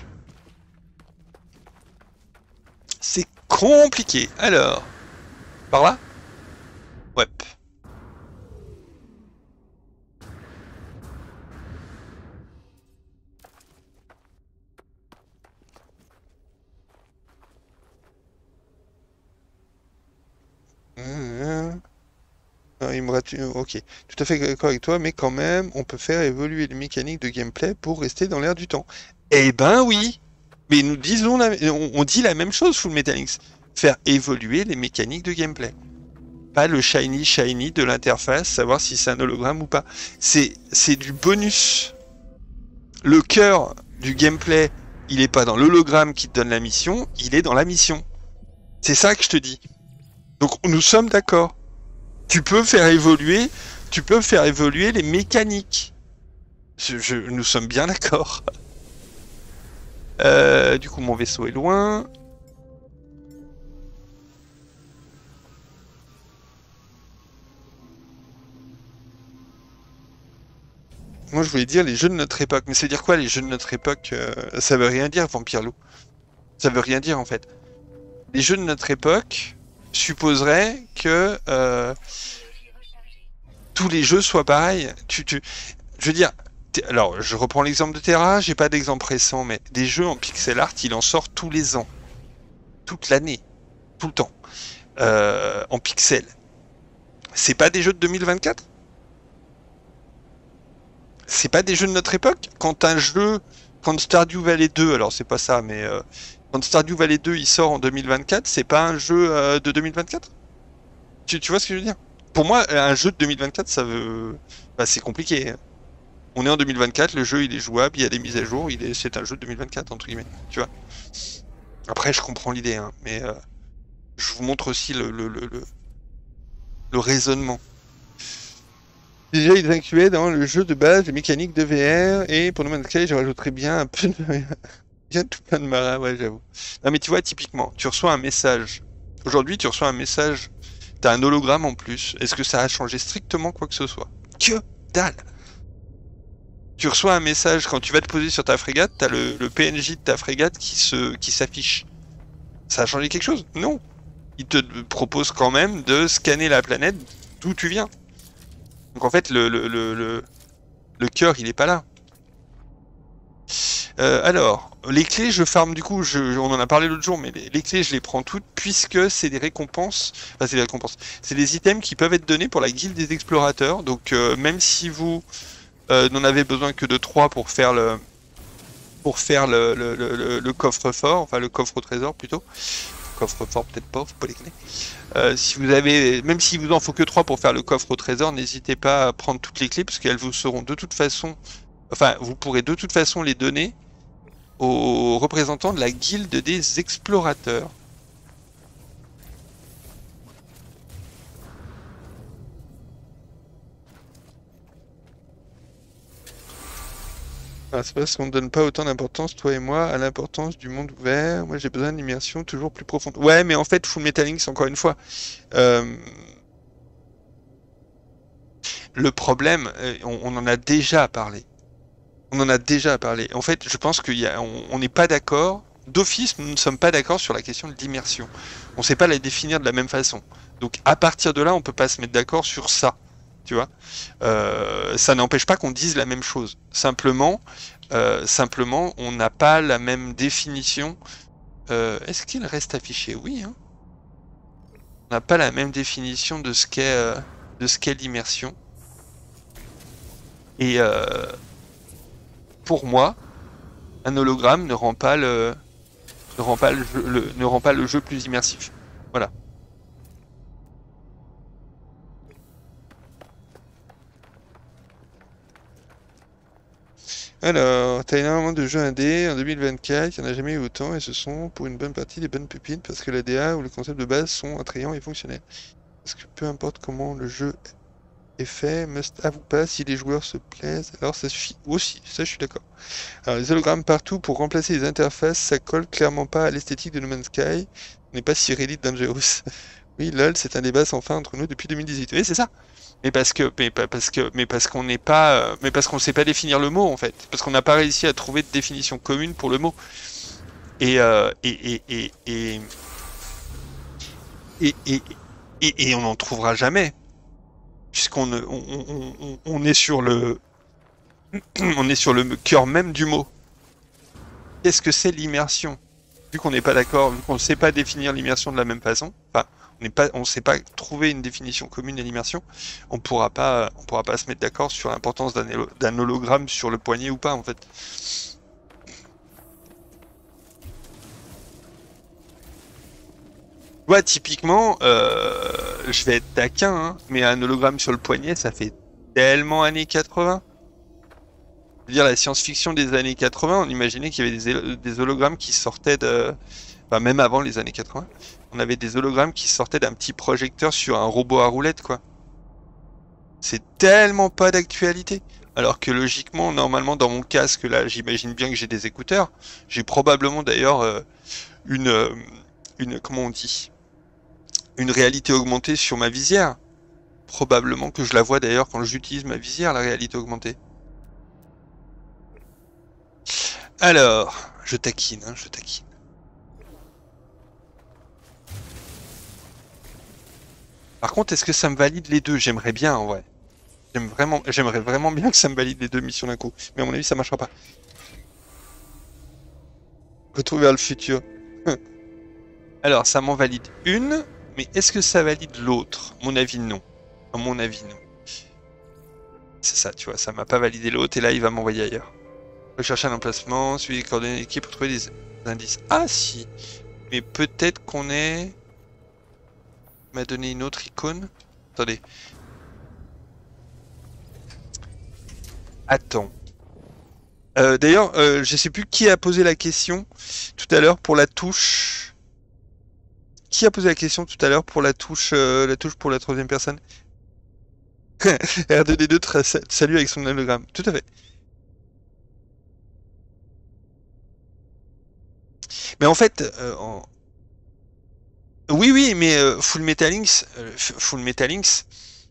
C'est compliqué. Alors. Par là ? Ouais. Mmh. Non, il me rate... Ok, tout à fait d'accord avec toi, mais quand même, on peut faire évoluer les mécaniques de gameplay pour rester dans l'air du temps. Eh ben oui. Mais nous disons la... on, on dit la même chose, Full Metal Links. Faire évoluer les mécaniques de gameplay. Pas le shiny shiny de l'interface, savoir si c'est un hologramme ou pas. C'est c'est du bonus. Le cœur du gameplay, il est pas dans l'hologramme qui te donne la mission, il est dans la mission. C'est ça que je te dis. Donc nous sommes d'accord. Tu peux faire évoluer, tu peux faire évoluer les mécaniques. Je, je, nous sommes bien d'accord. Euh, du coup, mon vaisseau est loin. Moi, je voulais dire les jeux de notre époque. Mais ça veut dire quoi, les jeux de notre époque euh, ça veut rien dire, Vampire Loup. Ça veut rien dire, en fait. Les jeux de notre époque supposeraient que euh, tous les jeux soient pareils. Tu, tu... Je veux dire... Alors, je reprends l'exemple de Terra, j'ai pas d'exemple récent, mais des jeux en pixel art, il en sort tous les ans. Toute l'année. Tout le temps. Euh, en pixel. C'est pas des jeux de deux mille vingt-quatre ? C'est pas des jeux de notre époque ? Quand un jeu... Quand Stardew Valley deux, alors c'est pas ça, mais... Euh, quand Stardew Valley deux, il sort en deux mille vingt-quatre, c'est pas un jeu euh, de deux mille vingt-quatre ? tu, tu vois ce que je veux dire ? Pour moi, un jeu de deux mille vingt-quatre, ça veut... Bah, c'est compliqué, hein. On est en deux mille vingt-quatre, le jeu il est jouable, il y a des mises à jour, il est, c'est un jeu de deux mille vingt-quatre entre guillemets, tu vois. Après je comprends l'idée, hein, mais euh, je vous montre aussi le, le, le, le, le raisonnement. Déjà il est inclus dans le jeu de base, les mécaniques de V R, et pour No Man's Sky je rajouterais bien un peu de... bien tout plein de maras, ouais j'avoue. Non mais tu vois typiquement, tu reçois un message, aujourd'hui tu reçois un message, t'as un hologramme en plus, est-ce que ça a changé strictement quoi que ce soit ? Que dalle ! Tu reçois un message quand tu vas te poser sur ta frégate, t'as le, le P N J de ta frégate qui se qui s'affiche. Ça a changé quelque chose? Non. Il te propose quand même de scanner la planète d'où tu viens. Donc en fait le le le le, le cœur il est pas là. Euh, alors, les clés, je farm du coup, je, on en a parlé l'autre jour, mais les, les clés, je les prends toutes puisque c'est des récompenses, enfin c'est des récompenses, c'est des items qui peuvent être donnés pour la guilde des explorateurs. Donc euh, même si vous euh, n'en avez besoin que de trois pour faire le pour faire le, le, le, le coffre-fort, enfin le coffre au trésor plutôt. Coffre-fort peut-être pas, faut pas les connaître. Euh, si vous avez, même s'il vous en faut que trois pour faire le coffre au trésor, n'hésitez pas à prendre toutes les clés parce qu'elles vous seront de toute façon, enfin vous pourrez de toute façon les donner aux représentants de la guilde des explorateurs. Ah, c'est parce qu'on ne donne pas autant d'importance, toi et moi, à l'importance du monde ouvert. Moi, j'ai besoin d'une immersion toujours plus profonde. Ouais, mais en fait, Full Metal Links, encore une fois, euh, le problème, euh, on, on en a déjà parlé. On en a déjà parlé. En fait, je pense qu'on n'est pas d'accord. D'office, nous ne sommes pas d'accord sur la question de l'immersion. On ne sait pas la définir de la même façon. Donc, à partir de là, on peut pas se mettre d'accord sur ça. Tu vois, euh, ça n'empêche pas qu'on dise la même chose. Simplement, euh, simplement, on n'a pas la même définition. Euh, Est-ce qu'il reste affiché? Oui. Hein, on n'a pas la même définition de ce qu'est euh, de ce qu'est l'immersion. Et euh, pour moi, un hologramme ne rend pas le ne rend pas le, jeu, le ne rend pas le jeu plus immersif. Voilà. Alors, t'as énormément de jeux indés en deux mille vingt-quatre, il n'y en a jamais eu autant, et ce sont pour une bonne partie des bonnes pupilles, parce que la D A ou le concept de base sont attrayants et fonctionnels. Parce que peu importe comment le jeu est fait, must have ou pas, si les joueurs se plaisent, alors ça suffit aussi, ça je suis d'accord. Alors les hologrammes partout pour remplacer les interfaces, ça colle clairement pas à l'esthétique de No Man's Sky, on n'est pas si Reddit Dangerous. Oui, lol, c'est un débat sans fin entre nous depuis deux mille dix-huit. Oui, c'est ça. Mais parce que, mais parce que, mais parce qu'on n'est pas, mais parce qu'on sait pas définir le mot en fait, parce qu'on n'a pas réussi à trouver de définition commune pour le mot. Et euh, et, et, et, et, et, et, et, et on n'en trouvera jamais, puisqu'on on, on, on, on est sur le, on est sur le cœur même du mot. Qu'est-ce que c'est l'immersion? Vu qu'on n'est pas d'accord, vu qu'on ne sait pas définir l'immersion de la même façon, enfin, on n'est pas, on sait pas trouver une définition commune à l'immersion, on pourra pas, on pourra pas se mettre d'accord sur l'importance d'un hologramme sur le poignet ou pas en fait. Ouais, typiquement, euh, je vais être taquin, hein, mais un hologramme sur le poignet, ça fait tellement années quatre-vingts. Je veux dire, la science-fiction des années quatre-vingts, on imaginait qu'il y avait des, des hologrammes qui sortaient de... Enfin, même avant les années quatre-vingts, on avait des hologrammes qui sortaient d'un petit projecteur sur un robot à roulettes, quoi. C'est tellement pas d'actualité. Alors que logiquement, normalement, dans mon casque, là, j'imagine bien que j'ai des écouteurs. J'ai probablement d'ailleurs euh, une, euh, une... Comment on dit? Une réalité augmentée sur ma visière. Probablement que je la vois d'ailleurs quand j'utilise ma visière, la réalité augmentée. Alors, je taquine, hein, je taquine. Par contre, est-ce que ça me valide les deux? J'aimerais bien, en vrai. J'aime vraiment, j'aimerais vraiment bien que ça me valide les deux missions d'un coup. Mais à mon avis, ça marchera pas. Retour vers le futur. Alors, ça m'en valide une, mais est-ce que ça valide l'autre? À mon avis, non. À mon avis, non. C'est ça, tu vois, ça m'a pas validé l'autre, et là, il va m'envoyer ailleurs. Rechercher un emplacement, suivre les coordonnées d'équipe pour trouver des indices. Ah, si! Mais peut-être qu'on est... Il m'a donné une autre icône. Attendez. Attends. Euh, D'ailleurs, euh, je sais plus qui a posé la question tout à l'heure pour la touche. Qui a posé la question tout à l'heure pour la touche, euh, la touche pour la troisième personne? R deux D deux salut avec son hologramme. Tout à fait. Mais en fait, euh, en... oui, oui, mais euh, Full Metal Links, euh, Full Metal Links,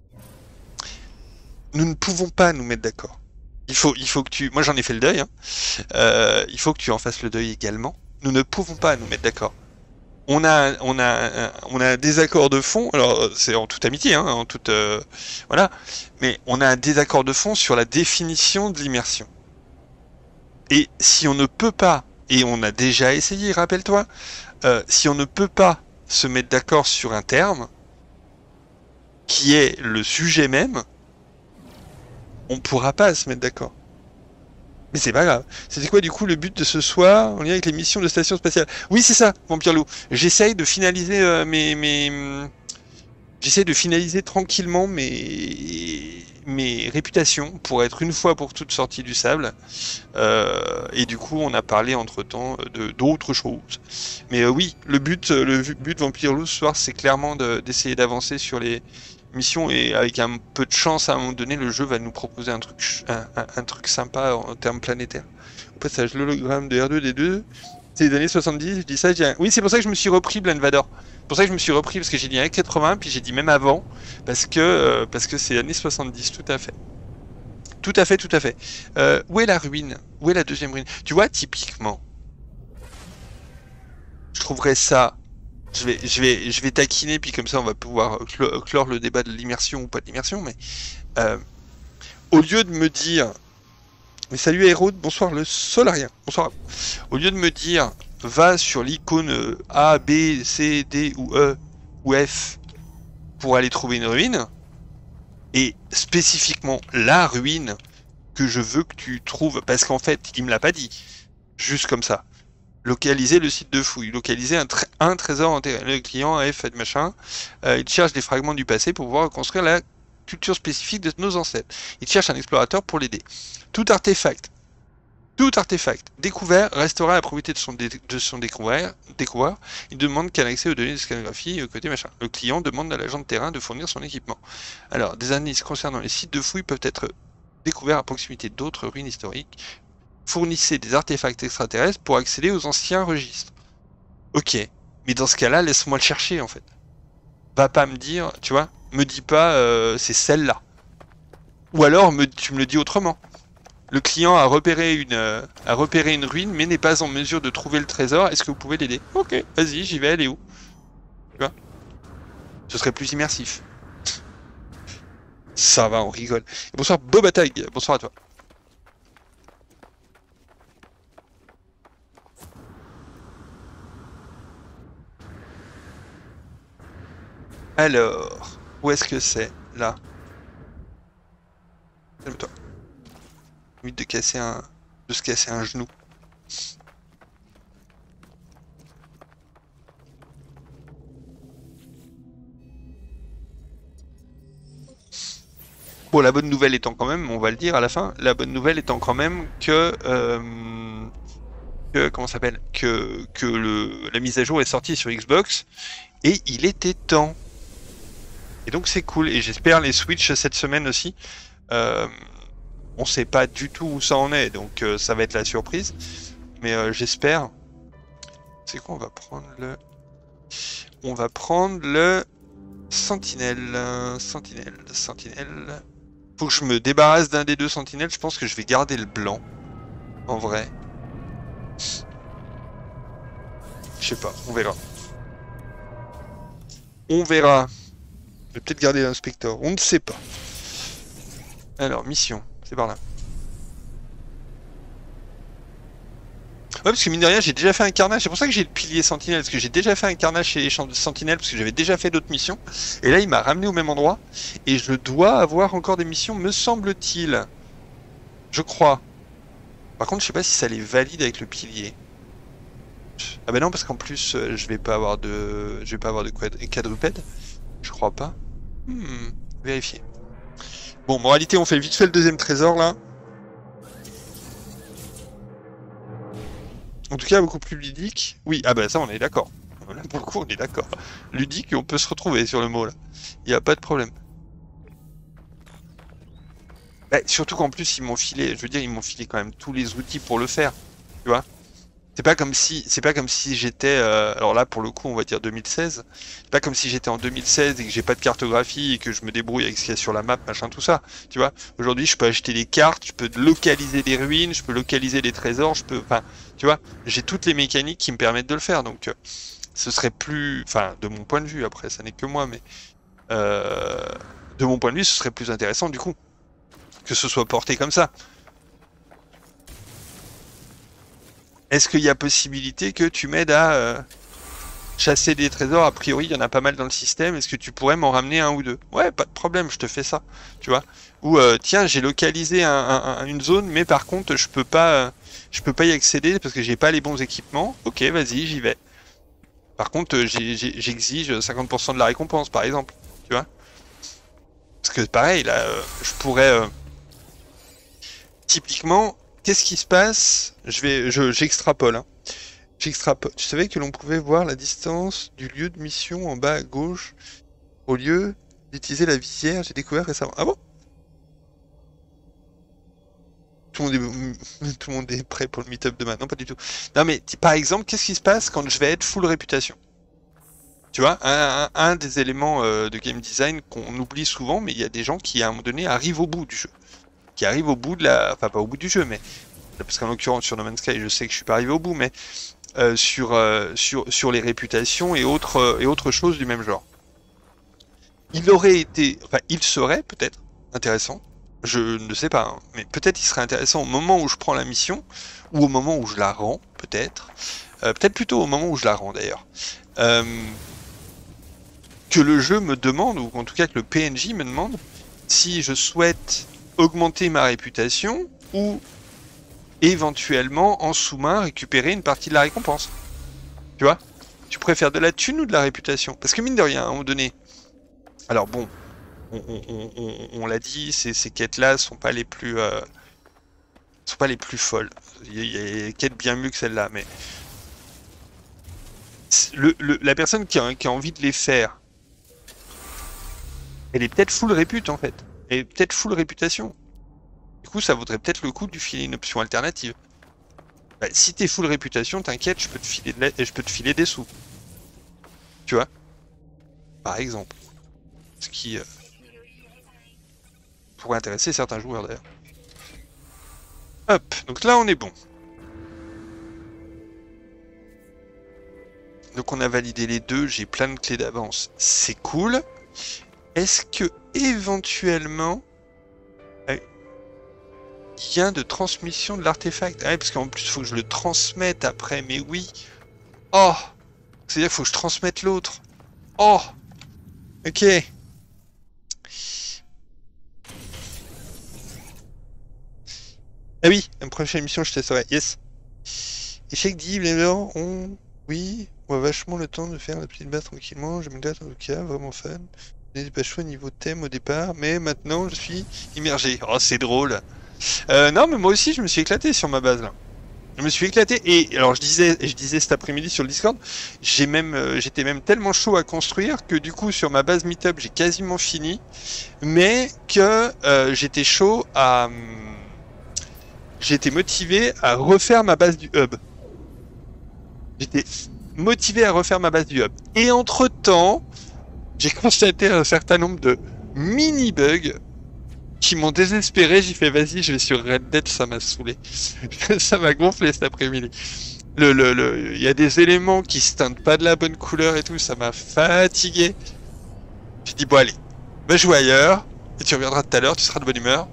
nous ne pouvons pas nous mettre d'accord. Il faut, il faut que tu, moi j'en ai fait le deuil, hein. Euh, il faut que tu en fasses le deuil également. Nous ne pouvons pas nous mettre d'accord. On a, on a, un, on a un désaccord de fond. Alors c'est en toute amitié, hein, en toute, euh, voilà. Mais on a un désaccord de fond sur la définition de l'immersion. Et si on ne peut pas, et on a déjà essayé, rappelle-toi, euh, si on ne peut pas se mettre d'accord sur un terme, qui est le sujet même, on pourra pas se mettre d'accord. Mais c'est pas grave. C'était quoi du coup le but de ce soir en lien avec les missions de station spatiale? Oui, c'est ça, Vampire Loup. J'essaye de finaliser euh, mes, mes... J'essaye de finaliser tranquillement mes... mes réputations pour être une fois pour toutes sorties du sable. Euh, et du coup, on a parlé entre-temps de d'autres choses. Mais euh, oui, le but, le but de Vampire Loup ce soir, c'est clairement d'essayer de, d'avancer sur les mission, et avec un peu de chance à un moment donné le jeu va nous proposer un truc un, un, un truc sympa en, en termes planétaires. Au passage, l'hologramme de R deux D deux, c'est les années soixante-dix, je dis ça, je dis un... oui, c'est pour ça que je me suis repris Blanvador. C'est pour ça que je me suis repris, parce que j'ai dit années quatre-vingts, puis j'ai dit même avant, parce que euh, parce que c'est années soixante-dix, tout à fait. Tout à fait, tout à fait. Euh, où est la ruine? Où est la deuxième ruine? Tu vois, typiquement, je trouverais ça. Je vais, je vais, je vais taquiner, puis comme ça on va pouvoir clore le débat de l'immersion ou pas de l'immersion, mais euh, au lieu de me dire, mais salut Hérode, bonsoir le Solarien, bonsoir. Au lieu de me dire, va sur l'icône A, B, C, D ou E ou F pour aller trouver une ruine, et spécifiquement la ruine que je veux que tu trouves, parce qu'en fait il me l'a pas dit, juste comme ça. Localiser le site de fouille, localiser un, tr un trésor enterré. Le client a fait de machin, euh, il cherche des fragments du passé pour pouvoir reconstruire la culture spécifique de nos ancêtres. Il cherche un explorateur pour l'aider. Tout artefact, tout artefact découvert restera à la propriété de son, dé de son découvert, découvert. Il demande qu'un accès aux données de scanographie côté machin. Le client demande à l'agent de terrain de fournir son équipement. Alors, des indices concernant les sites de fouille peuvent être découverts à proximité d'autres ruines historiques. Fournissez des artefacts extraterrestres pour accéder aux anciens registres. Ok, mais dans ce cas-là, laisse-moi le chercher en fait. Va pas me dire, tu vois, me dis pas euh, c'est celle-là. Ou alors me, tu me le dis autrement. Le client a repéré une, euh, a repéré une ruine, mais n'est pas en mesure de trouver le trésor. Est-ce que vous pouvez l'aider? Ok, vas-y, j'y vais. Elle est où? Tu vois? Ce serait plus immersif. Ça va, on rigole. Et bonsoir Bobatag, bonsoir à toi. Alors, où est-ce que c'est? Là. Calme-toi. Limite de casser un... de se casser un genou. Bon, la bonne nouvelle étant quand même, on va le dire à la fin, la bonne nouvelle étant quand même que... Euh, que comment ça s'appelle? Que, que le, la mise à jour est sortie sur Xbox, et il était temps. Et donc c'est cool, et j'espère les Switch cette semaine aussi. Euh, on sait pas du tout où ça en est, donc euh, ça va être la surprise. Mais euh, j'espère... C'est quoi, on va prendre le... On va prendre le... Sentinelle, Sentinelle, Sentinelle... Faut que je me débarrasse d'un des deux sentinelles, je pense que je vais garder le blanc. En vrai. Je sais pas, on verra. On verra. Je vais peut-être garder l'inspecteur, on ne sait pas. Alors, mission, c'est par là. Ouais, parce que mine de rien, j'ai déjà fait un carnage. C'est pour ça que j'ai le pilier sentinelle, parce que j'ai déjà fait un carnage chez les champs de sentinelle, parce que j'avais déjà fait d'autres missions. Et là, il m'a ramené au même endroit. Et je dois avoir encore des missions, me semble-t-il. Je crois. Par contre, je sais pas si ça les valide avec le pilier. Ah bah non, parce qu'en plus, euh, je vais pas avoir de, je vais pas avoir de quadrupède. Je crois pas. Hmm, vérifier. Bon, moralité, on fait vite fait le deuxième trésor là. En tout cas, beaucoup plus ludique. Oui, ah bah ça, on est d'accord. Là, pour le coup, on est d'accord. Ludique, on peut se retrouver sur le mot là. Il n'y a pas de problème. Bah, surtout qu'en plus, ils m'ont filé, je veux dire, ils m'ont filé quand même tous les outils pour le faire. Tu vois? C'est pas comme si, c'est pas comme si j'étais, euh, alors là, pour le coup, on va dire deux mille seize. C'est pas comme si j'étais en deux mille seize et que j'ai pas de cartographie et que je me débrouille avec ce qu'il y a sur la map, machin, tout ça. Tu vois? Aujourd'hui, je peux acheter des cartes, je peux localiser des ruines, je peux localiser des trésors, je peux, enfin, tu vois, j'ai toutes les mécaniques qui me permettent de le faire. Donc, euh, ce serait plus, enfin, de mon point de vue, après, ça n'est que moi, mais euh, de mon point de vue, ce serait plus intéressant du coup que ce soit porté comme ça. est-ce qu'il y a possibilité que tu m'aides à euh, chasser des trésors? A priori, il y en a pas mal dans le système. Est-ce que tu pourrais m'en ramener un ou deux? Ouais, pas de problème, je te fais ça. Tu vois? Ou euh, tiens, j'ai localisé un, un, une zone, mais par contre, je peux pas, euh, je peux pas y accéder parce que j'ai pas les bons équipements. Ok, vas-y, j'y vais. Par contre, euh, j'exige cinquante pour cent de la récompense, par exemple. Tu vois? Parce que pareil, là, euh, je pourrais... Euh... Typiquement, qu'est-ce qui se passe? Je vais, je, j'extrapole. Hein. J'extrapole. Tu savais que l'on pouvait voir la distance du lieu de mission en bas à gauche au lieu d'utiliser la visière? J'ai découvert récemment. Ah bon? Tout le, monde est... Tout le monde est prêt pour le meet-up demain. Non, pas du tout. Non, mais par exemple, qu'est-ce qui se passe quand je vais être full réputation? Tu vois, un, un, un des éléments euh, de game design qu'on oublie souvent, mais il y a des gens qui, à un moment donné, arrivent au bout du jeu. Qui arrivent au bout de la... Enfin, pas au bout du jeu, mais... Parce qu'en l'occurrence, sur No Man's Sky, je sais que je suis pas arrivé au bout, mais... Euh, sur, euh, sur, sur les réputations et autres, euh, et autres choses du même genre. Il aurait été... Enfin, il serait peut-être intéressant. Je ne sais pas, hein, mais peut-être il serait intéressant au moment où je prends la mission, ou au moment où je la rends, peut-être. Euh, peut-être plutôt au moment où je la rends, d'ailleurs. Euh... que le jeu me demande, ou en tout cas que le P N J me demande, si je souhaite augmenter ma réputation ou éventuellement en sous-main récupérer une partie de la récompense. Tu vois? Tu préfères de la thune ou de la réputation? Parce que mine de rien, à un moment donné... Alors bon, on, on, on, on l'a dit, ces, ces quêtes-là sont pas les plus... Euh, sont pas les plus folles. Il y a des quêtes bien mieux que celle-là, mais... Le, le, la personne qui a, qui a envie de les faire, elle est peut-être full répute en fait. Elle est peut-être full réputation. Du coup, ça vaudrait peut-être le coup de lui filer une option alternative. Bah, si t'es full réputation, t'inquiète, je peux te filer de la... je peux te filer des sous. Tu vois? Par exemple. Ce qui euh, pourrait intéresser certains joueurs d'ailleurs. Hop, donc là on est bon. Donc on a validé les deux, j'ai plein de clés d'avance. C'est cool. Est-ce que éventuellement il y a de transmission de l'artefact? Ah ouais, parce qu'en plus il faut que je le transmette après, mais oui. Oh, c'est-à-dire qu'il faut que je transmette l'autre. Oh, ok. Ah oui, la prochaine émission je testerai, yes. Échec dit, les gens ont... Oui, on a vachement le temps de faire la petite base tranquillement, je me date en tout cas, vraiment fan. Je n'étais pas chaud niveau thème au départ, mais maintenant je suis immergé. Oh, c'est drôle. Euh, non, mais moi aussi je me suis éclaté sur ma base là. Je me suis éclaté et alors je disais, je disais cet après-midi sur le Discord, j'ai même, euh, j'étais même tellement chaud à construire que du coup sur ma base Meetup j'ai quasiment fini, mais que euh, j'étais chaud à, j'étais motivé à refaire ma base du hub. J'étais motivé à refaire ma base du hub. Et entre temps, j'ai constaté un certain nombre de mini bugs qui m'ont désespéré. J'ai fait vas-y, je vais sur Red Dead, ça m'a saoulé. Ça m'a gonflé cet après-midi. Le, le, le, il y a des éléments qui se teintent pas de la bonne couleur et tout, ça m'a fatigué. J'ai dit bon allez, va jouer ailleurs, et tu reviendras tout à l'heure, tu seras de bonne humeur.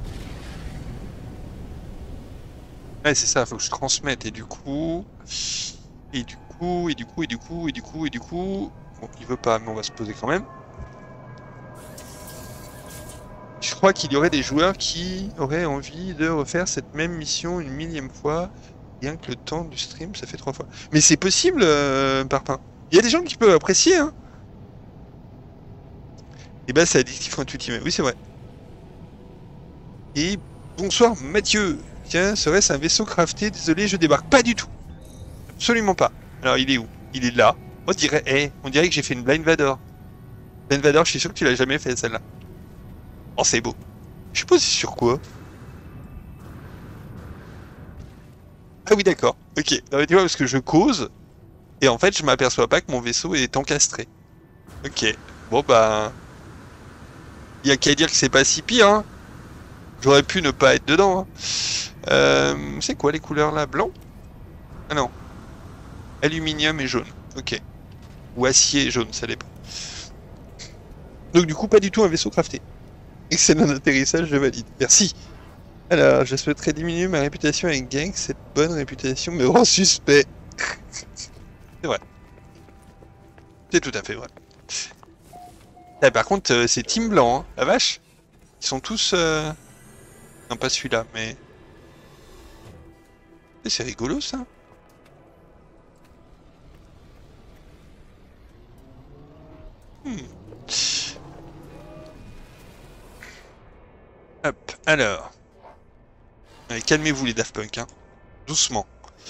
Ouais c'est ça, faut que je transmette, et du coup... Et du coup, et du coup, et du coup, et du coup, et du coup... Bon, il veut pas, mais on va se poser quand même. Je crois qu'il y aurait des joueurs qui auraient envie de refaire cette même mission une millième fois, bien que le temps du stream, ça fait trois fois. Mais c'est possible, euh, Parpin. Il y a des gens qui peuvent apprécier, hein. Et bah, c'est addictif quand tu t'y mets. Oui, c'est vrai. Et bonsoir, Mathieu. Tiens, serait-ce un vaisseau crafté? Désolé, je débarque. Pas du tout. Absolument pas. Alors, il est où? Il est là. On dirait, hey, on dirait que j'ai fait une Blind Vador. Blind Vador, je suis sûr que tu l'as jamais fait, celle-là. Oh, c'est beau. Je sais pas c'est sur quoi. Ah oui, d'accord. Ok. Non, mais tu vois, parce que je cause, et en fait, je m'aperçois pas que mon vaisseau est encastré. Ok. Bon, bah... Il y a qu'à dire que c'est pas si pire, hein. J'aurais pu ne pas être dedans, hein. Euh... C'est quoi les couleurs, là? Blanc? Ah non. Aluminium et jaune. Ok. Ou acier et jaune, ça dépend. Donc du coup, pas du tout un vaisseau crafté. Excellent atterrissage, je valide. Merci. Alors, je souhaiterais diminuer ma réputation avec Gang. Cette bonne réputation me rend suspect. C'est vrai. C'est tout à fait vrai. Ah, par contre, euh, c'est Team Blanc, hein. La vache. Ils sont tous... Euh... Non, pas celui-là, mais... C'est rigolo, ça. Hmm. Hop, alors... Allez, calmez-vous les Daft Punk, hein. Doucement.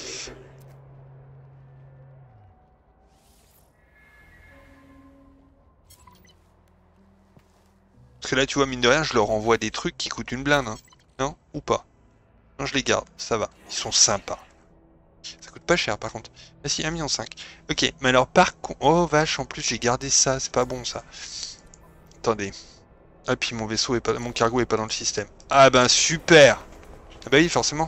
Parce que là, tu vois, mine de rien, je leur envoie des trucs qui coûtent une blinde, hein. Non? Ou pas? Non, je les garde, ça va. Ils sont sympas. Ça coûte pas cher, par contre. Ah si, un million cinq. Ok, mais alors, par contre... Oh, vache, en plus, j'ai gardé ça. C'est pas bon, ça. Attendez. Ah, puis mon vaisseau est pas... Mon cargo est pas dans le système. Ah ben, super! Ah bah oui, forcément.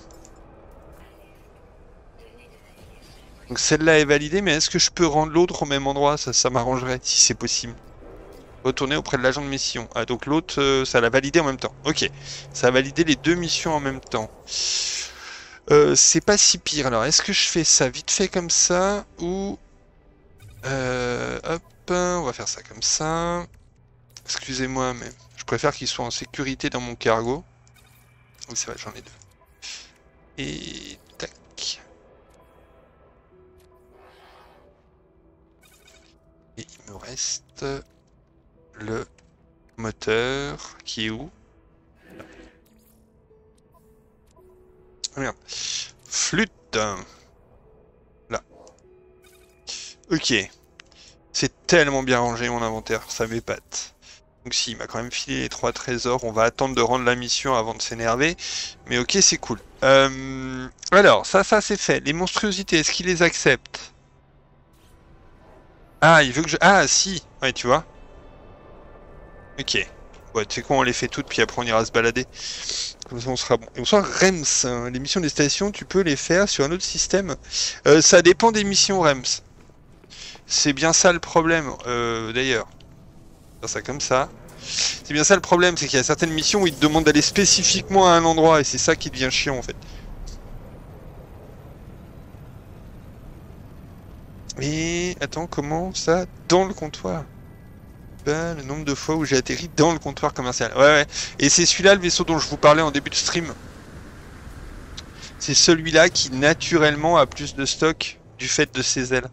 Donc celle-là est validée, mais est-ce que je peux rendre l'autre au même endroit? Ça, ça m'arrangerait, si c'est possible. Retourner auprès de l'agent de mission. Ah, donc l'autre, euh, ça l'a validé en même temps. Ok. Ça a validé les deux missions en même temps. Euh, c'est pas si pire. Alors, est-ce que je fais ça vite fait comme ça? Ou... Euh, hop, on va faire ça comme ça. Excusez-moi, mais je préfère qu'ils soient en sécurité dans mon cargo. Oui, c'est vrai, j'en ai deux. Et... tac. Et il me reste... le moteur qui est où? Oh merde. Flûte. Là. Ok. C'est tellement bien rangé mon inventaire, ça m'épate. Donc si, il m'a quand même filé les trois trésors. On va attendre de rendre la mission avant de s'énerver. Mais ok, c'est cool. Euh... Alors, ça, ça c'est fait. Les monstruosités, est-ce qu'il les accepte? Ah, il veut que je... Ah, si. Ouais, tu vois. Ok. Ouais, tu sais quoi, on les fait toutes, puis après on ira se balader. Comme ça, on sera bon. Et bonsoir, Rems. Hein, les missions des stations, tu peux les faire sur un autre système. Euh, ça dépend des missions, Rems. C'est bien ça le problème, euh, d'ailleurs. Faire ça comme ça. C'est bien ça le problème, c'est qu'il y a certaines missions où ils te demandent d'aller spécifiquement à un endroit, et c'est ça qui devient chiant, en fait. Et... Attends, comment ça? Dans le comptoir? Le nombre de fois où j'ai atterri dans le comptoir commercial. Ouais, ouais. Et c'est celui-là, le vaisseau dont je vous parlais en début de stream. C'est celui-là qui, naturellement, a plus de stock du fait de ses ailes.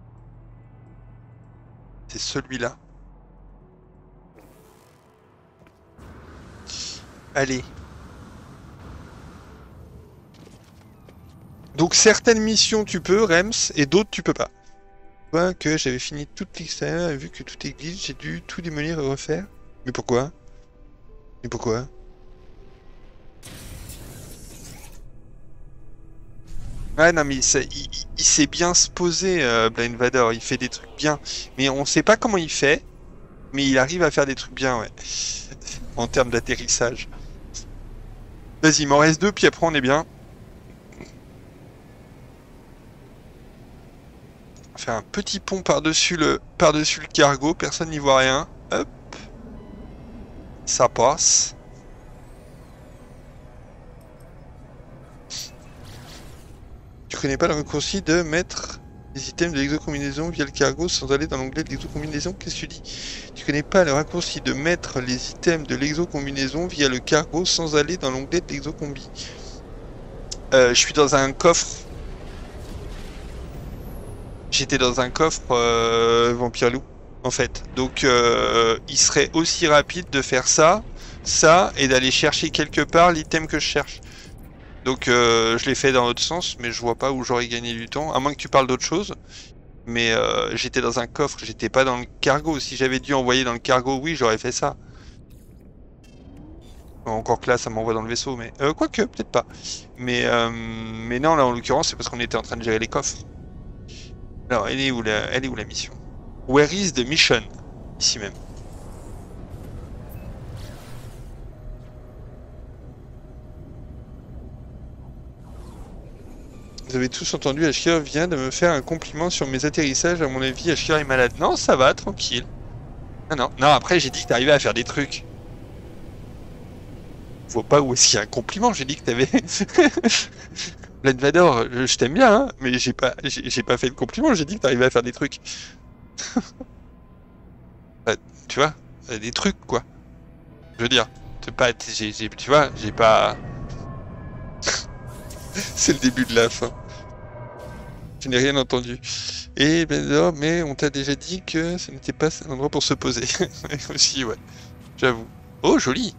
C'est celui-là. Allez. Donc, certaines missions, tu peux, Rems, et d'autres, tu peux pas. Que j'avais fini toute l'extérieur et vu que tout est glitch, j'ai dû tout démolir et refaire. Mais pourquoi? Mais pourquoi? Ouais, non, mais il, il, il sait bien se poser, euh, Blind Vader. Il fait des trucs bien. Mais on sait pas comment il fait. Mais il arrive à faire des trucs bien, ouais. En termes d'atterrissage. Vas-y, il m'en reste deux, puis après on est bien. Faire un petit pont par-dessus le par-dessus le cargo, personne n'y voit rien. Hop. Ça passe. Tu connais pas le raccourci de mettre les items de l'exocombinaison via le cargo sans aller dans l'onglet de l'exocombinaison? Qu'est-ce que tu dis? Tu connais pas le raccourci de mettre les items de l'exocombinaison via le cargo sans aller dans l'onglet de l'exocombi? Euh, je suis dans un coffre. J'étais dans un coffre euh, Vampire Loup, en fait. Donc, euh, il serait aussi rapide de faire ça, ça, et d'aller chercher quelque part l'item que je cherche. Donc, euh, je l'ai fait dans l'autre sens, mais je vois pas où j'aurais gagné du temps, à moins que tu parles d'autre chose. Mais euh, j'étais dans un coffre, j'étais pas dans le cargo. Si j'avais dû envoyer dans le cargo, oui, j'aurais fait ça. Encore que là, ça m'envoie dans le vaisseau, mais... Euh, quoique, peut-être pas. Mais, euh, mais non, là, en l'occurrence, c'est parce qu'on était en train de gérer les coffres. Alors, elle est où la, elle est où la mission? Where is the mission? Ici même. Vous avez tous entendu, Ashkir vient de me faire un compliment sur mes atterrissages. À mon avis, Ashkir est malade. Non, ça va, tranquille. Non, non, non, après j'ai dit que t'arrivais à faire des trucs. vois pas où est-ce qu'il y a un compliment. J'ai dit que t'avais... Blaine Vador, je, je t'aime bien, hein, mais j'ai pas, j'ai pas fait de compliment. J'ai dit que t'arrivais à faire des trucs. Bah, tu vois, des trucs, quoi. Je veux dire, c'est pas... J'ai, j'ai, tu vois, j'ai pas... C'est le début de la fin. Je n'ai rien entendu. Et ben, mais on t'a déjà dit que ce n'était pas un endroit pour se poser. Aussi, ouais. J'avoue. Oh, joli.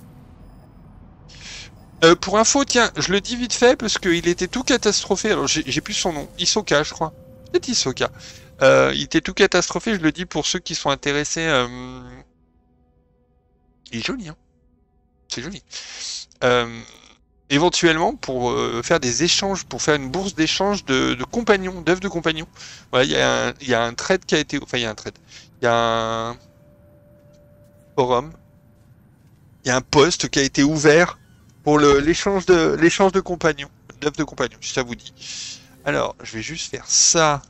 Euh, pour info, tiens, je le dis vite fait parce qu'il était tout catastrophé. Alors, j'ai plus son nom. Hisoka, je crois. Peut-être Hisoka. Euh, il était tout catastrophé, je le dis pour ceux qui sont intéressés. Euh... Il est joli, hein. C'est joli. Euh... Éventuellement pour euh, faire des échanges, pour faire une bourse d'échange de, de compagnons, d'œuvres de compagnons. Voilà, il y a un, il y a un trade qui a été, enfin il y a un trade, il y a un forum, il y a un poste qui a été ouvert pour le l'échange de l'échange de compagnons, d'œuvres de compagnons, si ça vous dit. Alors, je vais juste faire ça.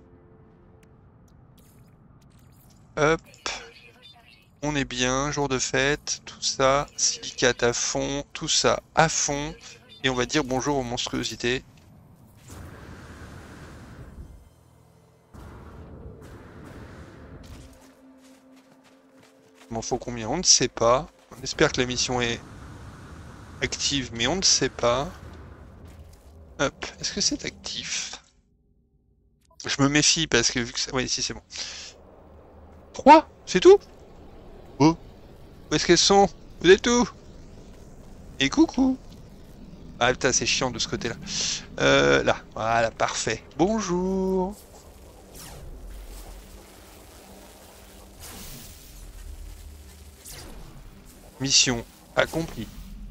Hop. On est bien, jour de fête, tout ça, silicate à fond, tout ça à fond, et on va dire bonjour aux monstruosités. Il m'en faut combien? On ne sait pas. On espère que la mission est active, mais on ne sait pas. Hop, est-ce que c'est actif? Je me méfie parce que vu que ça... Oui, si c'est bon. trois, c'est tout? Oh, où est-ce qu'elles sont? Vous êtes où? Et coucou. Ah putain, c'est chiant de ce côté-là. Euh, là, voilà, parfait. Bonjour. Mission accomplie.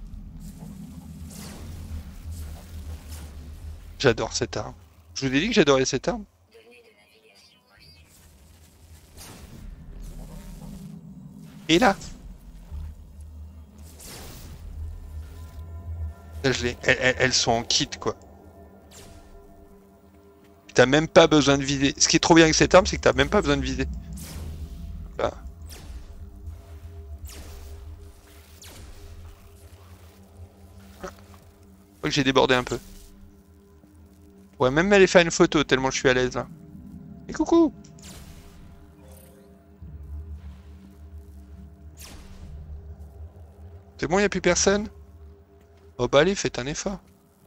J'adore cette arme. Je vous ai dit que j'adorais cette arme. Et là, là je l'ai. Elles, elles, elles sont en kit, quoi. T'as même pas besoin de viser. Ce qui est trop bien avec cette arme, c'est que t'as même pas besoin de viser. Là. Je crois que j'ai débordé un peu. Ouais, même aller faire une photo tellement je suis à l'aise là. Et coucou! C'est bon, y a plus personne? Oh bah allez, faites un effort.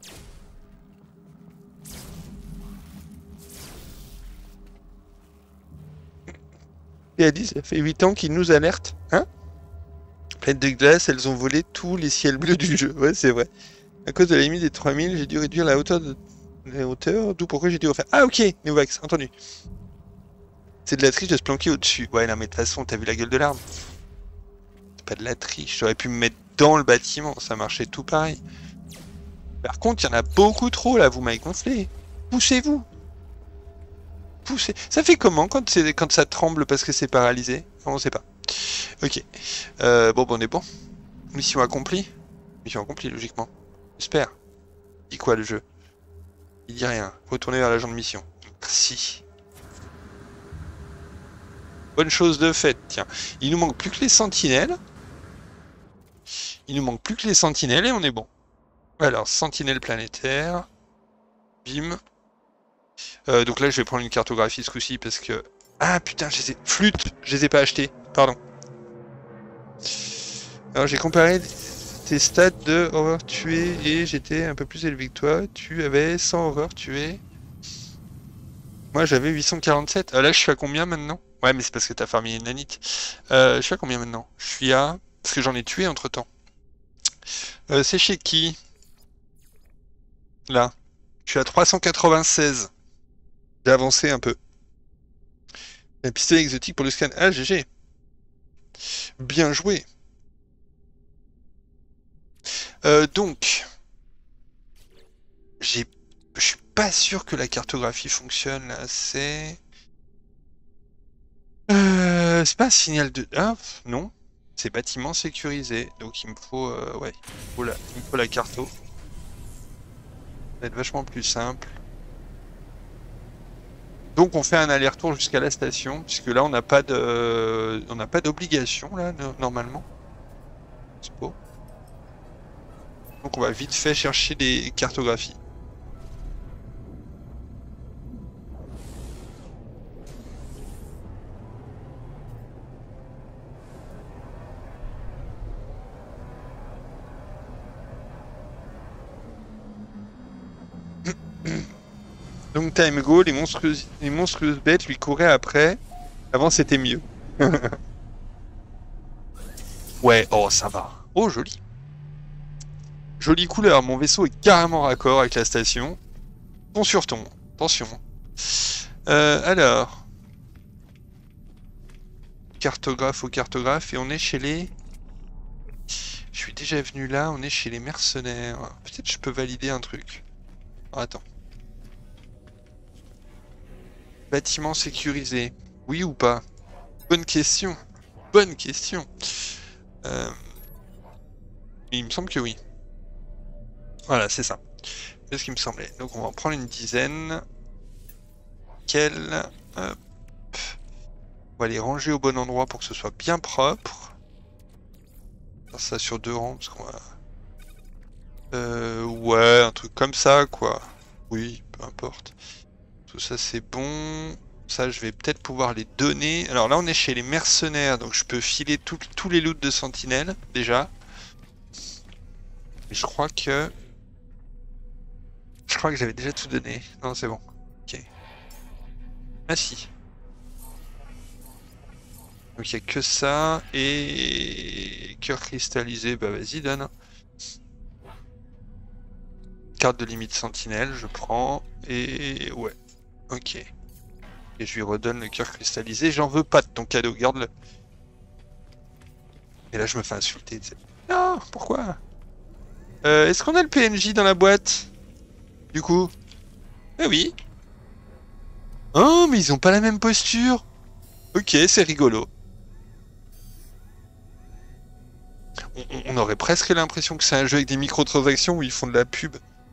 Et elle dit, ça fait huit ans qu'ils nous alertent, hein? Pleines de glace, elles ont volé tous les ciels bleus du jeu. Ouais, c'est vrai. À cause de la limite des trois mille, j'ai dû réduire la hauteur de la hauteur, d'où pourquoi j'ai dû refaire. Ah ok, Neovax, entendu. C'est de la triche de se planquer au-dessus. Ouais, non mais de toute façon, t'as vu la gueule de l'arme? C'est pas de la triche, j'aurais pu me mettre dans le bâtiment, ça marchait tout pareil. Par contre, il y en a beaucoup trop là, vous m'avez gonflé. Poussez-vous. Poussez. Ça fait comment quand, quand ça tremble parce que c'est paralysé? Non, on sait pas. Ok. Euh, bon, bon, on est bon. Mission accomplie. Mission accomplie, logiquement. J'espère. Il dit quoi le jeu? Il dit rien. Retournez vers l'agent de mission. Merci. Bonne chose de faite, tiens. Il nous manque plus que les sentinelles. Il nous manque plus que les sentinelles et on est bon. Alors, sentinelle planétaire. Bim. Euh, donc là, je vais prendre une cartographie ce coup-ci parce que... Ah putain, je les ai... Flûte, je les ai pas achetés. Pardon. Alors, j'ai comparé tes stats de horreur tuée et j'étais un peu plus élevé que toi. Tu avais cent horreurs tuées. Moi, j'avais huit cent quarante-sept. Ah, là, je suis à combien maintenant? Ouais, mais c'est parce que t'as farmé une nanite. Euh, je suis à combien maintenant? Je suis à... Parce que j'en ai tué entre-temps. Euh, c'est chez qui? Là. Je suis à trois cent quatre-vingt-seize. J'ai avancé un peu. Un pistolet exotique pour le scan. Ah, G G. Bien joué. Euh, donc... J'ai... Je suis pas sûr que la cartographie fonctionne, là. C'est... Euh, c'est pas un signal de... Ah, non. C'est bâtiment sécurisé. Donc il me faut... Euh, ouais, il me faut la, il me faut la carto. Ça va être vachement plus simple. Donc on fait un aller-retour jusqu'à la station, puisque là on n'a pas de... On n'a pas d'obligation, là, normalement. C'est beau. Donc on va vite fait chercher des cartographies. Donc time ago, les monstrueuses, les monstrueuses bêtes lui couraient après. Avant c'était mieux. Ouais, oh ça va. Oh joli. Jolie couleur, mon vaisseau est carrément raccord avec la station. Ton sur ton, attention. Euh, alors. Cartographe au cartographe, et on est chez les... Je suis déjà venu là, on est chez les mercenaires. Peut-être je peux valider un truc. Oh, attends. Bâtiment sécurisé. Oui ou pas? Bonne question. Bonne question. Euh... Il me semble que oui. Voilà, c'est ça. C'est ce qui me semblait. Donc on va en prendre une dizaine. Quelle... Hop. On va les ranger au bon endroit pour que ce soit bien propre. Faire ça sur deux rangs parce qu'on va... Euh... Ouais, un truc comme ça, quoi. Oui, peu importe. Tout ça c'est bon. Ça je vais peut-être pouvoir les donner. Alors là on est chez les mercenaires, donc je peux filer tout, tous les loots de sentinelle déjà. Et je crois que... Je crois que j'avais déjà tout donné. Non c'est bon. Ok. Ah si. Donc il n'y a que ça. Et... Cœur cristallisé, bah vas-y donne. Carte de limite sentinelle, je prends. Et... Ouais. Ok. Et je lui redonne le cœur cristallisé. J'en veux pas de ton cadeau, garde-le. Et là, je me fais insulter. T'sais. Non, pourquoi euh, Est-ce qu'on a le P N J dans la boîte? Du coup? Eh oui. Oh, mais ils ont pas la même posture. Ok, c'est rigolo. On, on aurait presque l'impression que c'est un jeu avec des microtransactions où ils font de la pub.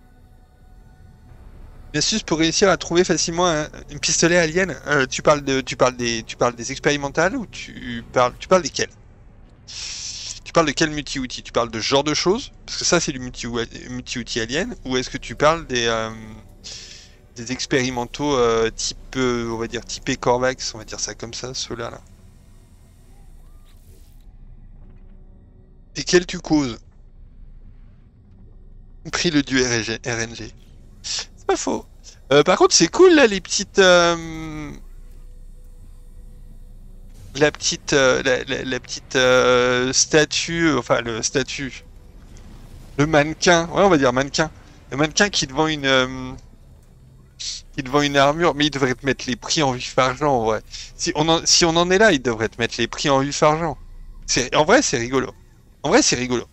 Une astuce pour réussir à trouver facilement un, un pistolet alien. Euh, tu parles de, tu parles des, tu parles des expérimentales ou tu parles, tu parles desquelles? Tu parles de quel multi-outil? Tu parles de ce genre de choses? Parce que ça c'est du multi-outil alien. Ou est-ce que tu parles des, euh, des expérimentaux euh, type, euh, on va dire typé Corvax, on va dire ça comme ça, ceux-là là. Desquels tu causes? Pris le du R N G. C'est pas faux. Euh, par contre, c'est cool là, les petites, euh... la petite, euh, la, la, la petite euh, statue, enfin le statue, le mannequin. Ouais, on va dire mannequin. Le mannequin qui devant une, euh... qui devant une armure, mais il devrait te mettre les prix en vif argent en vrai. Si on en, si on en est là, il devrait te mettre les prix en vif argent. C'est, en vrai, c'est rigolo. En vrai, c'est rigolo.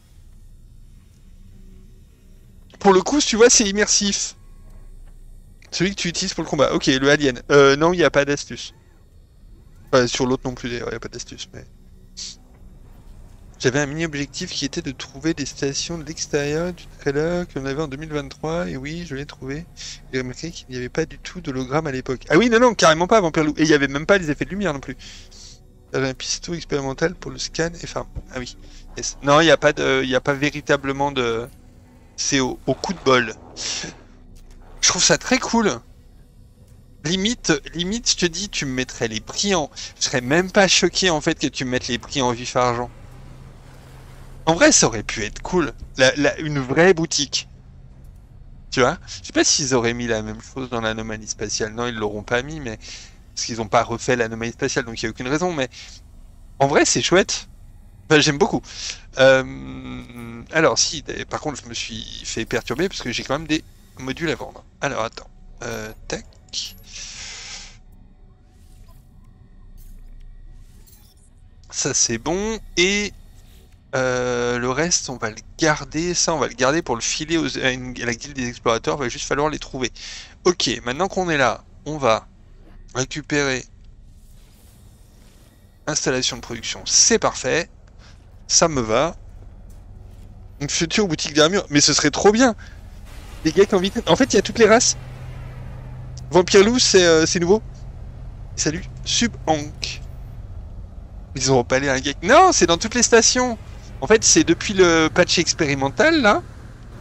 Pour le coup, tu vois, c'est immersif. Celui que tu utilises pour le combat. Ok, le alien. Euh, non, il n'y a pas d'astuce. Enfin, sur l'autre non plus, d'ailleurs, il n'y a pas d'astuce. Mais... J'avais un mini-objectif qui était de trouver des stations de l'extérieur du trailer qu'on avait en deux mille vingt-trois. Et oui, je l'ai trouvé. J'ai remarqué qu'il n'y avait pas du tout d'hologramme à l'époque. Ah oui, non, non, carrément pas, Vampire Loup. Et il n'y avait même pas les effets de lumière non plus. J'avais un pistolet expérimental pour le scan et enfin... Ah oui. Yes. Non, il n'y a pas de... Il n'y a pas véritablement de... C'est au, au coup de bol. Je trouve ça très cool. Limite, limite, je te dis, tu me mettrais les prix en... Je serais même pas choqué en fait que tu me mettes les prix en vif argent. En vrai, ça aurait pu être cool. La, la, une vraie boutique. Tu vois? Je sais pas s'ils auraient mis la même chose dans l'anomalie spatiale. Non, ils l'auront pas mis, mais... Parce qu'ils ont pas refait l'anomalie spatiale, donc il n'y a aucune raison, mais... En vrai, c'est chouette. Enfin, j'aime beaucoup. Euh... Alors, si, par contre, je me suis fait perturber parce que j'ai quand même des modules à vendre. Alors, attends. Euh, tac. Ça, c'est bon. Et euh, le reste, on va le garder. Ça, on va le garder pour le filer aux, à, une, à la guilde des explorateurs. Il va juste falloir les trouver. Ok, maintenant qu'on est là, on va récupérer installation de production. C'est parfait. Ça me va. Une future boutique d'armure. Mais ce serait trop bien. Les geeks en vitesse. En fait, il y a toutes les races. Vampire Loup, c'est euh, nouveau. Salut. Sub-Hank. Ils ont pas l'air un geek. Non, c'est dans toutes les stations. En fait, c'est depuis le patch expérimental, là.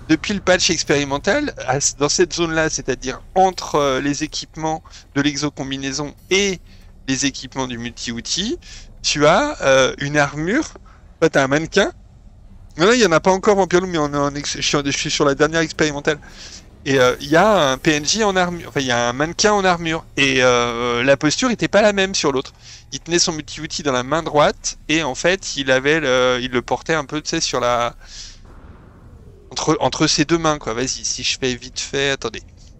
depuis le patch expérimental, à- dans cette zone-là, c'est-à-dire entre euh, les équipements de l'exocombinaison et les équipements du multi-outil, tu as euh, une armure, bah, tu as un mannequin. Non, non, il n'y en a pas encore Vampire Loom, mais on est en ex- je, suis, je suis sur la dernière expérimentale. Et euh, il y a un P N J en armure, enfin il y a un mannequin en armure. Et euh, la posture était pas la même sur l'autre. Il tenait son multi-outil dans la main droite, et en fait, il avait le, il le portait un peu, tu sais, sur la... Entre, entre ses deux mains, quoi. Vas-y, si je fais vite fait... Attendez.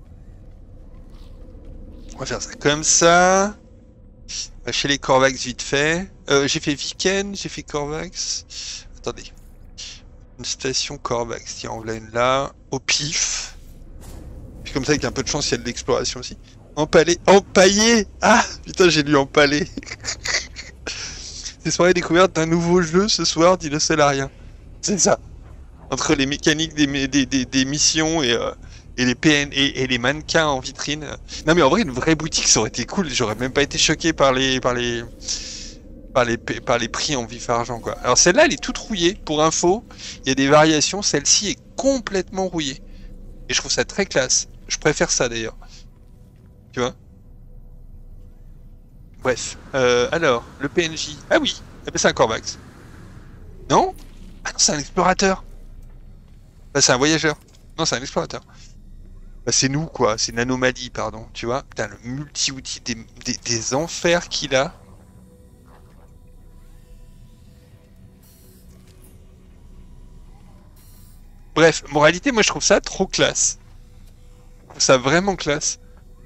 On va faire ça comme ça. Chez les Corvax, vite fait. Euh, j'ai fait Viken, j'ai fait Corvax. Attendez. Une station Corvax. Tiens, on voilà une là. Au pif. Puis comme ça, avec un peu de chance, il y a de l'exploration aussi. Empalé. Empaillé. Ah, putain, j'ai lu empalé. C'est soirée découverte d'un nouveau jeu ce soir, dit le seul à rien. C'est ça. Entre les mécaniques des, des, des, des missions et, euh, et les P N et, et les mannequins en vitrine. Non mais en vrai, une vraie boutique, ça aurait été cool. J'aurais même pas été choqué par les par les par les par les prix en vif argent, quoi. Alors celle-là, elle est toute rouillée. Pour info, il y a des variations. Celle-ci est complètement rouillée et je trouve ça très classe. Je préfère ça d'ailleurs. Tu vois. Bref. Euh, alors, le P N J. Ah oui, eh ben, c'est un Corvax. Non? Ah non, c'est un explorateur. Bah, c'est un voyageur. Non, c'est un explorateur. Bah, c'est nous, quoi. C'est une anomalie, pardon. Tu vois? Putain, le multi-outil des, des, des enfers qu'il a. Bref, moralité, moi, je trouve ça trop classe. Je trouve ça vraiment classe.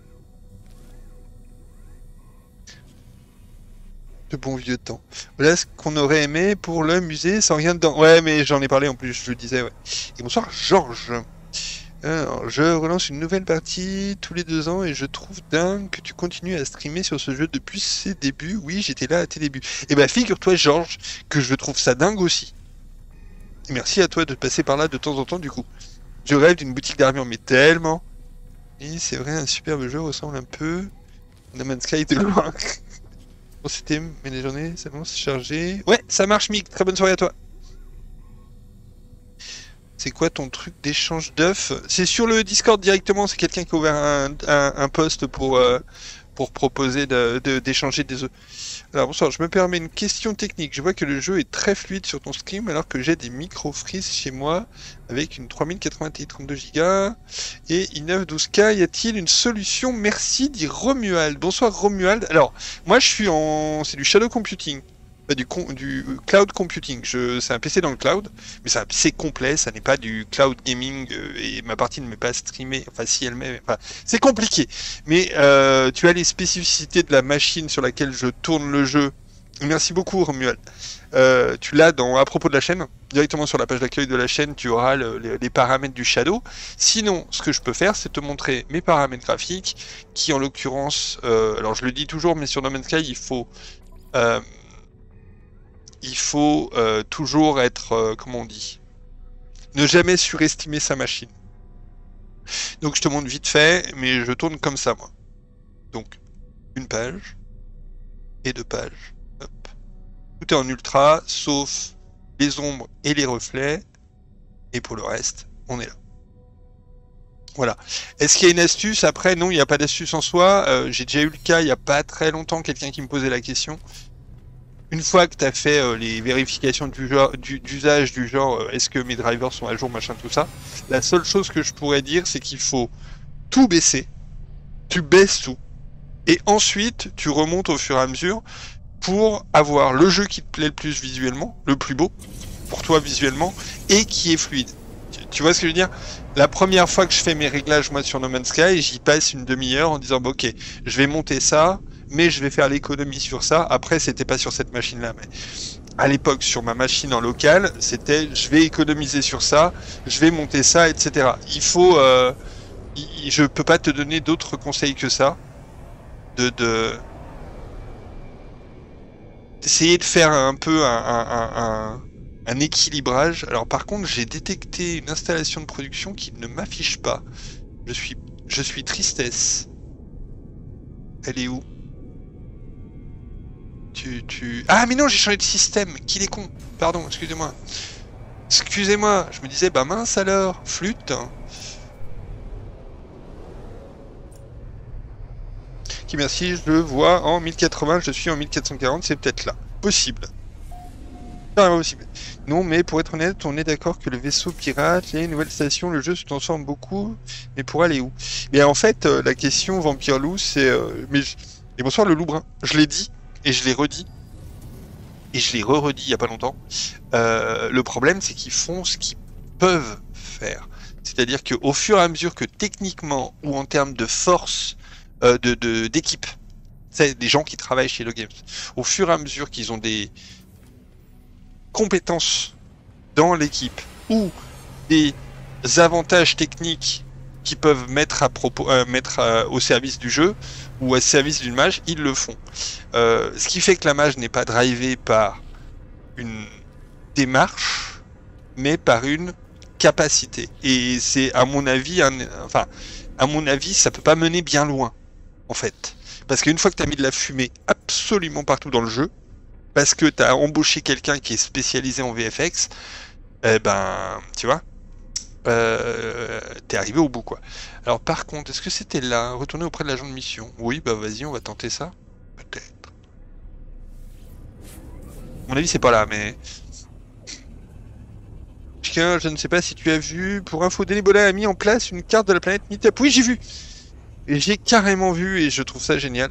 De bon vieux temps. Voilà ce qu'on aurait aimé pour le musée sans rien dedans. Ouais, mais j'en ai parlé en plus, je le disais, ouais. Et bonsoir, Georges. Alors, je relance une nouvelle partie tous les deux ans et je trouve dingue que tu continues à streamer sur ce jeu depuis ses débuts. Oui, j'étais là à tes débuts. Et bah, figure-toi, Georges, que je trouve ça dingue aussi. Et merci à toi de passer par là de temps en temps, du coup. Je rêve d'une boutique d'armure, mais tellement. Et c'est vrai, un superbe jeu ressemble un peu No Man's Sky de loin. Bon, c'était, mais les journées, ça commence à charger. Ouais, ça marche, Mick. Très bonne soirée à toi. C'est quoi ton truc d'échange d'œufs? C'est sur le Discord directement, c'est quelqu'un qui a ouvert un, un, un post pour, euh, pour proposer de, de, d'échanger des œufs. Alors bonsoir, je me permets une question technique. Je vois que le jeu est très fluide sur ton stream alors que j'ai des micro-freeze chez moi avec une trois mille quatre-vingts Ti trente-deux giga et i neuf douze K. Y a-t-il une solution? Merci, dit Romuald. Bonsoir Romuald. Alors, moi je suis en... c'est du shadow computing. Du, du cloud computing. Je, c'est un P C dans le cloud, mais c'est un P C complet, ça n'est pas du cloud gaming euh, et ma partie ne m'est pas streamée. Enfin, si elle m'est. Enfin, c'est compliqué. Mais euh, tu as les spécificités de la machine sur laquelle je tourne le jeu. Merci beaucoup, Romuald. Euh, tu l'as dans à propos de la chaîne, directement sur la page d'accueil de la chaîne, tu auras le, les, les paramètres du Shadow. Sinon, ce que je peux faire, c'est te montrer mes paramètres graphiques, qui en l'occurrence, euh, alors je le dis toujours, mais sur No Man's Sky, il faut euh, il faut euh, toujours être, euh, comment on dit, ne jamais surestimer sa machine. Donc je te montre vite fait, mais je tourne comme ça, moi. Donc, une page, et deux pages. Hop. Tout est en ultra, sauf les ombres et les reflets, et pour le reste, on est là. Voilà. Est-ce qu'il y a une astuce? Après, non, il n'y a pas d'astuce en soi. Euh, j'ai déjà eu le cas, il n'y a pas très longtemps, quelqu'un qui me posait la question. Une fois que tu as fait euh, les vérifications du genre, du, d'usage du genre euh, est-ce que mes drivers sont à jour, machin, tout ça, la seule chose que je pourrais dire, c'est qu'il faut tout baisser, tu baisses tout, et ensuite tu remontes au fur et à mesure pour avoir le jeu qui te plaît le plus visuellement, le plus beau, pour toi visuellement, et qui est fluide. Tu, tu vois ce que je veux dire? La première fois que je fais mes réglages, moi, sur No Man's Sky, j'y passe une demi-heure en disant, bah, ok, je vais monter ça, mais je vais faire l'économie sur ça. Après, c'était pas sur cette machine-là, mais à l'époque, sur ma machine en local, c'était je vais économiser sur ça, je vais monter ça, et cetera. Il faut, euh, il, je peux pas te donner d'autres conseils que ça, de, de d'essayer de faire un peu un, un, un, un équilibrage. Alors par contre, j'ai détecté une installation de production qui ne m'affiche pas. Je suis, je suis tristesse. Elle est où? Tu, tu... Ah mais non, j'ai changé de système. Qu'il est con. Pardon, excusez-moi. Excusez-moi, je me disais, bah mince alors, flûte. Qui merci, je le vois en mille quatre-vingts, je suis en mille quatre cent quarante, c'est peut-être là. Possible. Carrément possible. Non, mais pour être honnête, on est d'accord que le vaisseau pirate, les nouvelles stations, le jeu se transforme beaucoup, mais pour aller où? Mais en fait, euh, la question Vampire Loup, c'est... Euh, mais je- Et bonsoir le loup brun. Je l'ai dit, et je l'ai redit, et je l'ai re-redit il y a pas longtemps. Euh, le problème, c'est qu'ils font ce qu'ils peuvent faire. C'est-à-dire qu'au fur et à mesure que techniquement, ou en termes de force, euh, de, de, d'équipe, c'est des gens qui travaillent chez Hello Games, au fur et à mesure qu'ils ont des compétences dans l'équipe ou des avantages techniques qui peuvent mettre à propos, euh, mettre euh, au service du jeu ou au service d'une mage, ils le font. Euh, ce qui fait que la mage n'est pas drivée par une démarche, mais par une capacité. Et c'est à mon avis, un, enfin, à mon avis, ça peut pas mener bien loin, en fait, parce qu'une fois que tu as mis de la fumée absolument partout dans le jeu, parce que tu as embauché quelqu'un qui est spécialisé en V F X, eh ben, tu vois, euh, t'es arrivé au bout, quoi. Alors, par contre, est-ce que c'était là? Retourner auprès de l'agent de mission. Oui, bah vas-y, on va tenter ça. Peut-être. À mon avis, c'est pas là, mais... Chien, je ne sais pas si tu as vu, pour info, Dénébola a mis en place une carte de la planète Meetup. Oui, j'ai vu! Et j'ai carrément vu, et je trouve ça génial.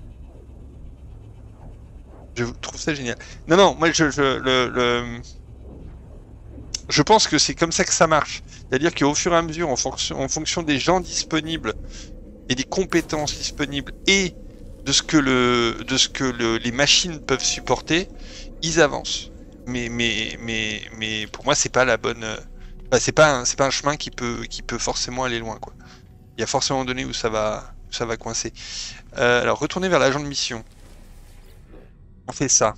Je trouve ça génial. Non, non, moi, je... je le, le... Je pense que c'est comme ça que ça marche. C'est-à-dire qu'au fur et à mesure, en fonction, en fonction des gens disponibles et des compétences disponibles et de ce que, le, de ce que le, les machines peuvent supporter, ils avancent. Mais, mais, mais, mais pour moi, c'est pas la bonne. Bah, c'est pas, un, c'est pas un chemin qui peut, qui peut forcément aller loin, quoi. Il y a forcément donné où ça va, où ça va coincer. Euh, alors, retourner vers l'agent de mission. On fait ça.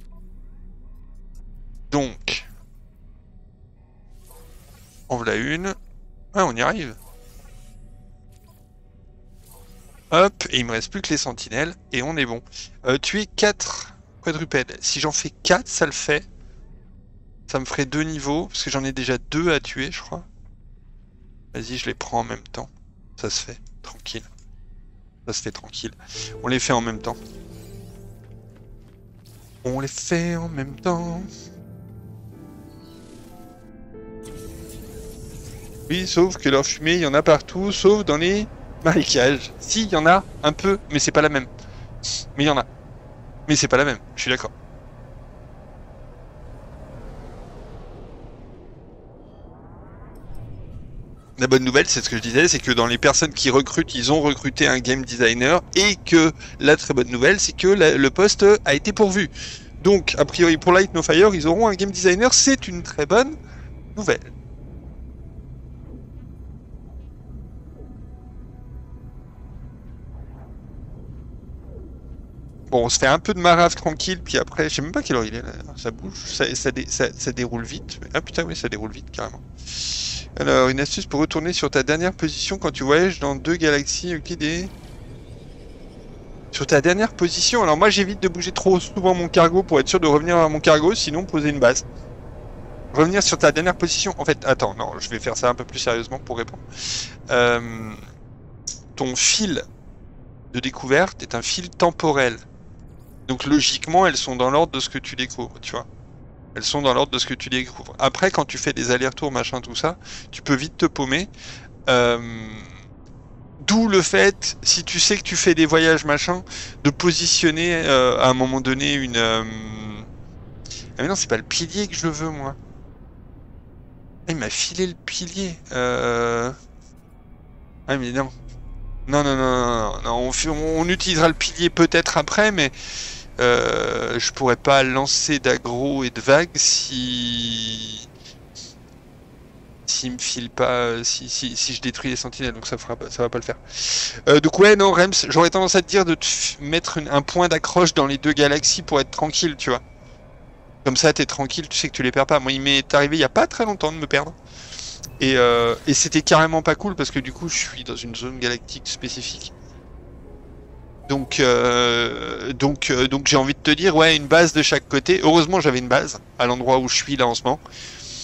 Donc. En voilà une. Ah, on y arrive. Hop, et il me reste plus que les sentinelles, et on est bon. Euh, tuer quatre quadrupèdes. Si j'en fais quatre, ça le fait. Ça me ferait deux niveaux, parce que j'en ai déjà deux à tuer, je crois. Vas-y, je les prends en même temps. Ça se fait, tranquille. Ça se fait tranquille. On les fait en même temps. On les fait en même temps. Oui, sauf que leur fumée, il y en a partout, sauf dans les marécages. Si, il y en a un peu, mais c'est pas la même. Mais il y en a. Mais c'est pas la même, je suis d'accord. La bonne nouvelle, c'est ce que je disais, c'est que dans les personnes qui recrutent, ils ont recruté un game designer, et que la très bonne nouvelle, c'est que la, le poste a été pourvu. Donc, a priori, pour Light No Fire, ils auront un game designer, c'est une très bonne nouvelle. Bon, on se fait un peu de marave tranquille, puis après, je sais même pas quelle heure il est là, ça bouge, ça, ça, dé, ça, ça déroule vite. Ah putain, oui, ça déroule vite, carrément. Alors, une astuce pour retourner sur ta dernière position quand tu voyages dans deux galaxies Euclidées. Sur ta dernière position, alors moi j'évite de bouger trop souvent mon cargo pour être sûr de revenir à mon cargo, sinon poser une base. Revenir sur ta dernière position, en fait, attends, non, je vais faire ça un peu plus sérieusement pour répondre. Euh, ton fil de découverte est un fil temporel. Donc logiquement, elles sont dans l'ordre de ce que tu découvres, tu vois. Elles sont dans l'ordre de ce que tu découvres. Après, quand tu fais des allers-retours, machin, tout ça, tu peux vite te paumer. Euh... D'où le fait, si tu sais que tu fais des voyages, machin, de positionner euh, à un moment donné une... Euh... Ah mais non, c'est pas le pilier que je veux, moi. Ah, il m'a filé le pilier. Euh... Ah mais non. Non, non, non, non, non. On, fait, on utilisera le pilier peut-être après, mais euh, je pourrais pas lancer d'aggro et de vagues si s'il me file pas, si, si, si je détruis les sentinelles, donc ça fera pas, ça va pas le faire. Euh, donc ouais, non, Rems, j'aurais tendance à te dire de te mettre une, un point d'accroche dans les deux galaxies pour être tranquille, tu vois. Comme ça, t'es tranquille, tu sais que tu les perds pas. Moi, il m'est arrivé il y a pas très longtemps de me perdre. Et, euh, et c'était carrément pas cool parce que du coup je suis dans une zone galactique spécifique. Donc euh, donc euh, donc j'ai envie de te dire ouais, une base de chaque côté. Heureusement j'avais une base à l'endroit où je suis là en ce moment.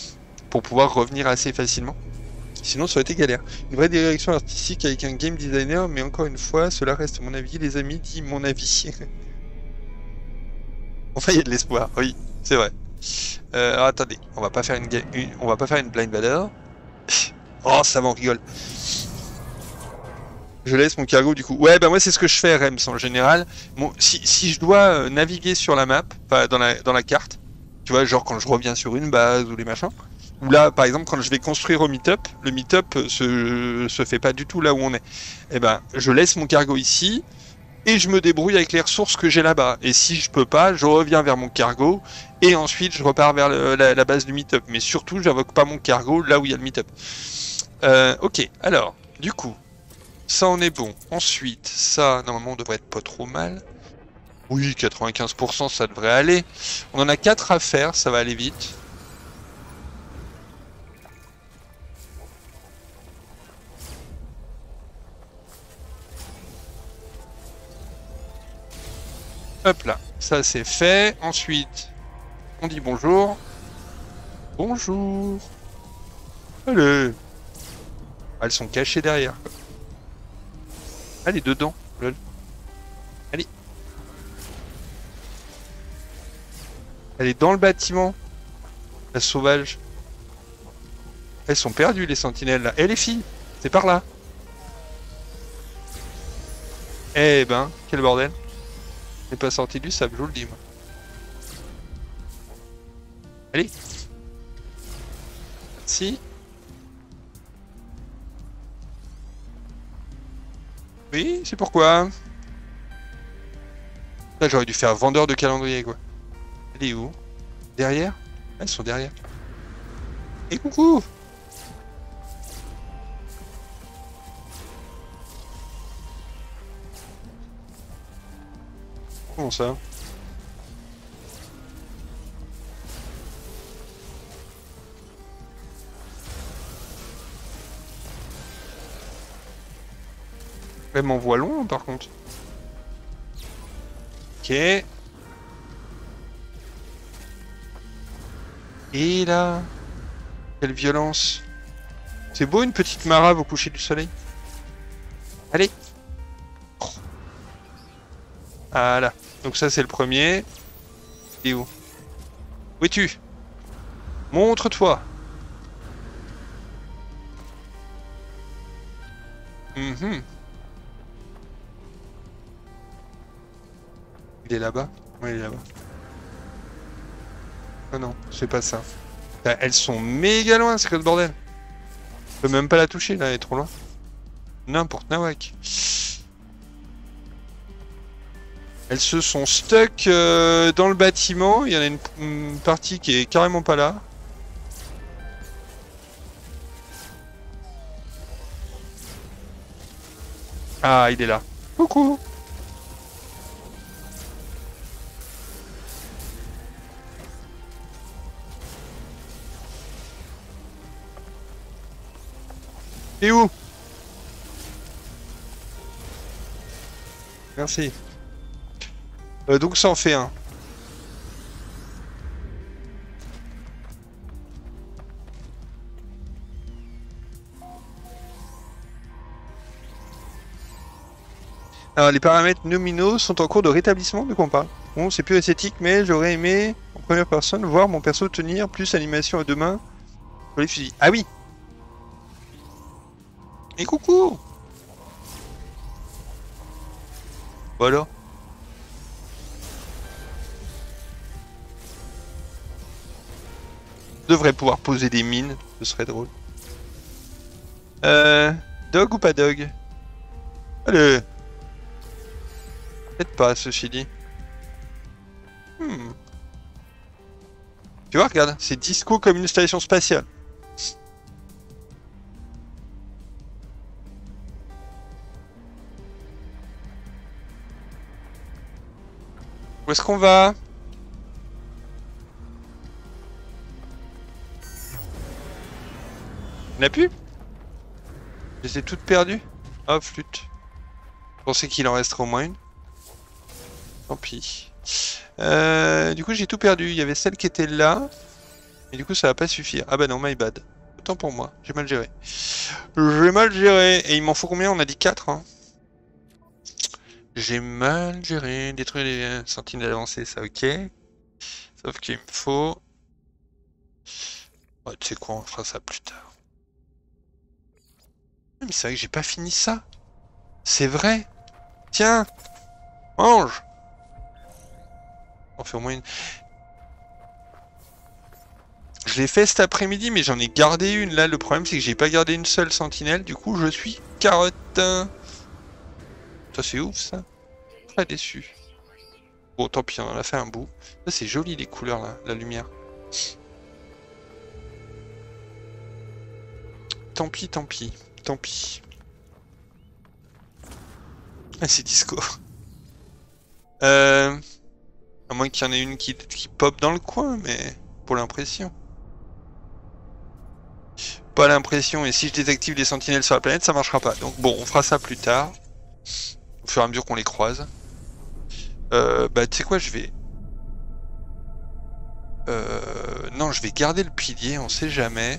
pour pouvoir revenir assez facilement. Sinon, ça aurait été galère. Une vraie direction artistique avec un game designer, mais encore une fois, cela reste mon avis, les amis, dit mon avis. Enfin, il y a de l'espoir, oui, c'est vrai. Euh, alors, attendez, on va pas faire une, une, on va pas faire une blind valeur. Oh, ça va, on rigole. Je laisse mon cargo du coup. Ouais, bah moi c'est ce que je fais Rems en général. Bon, si, si je dois euh, naviguer sur la map, enfin dans la, dans la carte, tu vois, genre quand je reviens sur une base ou les machins, ou là par exemple quand je vais construire au meet-up, le meet-up se, se fait pas du tout là où on est. Et ben, je laisse mon cargo ici et je me débrouille avec les ressources que j'ai là-bas. Et si je peux pas, je reviens vers mon cargo et ensuite je repars vers le, la, la base du meet-up. Mais surtout, j'invoque pas mon cargo là où il y a le meet-up. Euh, ok, alors, du coup. Ça, on est bon. Ensuite, ça, normalement, on devrait être pas trop mal. Oui, quatre-vingt-quinze pour cent, ça devrait aller. On en a quatre à faire, ça va aller vite. Hop là, ça c'est fait. Ensuite, on dit bonjour. Bonjour. Allez. Elles sont cachées derrière. Allez, dedans, lol. Allez. Elle est dans le bâtiment. La sauvage. Elles sont perdues, les sentinelles, là. Eh, les filles, c'est par là. Eh ben, quel bordel. C'est pas sorti du sable, je vous le dis, moi. Allez. Merci. Oui, c'est pourquoi. Là, j'aurais dû faire vendeur de calendrier, quoi. Elle est où? Derrière? Elles sont derrière. Et coucou! Comment ça? Elle m'envoie loin, par contre. Ok. Et là... Quelle violence. C'est beau une petite marave au coucher du soleil. Allez. Oh. Voilà. Donc ça c'est le premier. Il est où? Où es-tu? Montre-toi. Mm-hmm. Il est là-bas? Oui, il est là-bas. Oh non, c'est pas ça. Elles sont méga loin, c'est quoi ce bordel? Je peux même pas la toucher là, elle est trop loin. N'importe nawak. Elles se sont stuck euh, dans le bâtiment. Il y en a une, une partie qui est carrément pas là. Ah, il est là. Coucou. Et où? Merci. Euh, donc ça en fait un. Alors les paramètres nominaux sont en cours de rétablissement, de quoi on parle? Bon, c'est plus esthétique, mais j'aurais aimé en première personne voir mon perso tenir plus animation à deux mains pour les fusils. Ah oui. Et coucou. Voilà. Je devrais pouvoir poser des mines, ce serait drôle. Euh... Dog ou pas dog? Allez. Peut-être pas, ceci dit. Hmm. Tu vois, regarde, c'est disco comme une station spatiale. Où est-ce qu'on va? On a plus? Je les ai toutes perdues? Oh, flûte. Je pensais qu'il en resterait au moins une. Tant pis. Euh, du coup, j'ai tout perdu. Il y avait celle qui était là. Et du coup, ça va pas suffire. Ah bah non, my bad. Autant pour moi, j'ai mal géré. J'ai mal géré. Et il m'en faut combien? On a dit quatre, hein. J'ai mal géré. Détruire les sentinelles avancées, ça ok. Sauf qu'il me faut... Oh, tu sais quoi, on fera ça plus tard. Mais c'est vrai que j'ai pas fini ça. C'est vrai. Tiens, mange. On fait au moins une... Je l'ai fait cet après-midi, mais j'en ai gardé une. Là, le problème, c'est que j'ai pas gardé une seule sentinelle. Du coup, je suis carotte. Ça, c'est ouf, ça. Très déçu. Bon, tant pis, on en a fait un bout. Ça, c'est joli, les couleurs, là, la lumière. Tant pis, tant pis, tant pis. Ah, c'est disco. Euh... À moins qu'il y en ait une qui, qui pop dans le coin, mais pour l'impression. Pas l'impression, et si je désactive les sentinelles sur la planète, ça marchera pas. Donc bon, on fera ça plus tard. Au fur et à mesure qu'on les croise. Euh, bah tu sais quoi, je vais... Euh... Non, je vais garder le pilier, on sait jamais.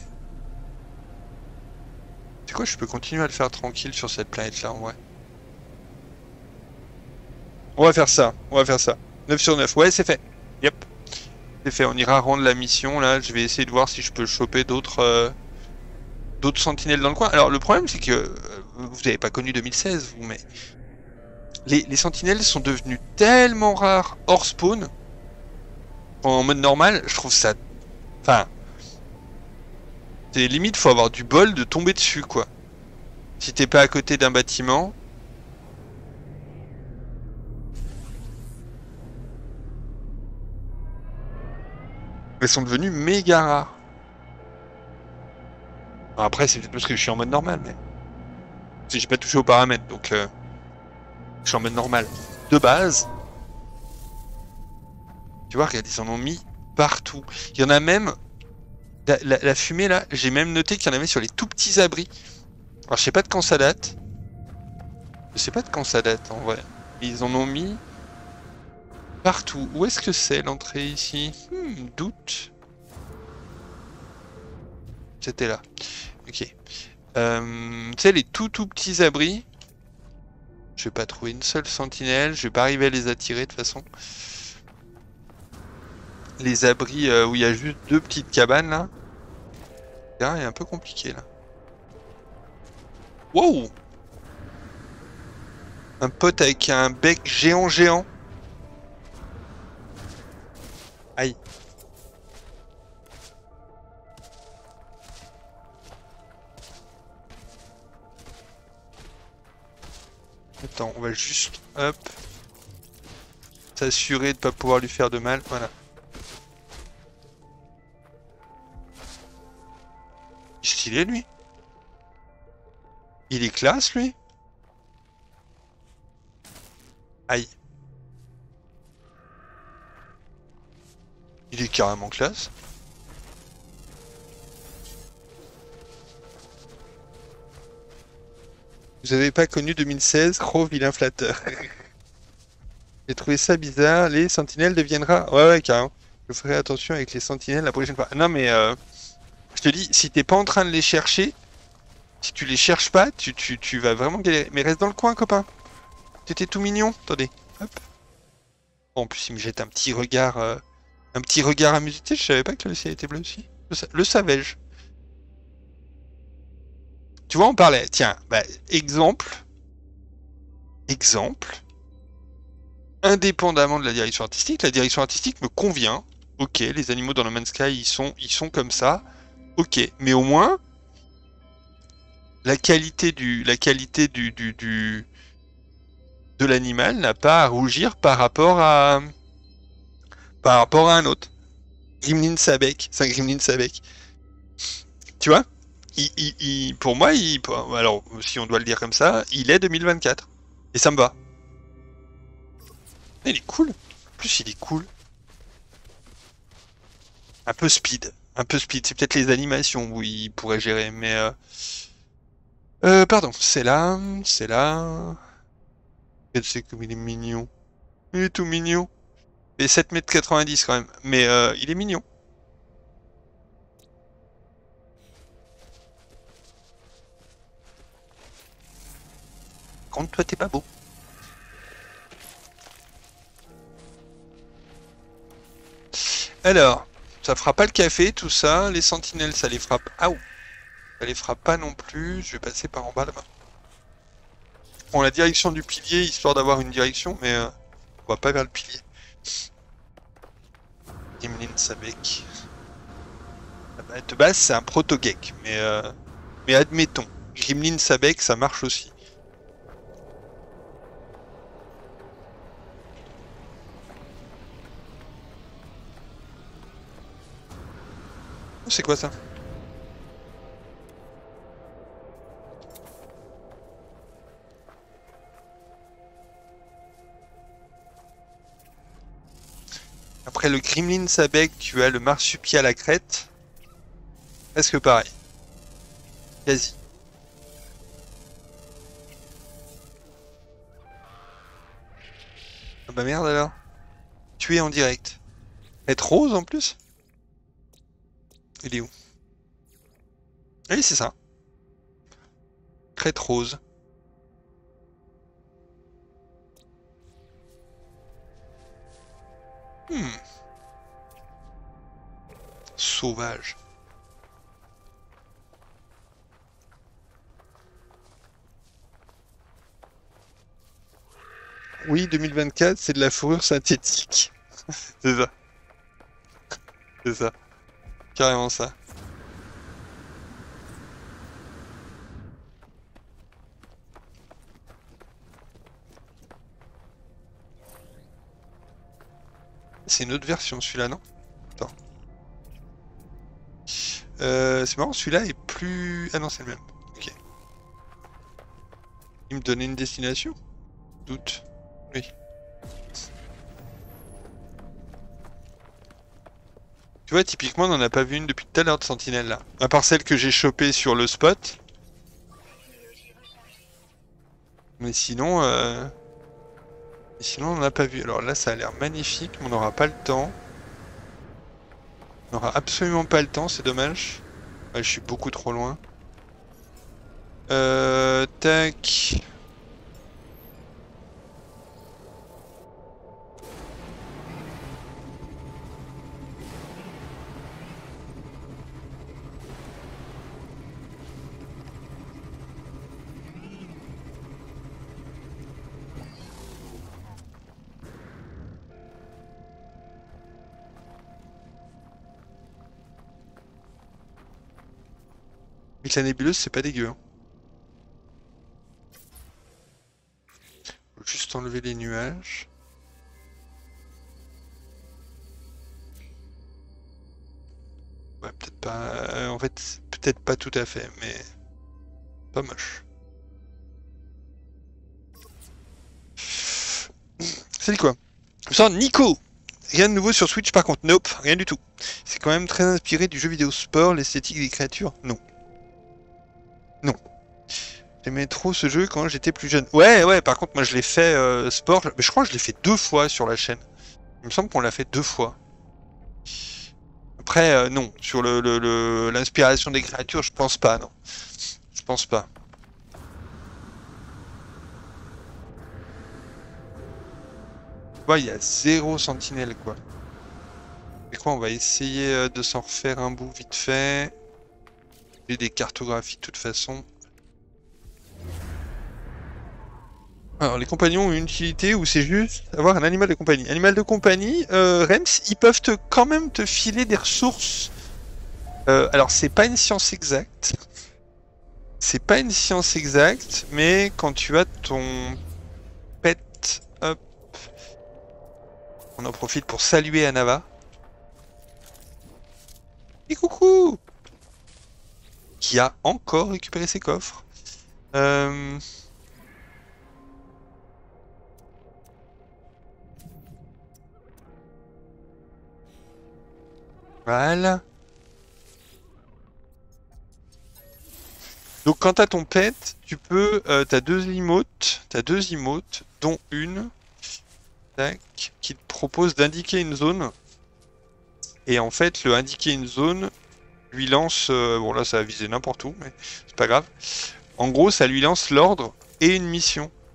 C'est quoi, je peux continuer à le faire tranquille sur cette planète-là, en vrai. On va faire ça, on va faire ça. neuf sur neuf, ouais, c'est fait. Yep. C'est fait, on ira rendre la mission, là. Je vais essayer de voir si je peux choper d'autres... Euh... d'autres sentinelles dans le coin. Alors le problème c'est que euh, vous n'avez pas connu deux mille seize vous, mais les, les sentinelles sont devenues tellement rares hors spawn en mode normal, je trouve ça... Enfin... C'est limite, faut avoir du bol de tomber dessus, quoi. Si t'es pas à côté d'un bâtiment... Elles sont devenues méga rares. Alors après, c'est peut-être parce que je suis en mode normal, mais... Si j'ai pas touché aux paramètres, donc... Euh... Je suis en mode normal. De base... Tu vois, regarde, ils en ont mis partout. Il y en a même... La, la, la fumée, là, j'ai même noté qu'il y en avait sur les tout petits abris. Alors, je sais pas de quand ça date. Je sais pas de quand ça date, en vrai. Ils en ont mis... partout. Où est-ce que c'est, l'entrée, ici? Hmm, doute. C'était là. Ok. Euh, tu sais, les tout tout petits abris. Je vais pas trouver une seule sentinelle. Je vais pas arriver à les attirer, de toute façon. Les abris euh, où il y a juste deux petites cabanes, là. Là, il est un peu compliqué, là. Wow! Un pote avec un bec géant géant. Aïe. Attends, on va juste, hop, s'assurer de pas pouvoir lui faire de mal, voilà. Stylé, lui. Il est classe, lui. Aïe. Il est carrément classe. Vous avez pas connu deux mille seize, gros vilain flatteur. J'ai trouvé ça bizarre, les sentinelles deviennent rares. Ouais, ouais, carrément. Je ferai attention avec les sentinelles la prochaine fois. Non, mais euh, je te dis, si t'es pas en train de les chercher, si tu les cherches pas, tu, tu, tu vas vraiment galérer. Mais reste dans le coin, copain. T'étais tout mignon. Attendez. Hop. Bon, en plus, il me jette un petit regard, euh, un petit regard amusé. Tu sais, je savais pas que le ciel était bleu aussi. Le, sa le savais-je. Tu vois, on parlait. Tiens, bah, exemple. Exemple. Indépendamment de la direction artistique, la direction artistique me convient. Ok, les animaux dans le Man's Sky, ils sont, ils sont comme ça. Ok, mais au moins, la qualité du, la qualité du, du, du de l'animal n'a pas à rougir par rapport à, par rapport à un autre. Gremlin Sabek, c'est un Gremlin Sabek. Tu vois, il, il, il, pour moi, il, alors si on doit le dire comme ça, il est deux mille vingt-quatre et ça me va. Il est cool. En plus, il est cool. Un peu speed. Un peu speed. C'est peut-être les animations où il pourrait gérer, mais... Euh, euh pardon. C'est là. C'est là. C'est comme il est mignon. Il est tout mignon. Il fait sept mètres quatre-vingt-dix quand même. Mais euh, il est mignon. Contre toi, t'es pas beau. Alors, ça fera pas le café, tout ça. Les sentinelles, ça les frappe. Ah, ça les frappe pas non plus. Je vais passer par en bas là-bas. Bon, la direction du pilier, histoire d'avoir une direction, mais euh, on va pas vers le pilier. Gremlin Sabek. Ah bah, de base, c'est un proto-geek, mais, euh, mais admettons. Gremlin Sabek, ça marche aussi. C'est quoi ça? Après le Gremlin Sabek, tu as le marsupial à crête. Presque pareil. Quasi. Ah bah merde alors. Tu es en direct. Être rose en plus? Il est où? Oui, c'est ça. Crête rose. Hmm. Sauvage. Oui, deux mille vingt-quatre, c'est de la fourrure synthétique. C'est ça. C'est ça. Carrément ça. C'est une autre version celui-là, non? Attends. Euh, c'est marrant, celui-là est plus... Ah non, c'est le même. Ok. Il me donnait une destination? Doute. Oui. Tu vois, typiquement, on n'en a pas vu une depuis tout à l'heure de sentinelle là. À part celle que j'ai chopée sur le spot. Mais sinon, euh... Et sinon, on n'en a pas vu. Alors là, ça a l'air magnifique, mais on n'aura pas le temps. On n'aura absolument pas le temps, c'est dommage. Ouais, je suis beaucoup trop loin. Euh... Tac... Mais la nébuleuse, c'est pas dégueu. Hein. Faut juste enlever les nuages. Ouais, peut-être pas... euh, en fait, peut-être pas tout à fait, mais... Pas moche. C'est quoi? Ça, Nico! Rien de nouveau sur Switch par contre, nope, rien du tout. C'est quand même très inspiré du jeu vidéo sport, l'esthétique des créatures, non. Non. J'aimais trop ce jeu quand j'étais plus jeune. Ouais, ouais, par contre, moi je l'ai fait euh, sport, mais je crois que je l'ai fait deux fois sur la chaîne. Il me semble qu'on l'a fait deux fois. Après, euh, non. Sur le, le, le, l'inspiration des créatures, je pense pas, non. Je pense pas. Tu vois, il y a zéro sentinelle, quoi. Et quoi, on va essayer euh, de s'en refaire un bout vite fait. J'ai des cartographies de toute façon. Alors, les compagnons ont une utilité ou c'est juste avoir un animal de compagnie. Animal de compagnie, euh, Rems, ils peuvent te, quand même te filer des ressources. Euh, alors, c'est pas une science exacte. C'est pas une science exacte, mais quand tu as ton pet up, on en profite pour saluer Anava. Et coucou! Qui a encore récupéré ses coffres. Euh... Voilà. Donc quand t'as ton pet, tu peux, euh, t'as deux emotes, t'as deux emotes, dont une, tac, qui te propose d'indiquer une zone. Et en fait, le indiquer une zone lui lance, euh, bon là ça va viser n'importe où, mais c'est pas grave. En gros, ça lui lance l'ordre et une mission.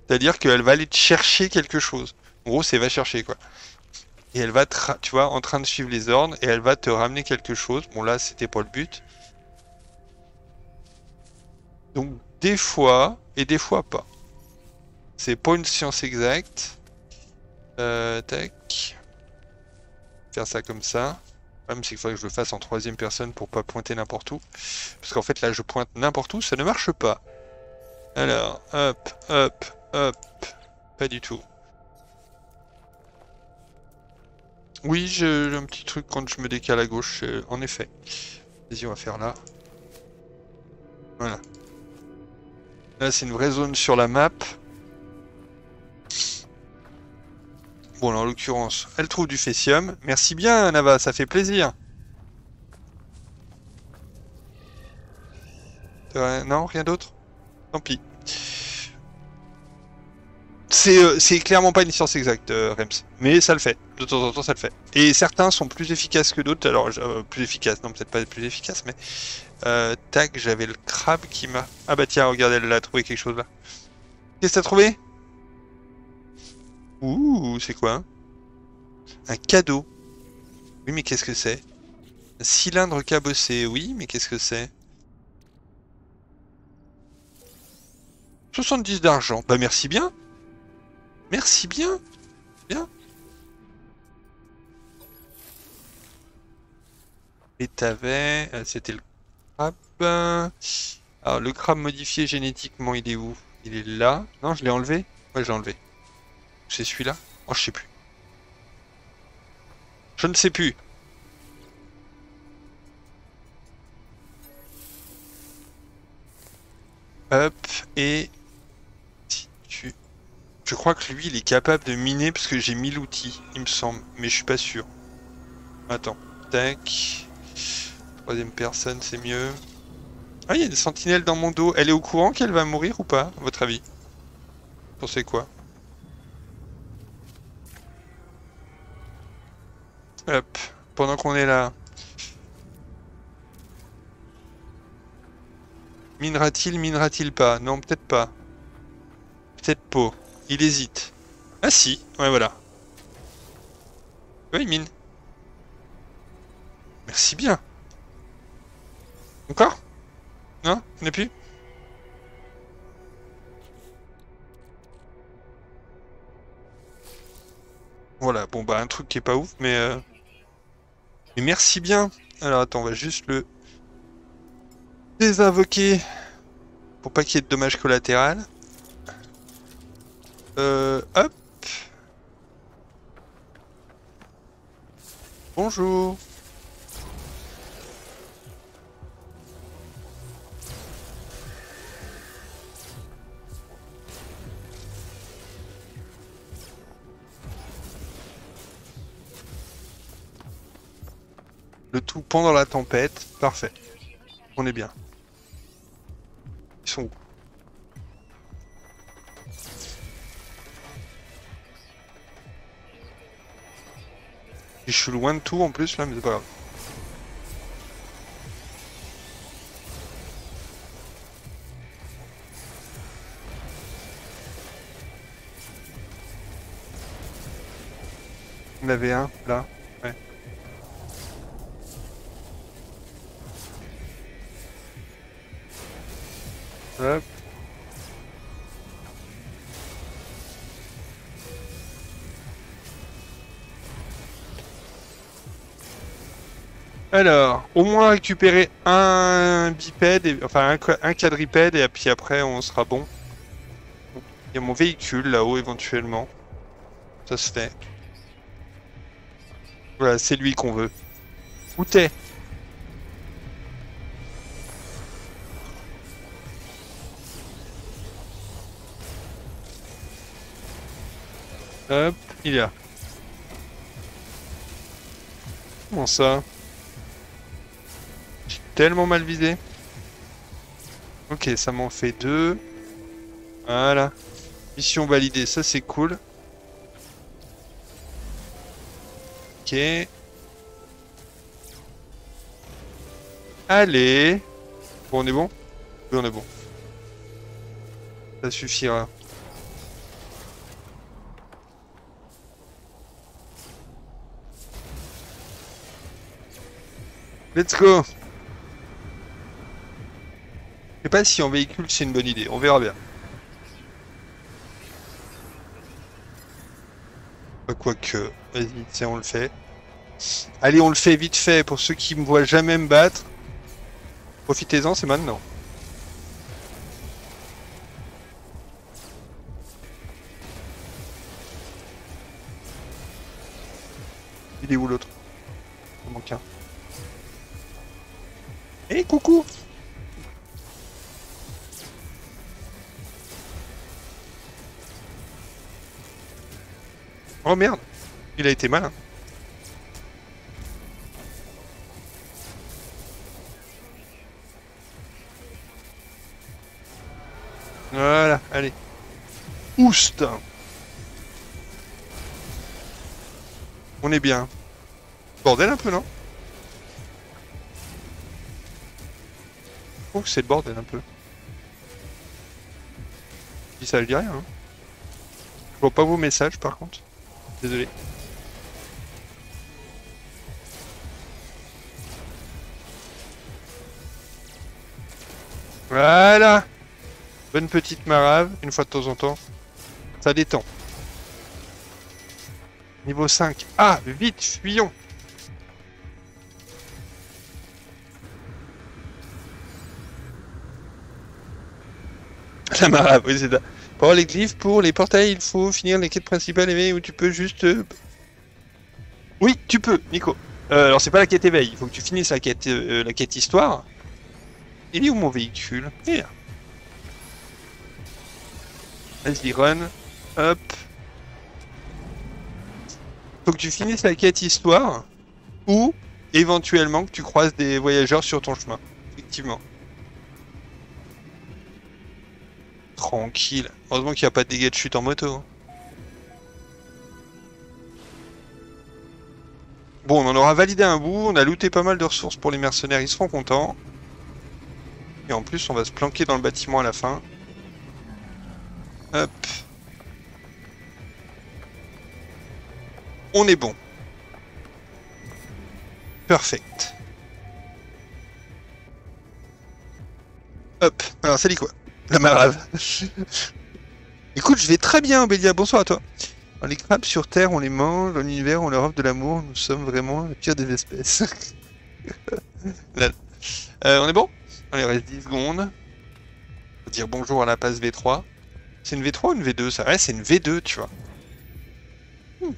C'est-à-dire qu'elle va aller te chercher quelque chose. En gros, c'est va chercher, quoi. Et elle va, te, tu vois, en train de suivre les ordres, et elle va te ramener quelque chose. Bon, là, c'était pas le but. Donc, des fois, et des fois pas. C'est pas une science exacte. Euh, tac. Faire ça comme ça. Le problème, c'est qu'il faudrait que je le fasse en troisième personne pour pas pointer n'importe où. Parce qu'en fait, là, je pointe n'importe où, ça ne marche pas. Alors, hop, hop, hop. Pas du tout. Oui, j'ai un petit truc quand je me décale à gauche, euh, en effet. Vas-y, on va faire là. Voilà. Là, c'est une vraie zone sur la map. Bon, alors, en l'occurrence, elle trouve du Fessium. Merci bien, Nava, ça fait plaisir. Euh, non, rien d'autre? Tant pis. C'est euh, c'est clairement pas une science exacte, euh, Rems. Mais ça le fait. De temps en temps, ça le fait. Et certains sont plus efficaces que d'autres. Alors, euh, plus efficaces, non, peut-être pas plus efficaces, mais... Euh, tac, j'avais le crabe qui m'a... Ah bah tiens, regardez, elle a trouvé quelque chose là. Qu'est-ce que t'as trouvé? Ouh, c'est quoi, hein? Un cadeau. Oui, mais qu'est-ce que c'est? Un cylindre cabossé. Oui, mais qu'est-ce que c'est? soixante-dix d'argent. Bah merci bien. Merci bien. Bien. Et t'avais... euh, C'était le crabe. Alors, le crabe modifié génétiquement, il est où? Il est là. Non, je l'ai enlevé? Ouais, je l'ai enlevé. C'est celui-là? Oh, je sais plus. Je ne sais plus. Hop, et... Si tu... Je crois que lui, il est capable de miner parce que j'ai mis l'outil, il me semble. Mais je suis pas sûr. Attends. Tac. Troisième personne, c'est mieux. Ah, il y a des sentinelles dans mon dos. Elle est au courant qu'elle va mourir ou pas, à votre avis? Vous pensez quoi? Hop. Pendant qu'on est là. Minera-t-il, minera-t-il pas? Non, peut-être pas. Peut-être pas. Il hésite. Ah si, ouais voilà. Ouais, il mine. Merci bien. Encore? Non? Il n'y en a plus? Voilà, bon bah un truc qui est pas ouf, mais... Euh... Mais merci bien. Alors attends, on va juste le désinvoquer pour pas qu'il y ait de dommages collatéraux. Euh, hop. Bonjour. Le tout pendant la tempête. Parfait. On est bien. Ils sont où? Je suis loin de tout en plus là, mais c'est pas grave. Il y en avait un là. Ouais. Hop. Alors, au moins récupérer un bipède, et, enfin un, un quadripède, et puis après on sera bon. Il y a mon véhicule là-haut éventuellement. Ça se fait. Voilà, c'est lui qu'on veut. Où t'es? Hop, il est là. Comment ça? J'ai tellement mal visé. Ok, ça m'en fait deux. Voilà. Mission validée, ça c'est cool. Ok. Allez. Bon, on est bon? Oui, on est bon. Ça suffira. Let's go. Je sais pas si en véhicule c'est une bonne idée, on verra bien. Bah, quoique, vas-y, tiens, on le fait. Allez, on le fait vite fait pour ceux qui me voient jamais me battre. Profitez-en, c'est maintenant. Il est où l'autre? Il manque un. Eh, coucou! Oh merde! Il a été malin. Voilà, allez. Oust! On est bien. Bordel un peu, non? Je trouve que c'est le bordel un peu. Si ça, je dis rien. Hein. Je vois pas vos messages par contre. Désolé. Voilà! Bonne petite marave, une fois de temps en temps. Ça détend. Niveau cinq. Ah, vite, fuyons! La marave, oui, c'est ça. Pour avoir les glyphes, pour les portails, il faut finir les quêtes principales éveillées où tu peux juste... euh, Oui, tu peux, Nico. Euh, alors, c'est pas la quête éveil, il faut que tu finisses la quête, euh, la quête histoire. Il est où mon véhicule? Il est là. Vas-y, run. Hop. Faut que tu finisses la quête histoire ou éventuellement que tu croises des voyageurs sur ton chemin. Effectivement. Tranquille. Heureusement qu'il n'y a pas de dégâts de chute en moto. Hein. Bon, on en aura validé un bout. On a looté pas mal de ressources pour les mercenaires. Ils seront contents. Et en plus, on va se planquer dans le bâtiment à la fin. Hop. On est bon. Perfect. Hop. Alors, ça dit quoi? La marave. Écoute, je vais très bien, Bélia. Bonsoir à toi. Dans les crabes sur Terre, on les mange. Dans l'univers, on leur offre de l'amour. Nous sommes vraiment la pire des espèces. euh, on est bon? Allez, il reste dix secondes. Faut dire bonjour à la passe V trois. C'est une V trois ou une V deux, ça? Ouais, c'est une V deux, tu vois. Hmm.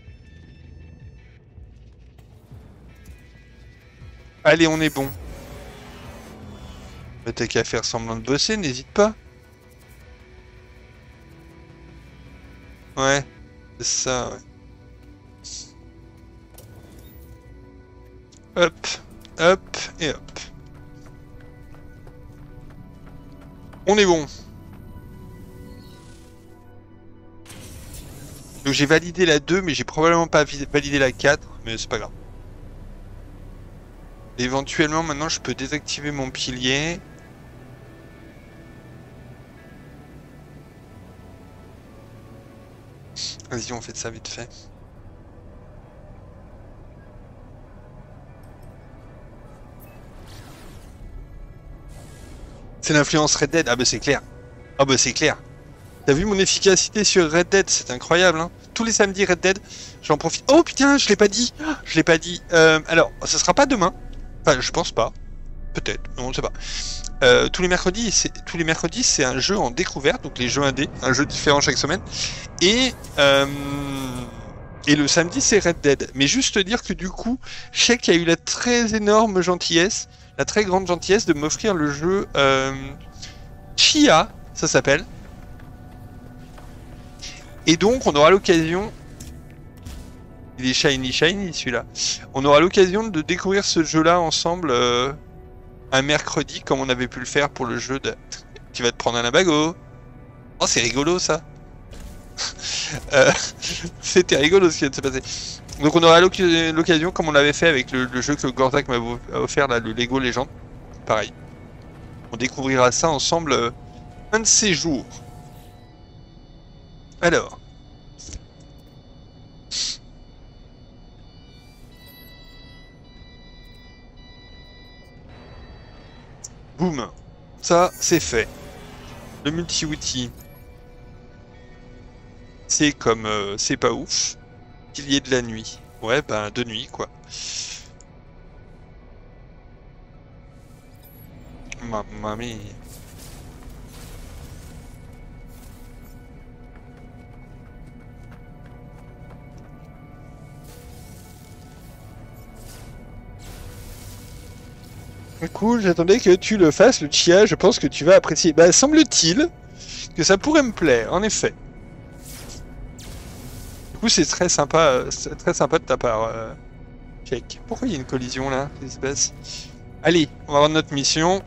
Allez, on est bon. Mais t'as qu'à faire semblant de bosser, n'hésite pas. Ouais, c'est ça, ouais. Hop, hop, et hop. On est bon. Donc j'ai validé la deux, mais j'ai probablement pas validé la quatre, mais c'est pas grave. Éventuellement, maintenant, je peux désactiver mon pilier. Vas-y, on fait ça vite fait. C'est l'influence Red Dead. Ah bah c'est clair. Ah bah c'est clair. T'as vu mon efficacité sur Red Dead? C'est incroyable, hein. Tous les samedis Red Dead, j'en profite. Oh putain, je l'ai pas dit. Je l'ai pas dit. Euh, alors, ça sera pas demain. Enfin, je pense pas. Peut-être. Non, on sait pas. Euh, tous les mercredis, c'est tous les mercredis, c'est un jeu en découverte, donc les jeux indés, un jeu différent chaque semaine. Et euh, et le samedi, c'est Red Dead. Mais juste te dire que du coup, je sais qu'il y a eu la très énorme gentillesse, la très grande gentillesse de m'offrir le jeu euh, Chia, ça s'appelle. Et donc, on aura l'occasion. Il est shiny, shiny celui-là. On aura l'occasion de découvrir ce jeu-là ensemble euh, un mercredi, comme on avait pu le faire pour le jeu de. Tu vas te prendre un abago. Oh, c'est rigolo ça. euh, C'était rigolo ce qui vient de se passer. Donc, on aura l'occasion, comme on l'avait fait avec le, le jeu que Gorzak m'a offert, là, le Lego Legend. Pareil. On découvrira ça ensemble euh, un de ces jours. Alors. Boum. Ça, c'est fait. Le multi-outil. C'est comme... Euh, c'est pas ouf. Qu'il y ait de la nuit. Ouais, ben, de nuit, quoi. Mamma mia. Cool, j'attendais que tu le fasses, le chia, je pense que tu vas apprécier. Bah, semble-t-il que ça pourrait me plaire, en effet. Du coup, c'est très sympa, c'est très sympa de ta part, euh, Jake. Pourquoi il y a une collision là, qu'est-ce qui se passe? Allez, on va voir notre mission.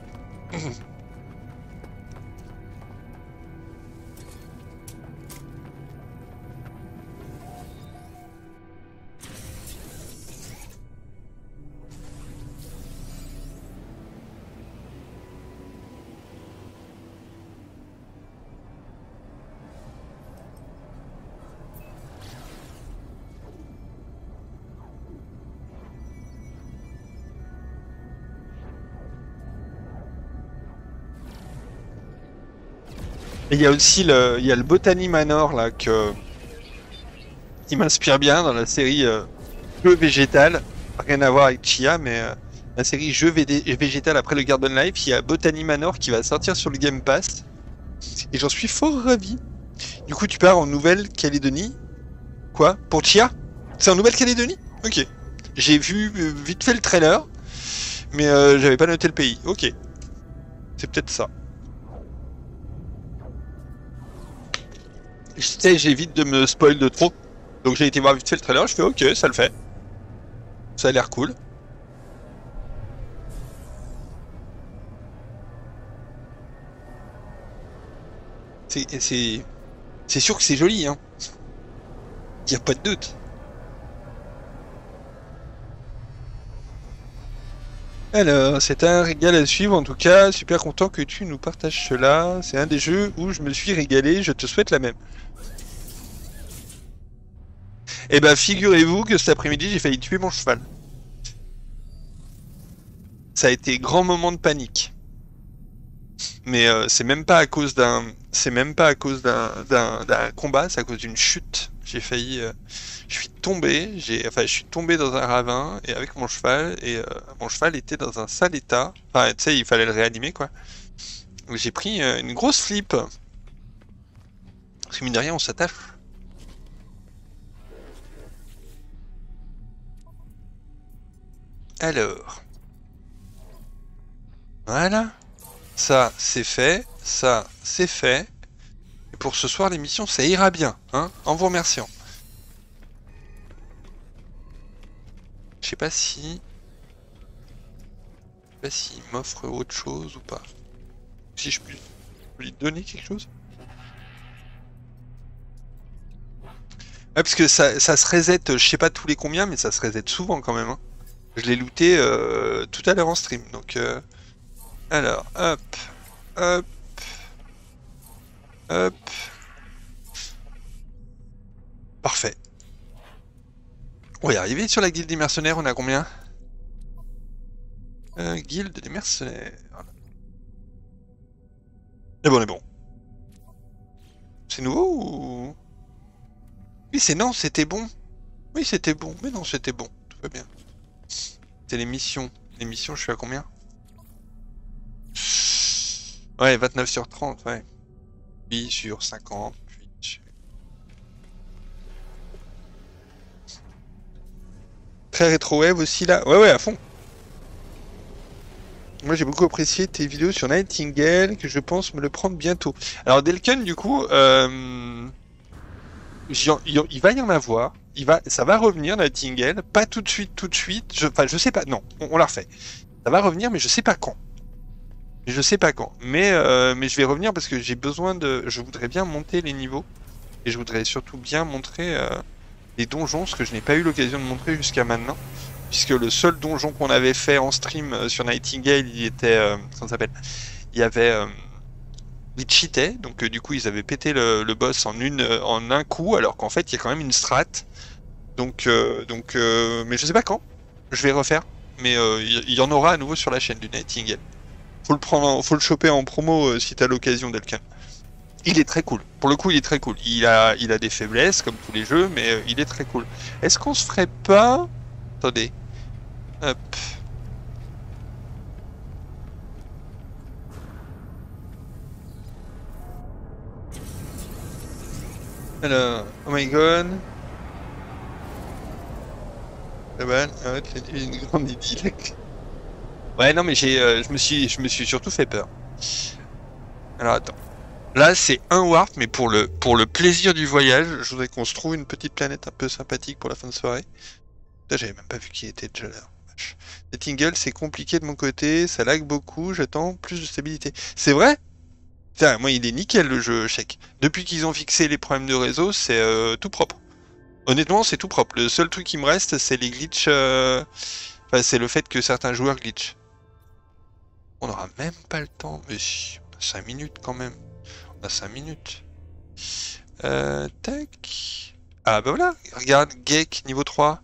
Et il y a aussi le, il y a le Botany Manor là que qui m'inspire bien dans la série euh, Jeux végétal. Rien à voir avec Chia, mais euh, la série Jeux végétal après le Garden Life, il y a Botany Manor qui va sortir sur le Game Pass. Et j'en suis fort ravi. Du coup, tu pars en Nouvelle-Calédonie. Quoi? Pour Chia? C'est en Nouvelle-Calédonie? Ok. J'ai vu euh, vite fait le trailer, mais euh, j'avais pas noté le pays. Ok. C'est peut-être ça. Je sais, j'évite de me spoil de trop. Donc j'ai été voir vite fait le trailer, je fais ok, ça le fait. Ça a l'air cool. C'est c'est c'est sûr que c'est joli, hein. Y a pas de doute. Alors, c'est un régal à suivre en tout cas. Super content que tu nous partages cela. C'est un des jeux où je me suis régalé. Je te souhaite la même. Eh ben, figurez-vous que cet après-midi, j'ai failli tuer mon cheval. Ça a été grand moment de panique. Mais euh, c'est même pas à cause d'un, c'est même pas à cause d'un d'un d'un combat, c'est à cause d'une chute. J'ai failli, euh, je suis tombé, j'ai, enfin, je suis tombé dans un ravin et avec mon cheval et euh, mon cheval était dans un sale état. Enfin, tu sais, il fallait le réanimer quoi. Donc j'ai pris euh, une grosse flip. Parce que mine de rien, on s'attache. Alors, voilà. Ça, c'est fait. Ça, c'est fait. Et pour ce soir, l'émission, ça ira bien, hein, en vous remerciant. Je sais pas si... Je sais pas s'il m'offre autre chose ou pas. Si je peux lui donner quelque chose. Ouais, parce que ça, ça se reset, je sais pas tous les combien, mais ça se reset souvent quand même, hein. Je l'ai looté euh, tout à l'heure en stream, donc... Euh... Alors, hop, hop, hop. Parfait. On va y arriver sur la guilde des mercenaires, on a combien? euh, Guilde des mercenaires. Voilà. Et bon, on est bon. C'est nouveau ou... Oui, c'est non, c'était bon. Oui, c'était bon. Mais non, c'était bon. Tout va bien. C'est les missions. Les missions, je suis à combien? Ouais, vingt-neuf sur trente, ouais. Puis sur cinquante, puis... sur- Très rétro-wave aussi, là. Ouais, ouais, à fond. Moi, j'ai beaucoup apprécié tes vidéos sur Nightingale, que je pense me le prendre bientôt. Alors, Delken, du coup, euh... j'y en- il il va y en avoir. Il va... Ça va revenir, Nightingale. Pas tout de suite, tout de suite. Je... Enfin, je sais pas. Non, on, on la refait. Ça va revenir, mais je sais pas quand. Je sais pas quand. Mais, euh, mais je vais revenir parce que j'ai besoin de... Je voudrais bien monter les niveaux. Et je voudrais surtout bien montrer euh, les donjons, ce que je n'ai pas eu l'occasion de montrer jusqu'à maintenant. Puisque le seul donjon qu'on avait fait en stream euh, sur Nightingale, il était... Euh, comment ça s'appelle? Il y avait... Euh, ils cheataient, donc euh, du coup ils avaient pété le, le boss en, une, euh, en un coup, alors qu'en fait il y a quand même une strat. Donc, euh, donc euh, mais je sais pas quand. Je vais refaire. Mais euh, il y, y en aura à nouveau sur la chaîne du Nightingale. faut le prendre, en- faut le choper en promo euh, si t'as l'occasion, Delcan. Il est très cool. Pour le coup, il est très cool. Il a, il a des faiblesses comme tous les jeux, mais euh, il est très cool. Est-ce qu'on se ferait pas... Attendez. Hop. Alors, oh my god. Ah bah, ah, t'as une grande idylle. Ouais, non, mais j'ai, euh, je me suis, je me suis surtout fait peur. Alors attends. Là, c'est un warp, mais pour le, pour le plaisir du voyage, je voudrais qu'on se trouve une petite planète un peu sympathique pour la fin de soirée. Là, j'avais même pas vu qui était déjà là. Vache. Les Tingle, c'est compliqué de mon côté, ça lag beaucoup, j'attends plus de stabilité. C'est vrai? Putain, moi, il est nickel le jeu, chèque. Depuis qu'ils ont fixé les problèmes de réseau, c'est euh, tout propre. Honnêtement, c'est tout propre. Le seul truc qui me reste, c'est les glitches. euh, Enfin, c'est le fait que certains joueurs glitchent. On n'aura même pas le temps, mais si, on a cinq minutes quand même. On a cinq minutes. Euh, tac. Ah bah voilà, regarde, Geek niveau trois.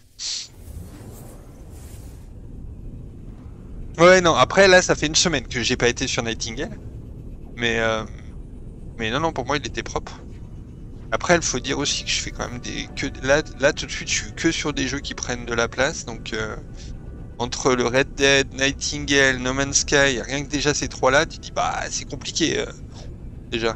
Ouais, non, après là, ça fait une semaine que j'ai pas été sur Nightingale. Mais, euh, mais non, non, pour moi, il était propre. Après, il faut dire aussi que je fais quand même des... Que, là, là, tout de suite, je suis que sur des jeux qui prennent de la place. Donc, euh, entre le Red Dead, Nightingale, No Man's Sky, rien que déjà ces trois-là, tu dis, bah, c'est compliqué, euh, déjà.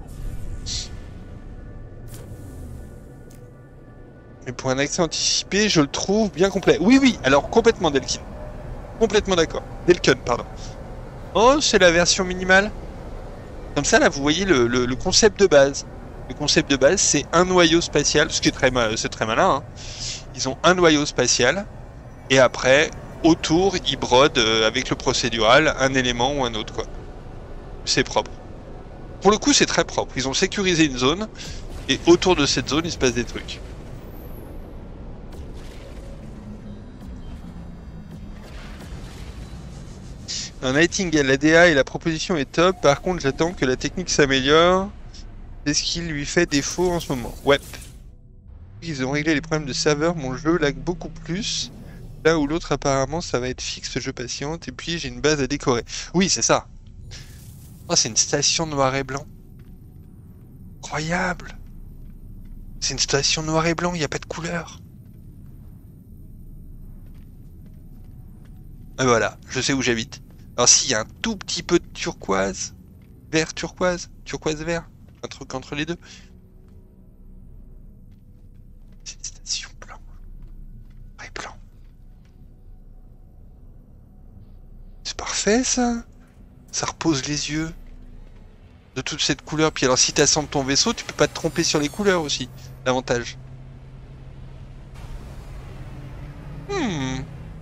Mais pour un accès anticipé, je le trouve bien complet. Oui, oui, alors complètement Delkin. Complètement d'accord. Delkin, pardon. Oh, c'est la version minimale. Comme ça, là, vous voyez le, le- le concept de base. Le concept de base, c'est un noyau spatial, ce qui est très, ma- c'est très malin. Hein. Ils ont un noyau spatial, et après, autour, ils brodent euh, avec le procédural un élément ou un autre, quoi. C'est propre. Pour le coup, c'est très propre. Ils ont sécurisé une zone, et autour de cette zone, il se passe des trucs. Un Nightingale, la D A et la proposition est top. Par contre, j'attends que la technique s'améliore. C'est ce qui lui fait défaut en ce moment. Ouais. Ils ont réglé les problèmes de serveur. Mon jeu lag beaucoup plus. Là où l'autre, apparemment, ça va être fixe, je patiente. Et puis, j'ai une base à décorer. Oui, c'est ça. Oh, c'est une station noir et blanc. Incroyable. C'est une station noir et blanc, il n'y a pas de couleur. Et voilà, je sais où j'habite. Alors, s'il y a un tout petit peu de turquoise, vert turquoise, turquoise vert, un truc entre les deux. C'est une station blanc. Ouais, blanc. C'est parfait, ça. Ça repose les yeux de toute cette couleur. Puis alors, si tu assembles ton vaisseau, tu peux pas te tromper sur les couleurs aussi. L'avantage. Hmm.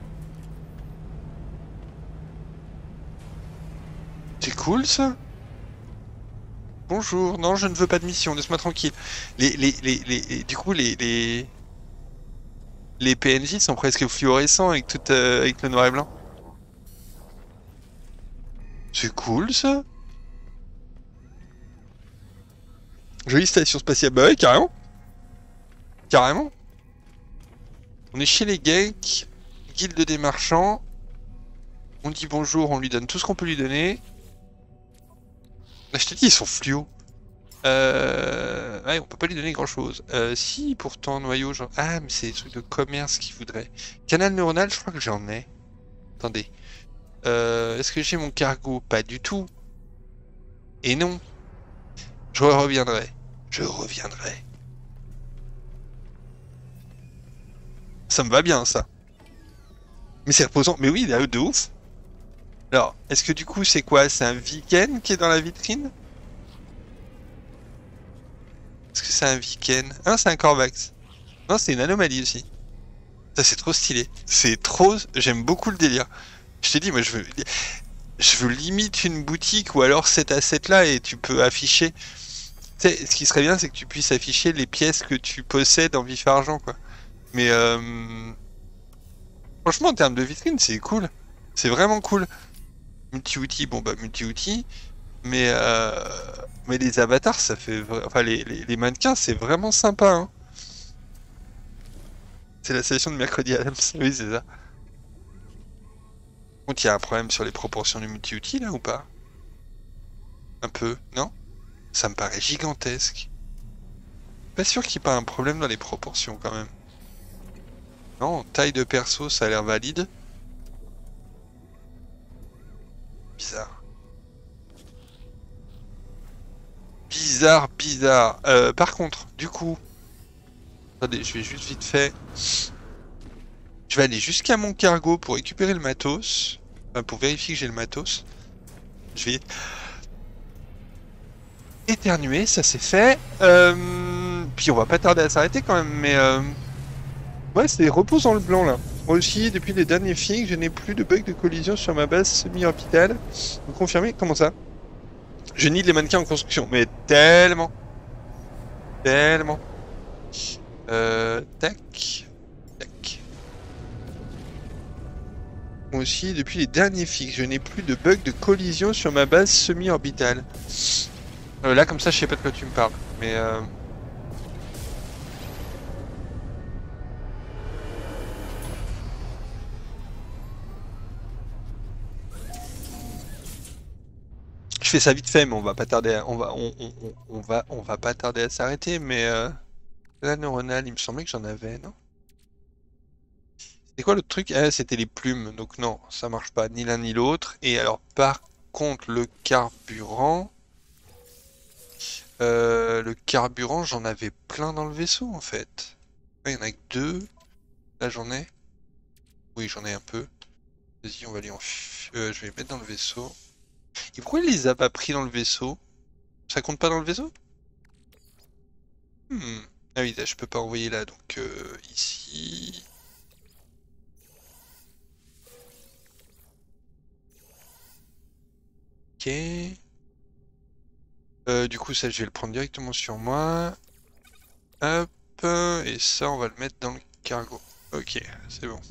C'est cool, ça. Bonjour. Non, je ne veux pas de mission. Laisse-moi tranquille. Les, les, les, les, du coup, les, les, les P N J sont presque fluorescents avec tout, euh, avec le noir et blanc. C'est cool, ça. Jolie station spatiale. Bah ouais, carrément. Carrément. On est chez les geeks. Guilde des marchands. On dit bonjour, on lui donne tout ce qu'on peut lui donner. Là, je t'ai dit, ils sont fluo. Euh... Ouais, on peut pas lui donner grand chose. Euh, si, pourtant, noyau, genre... Ah, mais c'est des trucs de commerce qu'il voudrait. Canal neuronal, je crois que j'en ai. Attendez. Euh, Est-ce que j'ai mon cargo? Pas du tout. Et non. Je reviendrai. Je reviendrai. Ça me va bien, ça. Mais c'est reposant. Mais oui, de ouf. Alors, est-ce que du coup, c'est quoi? C'est un Viken qui est dans la vitrine? Est-ce que c'est un Viken? Ah, c'est un Corvax. Non, c'est une anomalie aussi. Ça, c'est trop stylé. C'est trop... J'aime beaucoup le délire. Je t'ai dit, moi, je veux... Je veux limite une boutique ou alors cet asset-là et tu peux afficher... Tu sais, ce qui serait bien, c'est que tu puisses afficher les pièces que tu possèdes en vif argent, quoi. Mais, euh... franchement, en termes de vitrine, c'est cool. C'est vraiment cool. Multi-outils, bon, bah, multi-outils. Mais, euh... mais les avatars, ça fait... Enfin, les, les, les mannequins, c'est vraiment sympa, hein. C'est la sélection de mercredi Adams. Oui, c'est ça. Contre, il y a un problème sur les proportions du multi-outil là ou pas? Un peu, non? Ça me paraît gigantesque. Pas sûr qu'il n'y ait pas un problème dans les proportions quand même. Non, taille de perso, ça a l'air valide. Bizarre. Bizarre, bizarre. Euh, par contre, du coup... Attendez, je vais juste vite fait... Je vais aller jusqu'à mon cargo pour récupérer le matos. Enfin, pour vérifier que j'ai le matos. Je vais... éternuer, ça c'est fait. Euh... Puis on va pas tarder à s'arrêter quand même, mais... Euh... Ouais, c'est repose dans le blanc là. Moi aussi, depuis les derniers films, je n'ai plus de bugs de collision sur ma base semi-orbitale. Vous confirmez? Comment ça? Je nie les mannequins en construction, mais tellement. Tellement. Euh... Tac. Tac. Moi aussi, depuis les derniers fixes, je n'ai plus de bugs de collision sur ma base semi-orbitale. Euh, là, comme ça, je sais pas de quoi tu me parles, mais... Euh... Je fais ça vite fait, mais on va pas tarder à... On va, on, on, on, on va, on va pas tarder à s'arrêter, mais... Euh... La neuronale, il me semblait que j'en avais, non? C'est quoi l'autre truc? Ah, c'était les plumes, donc non, ça marche pas, ni l'un ni l'autre. Et alors, par contre, le carburant... Euh, le carburant, j'en avais plein dans le vaisseau, en fait. Il y en a que deux. Là, j'en ai. Oui, j'en ai un peu. Vas-y, on va aller en... Euh, je vais les mettre dans le vaisseau. Et pourquoi il les a pas pris dans le vaisseau? Ça compte pas dans le vaisseau? Hmm. Ah oui, là, je peux pas envoyer là, donc euh, ici... Ok. Euh, du coup, ça, je vais le prendre directement sur moi. Hop. Et ça, on va le mettre dans le cargo. Ok, c'est bon.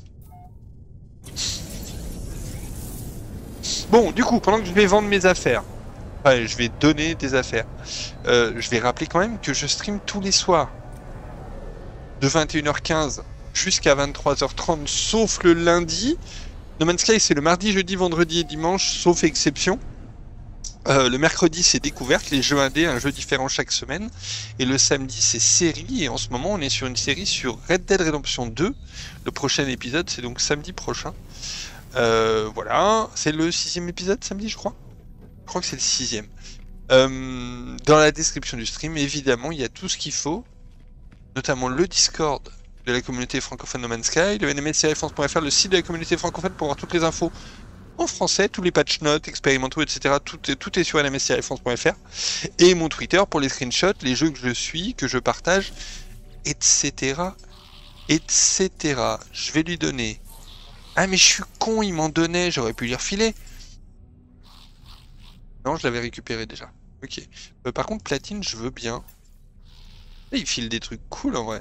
Bon, du coup, pendant que je vais vendre mes affaires, enfin, je vais donner des affaires, euh, je vais rappeler quand même que je stream tous les soirs. De vingt et une heures quinze jusqu'à vingt-trois heures trente, sauf le lundi. No Man's Sky, c'est le mardi, jeudi, vendredi et dimanche, sauf exception. Euh, le mercredi, c'est découverte, les jeux indés, un jeu différent chaque semaine. Et le samedi, c'est série. Et en ce moment, on est sur une série sur Red Dead Redemption deux. Le prochain épisode, c'est donc samedi prochain. Euh, voilà, c'est le sixième épisode samedi, je crois. Je crois que c'est le sixième. Euh, dans la description du stream, évidemment, il y a tout ce qu'il faut. Notamment le Discord de la communauté francophone No Man's Sky, le N M S C R France point F R, le site de la communauté francophone pour avoir toutes les infos en français, tous les patch notes, expérimentaux, et cetera. Tout est, tout est sur N M S C R France point F R. Et mon Twitter pour les screenshots, les jeux que je suis, que je partage, et cetera. et cetera. Je vais lui donner. Ah mais je suis con, il m'en donnait, j'aurais pu lui refiler. Non, je l'avais récupéré déjà. Ok. Euh, par contre, platine, je veux bien. Et il file des trucs cool en vrai.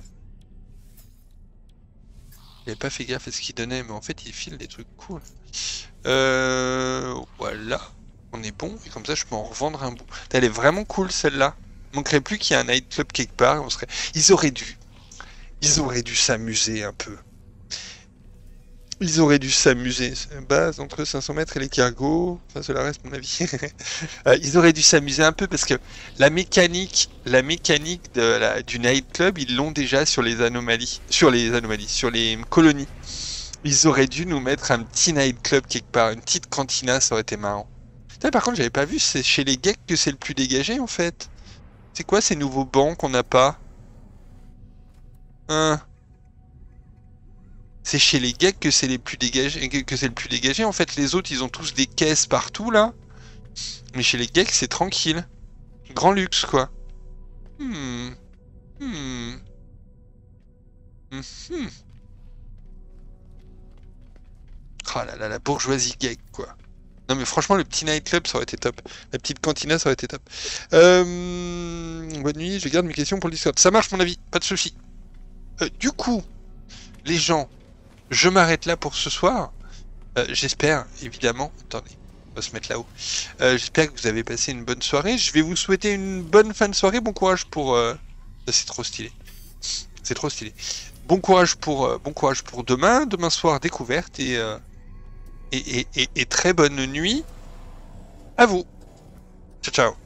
J'avais pas fait gaffe à ce qu'il donnait, mais en fait, il file des trucs cool. Euh... Voilà. On est bon, et comme ça, je peux en revendre un bout. Elle est vraiment cool, celle-là. Il manquerait plus qu'il y ait un nightclub quelque part. On serait... Ils auraient dû. Ils auraient dû s'amuser un peu. Ils auraient dû s'amuser. Base entre cinq cents mètres et les cargos. Enfin, cela reste mon avis. euh, ils auraient dû s'amuser un peu parce que la mécanique, la mécanique de la, du nightclub, ils l'ont déjà sur les anomalies, sur les anomalies, sur les colonies. Ils auraient dû nous mettre un petit nightclub quelque part, une petite cantina, ça aurait été marrant. Putain, par contre, j'avais pas vu, c'est chez les geeks que c'est le plus dégagé en fait. C'est quoi ces nouveaux bancs qu'on n'a pas? Hein? C'est chez les geeks que c'est les plus dégagés, que c'est le plus dégagé. En fait, les autres, ils ont tous des caisses partout là. Mais chez les geeks, c'est tranquille. Grand luxe, quoi. Hmm. Hmm. Hmm. Oh là là, la bourgeoisie geek, quoi. Non mais franchement, le petit nightclub, ça aurait été top. La petite cantina, ça aurait été top. Euh... Bonne nuit, je garde mes questions pour le Discord. Ça marche, mon avis, pas de souci. Euh, du coup, les gens, je m'arrête là pour ce soir. Euh, J'espère, évidemment... Attendez, on va se mettre là-haut. Euh, J'espère que vous avez passé une bonne soirée. Je vais vous souhaiter une bonne fin de soirée. Bon courage pour... Euh... C'est trop stylé. C'est trop stylé. Bon courage pour, euh, bon courage pour demain. Demain soir, découverte. Et, euh... et, et, et, et très bonne nuit à vous. Ciao, ciao.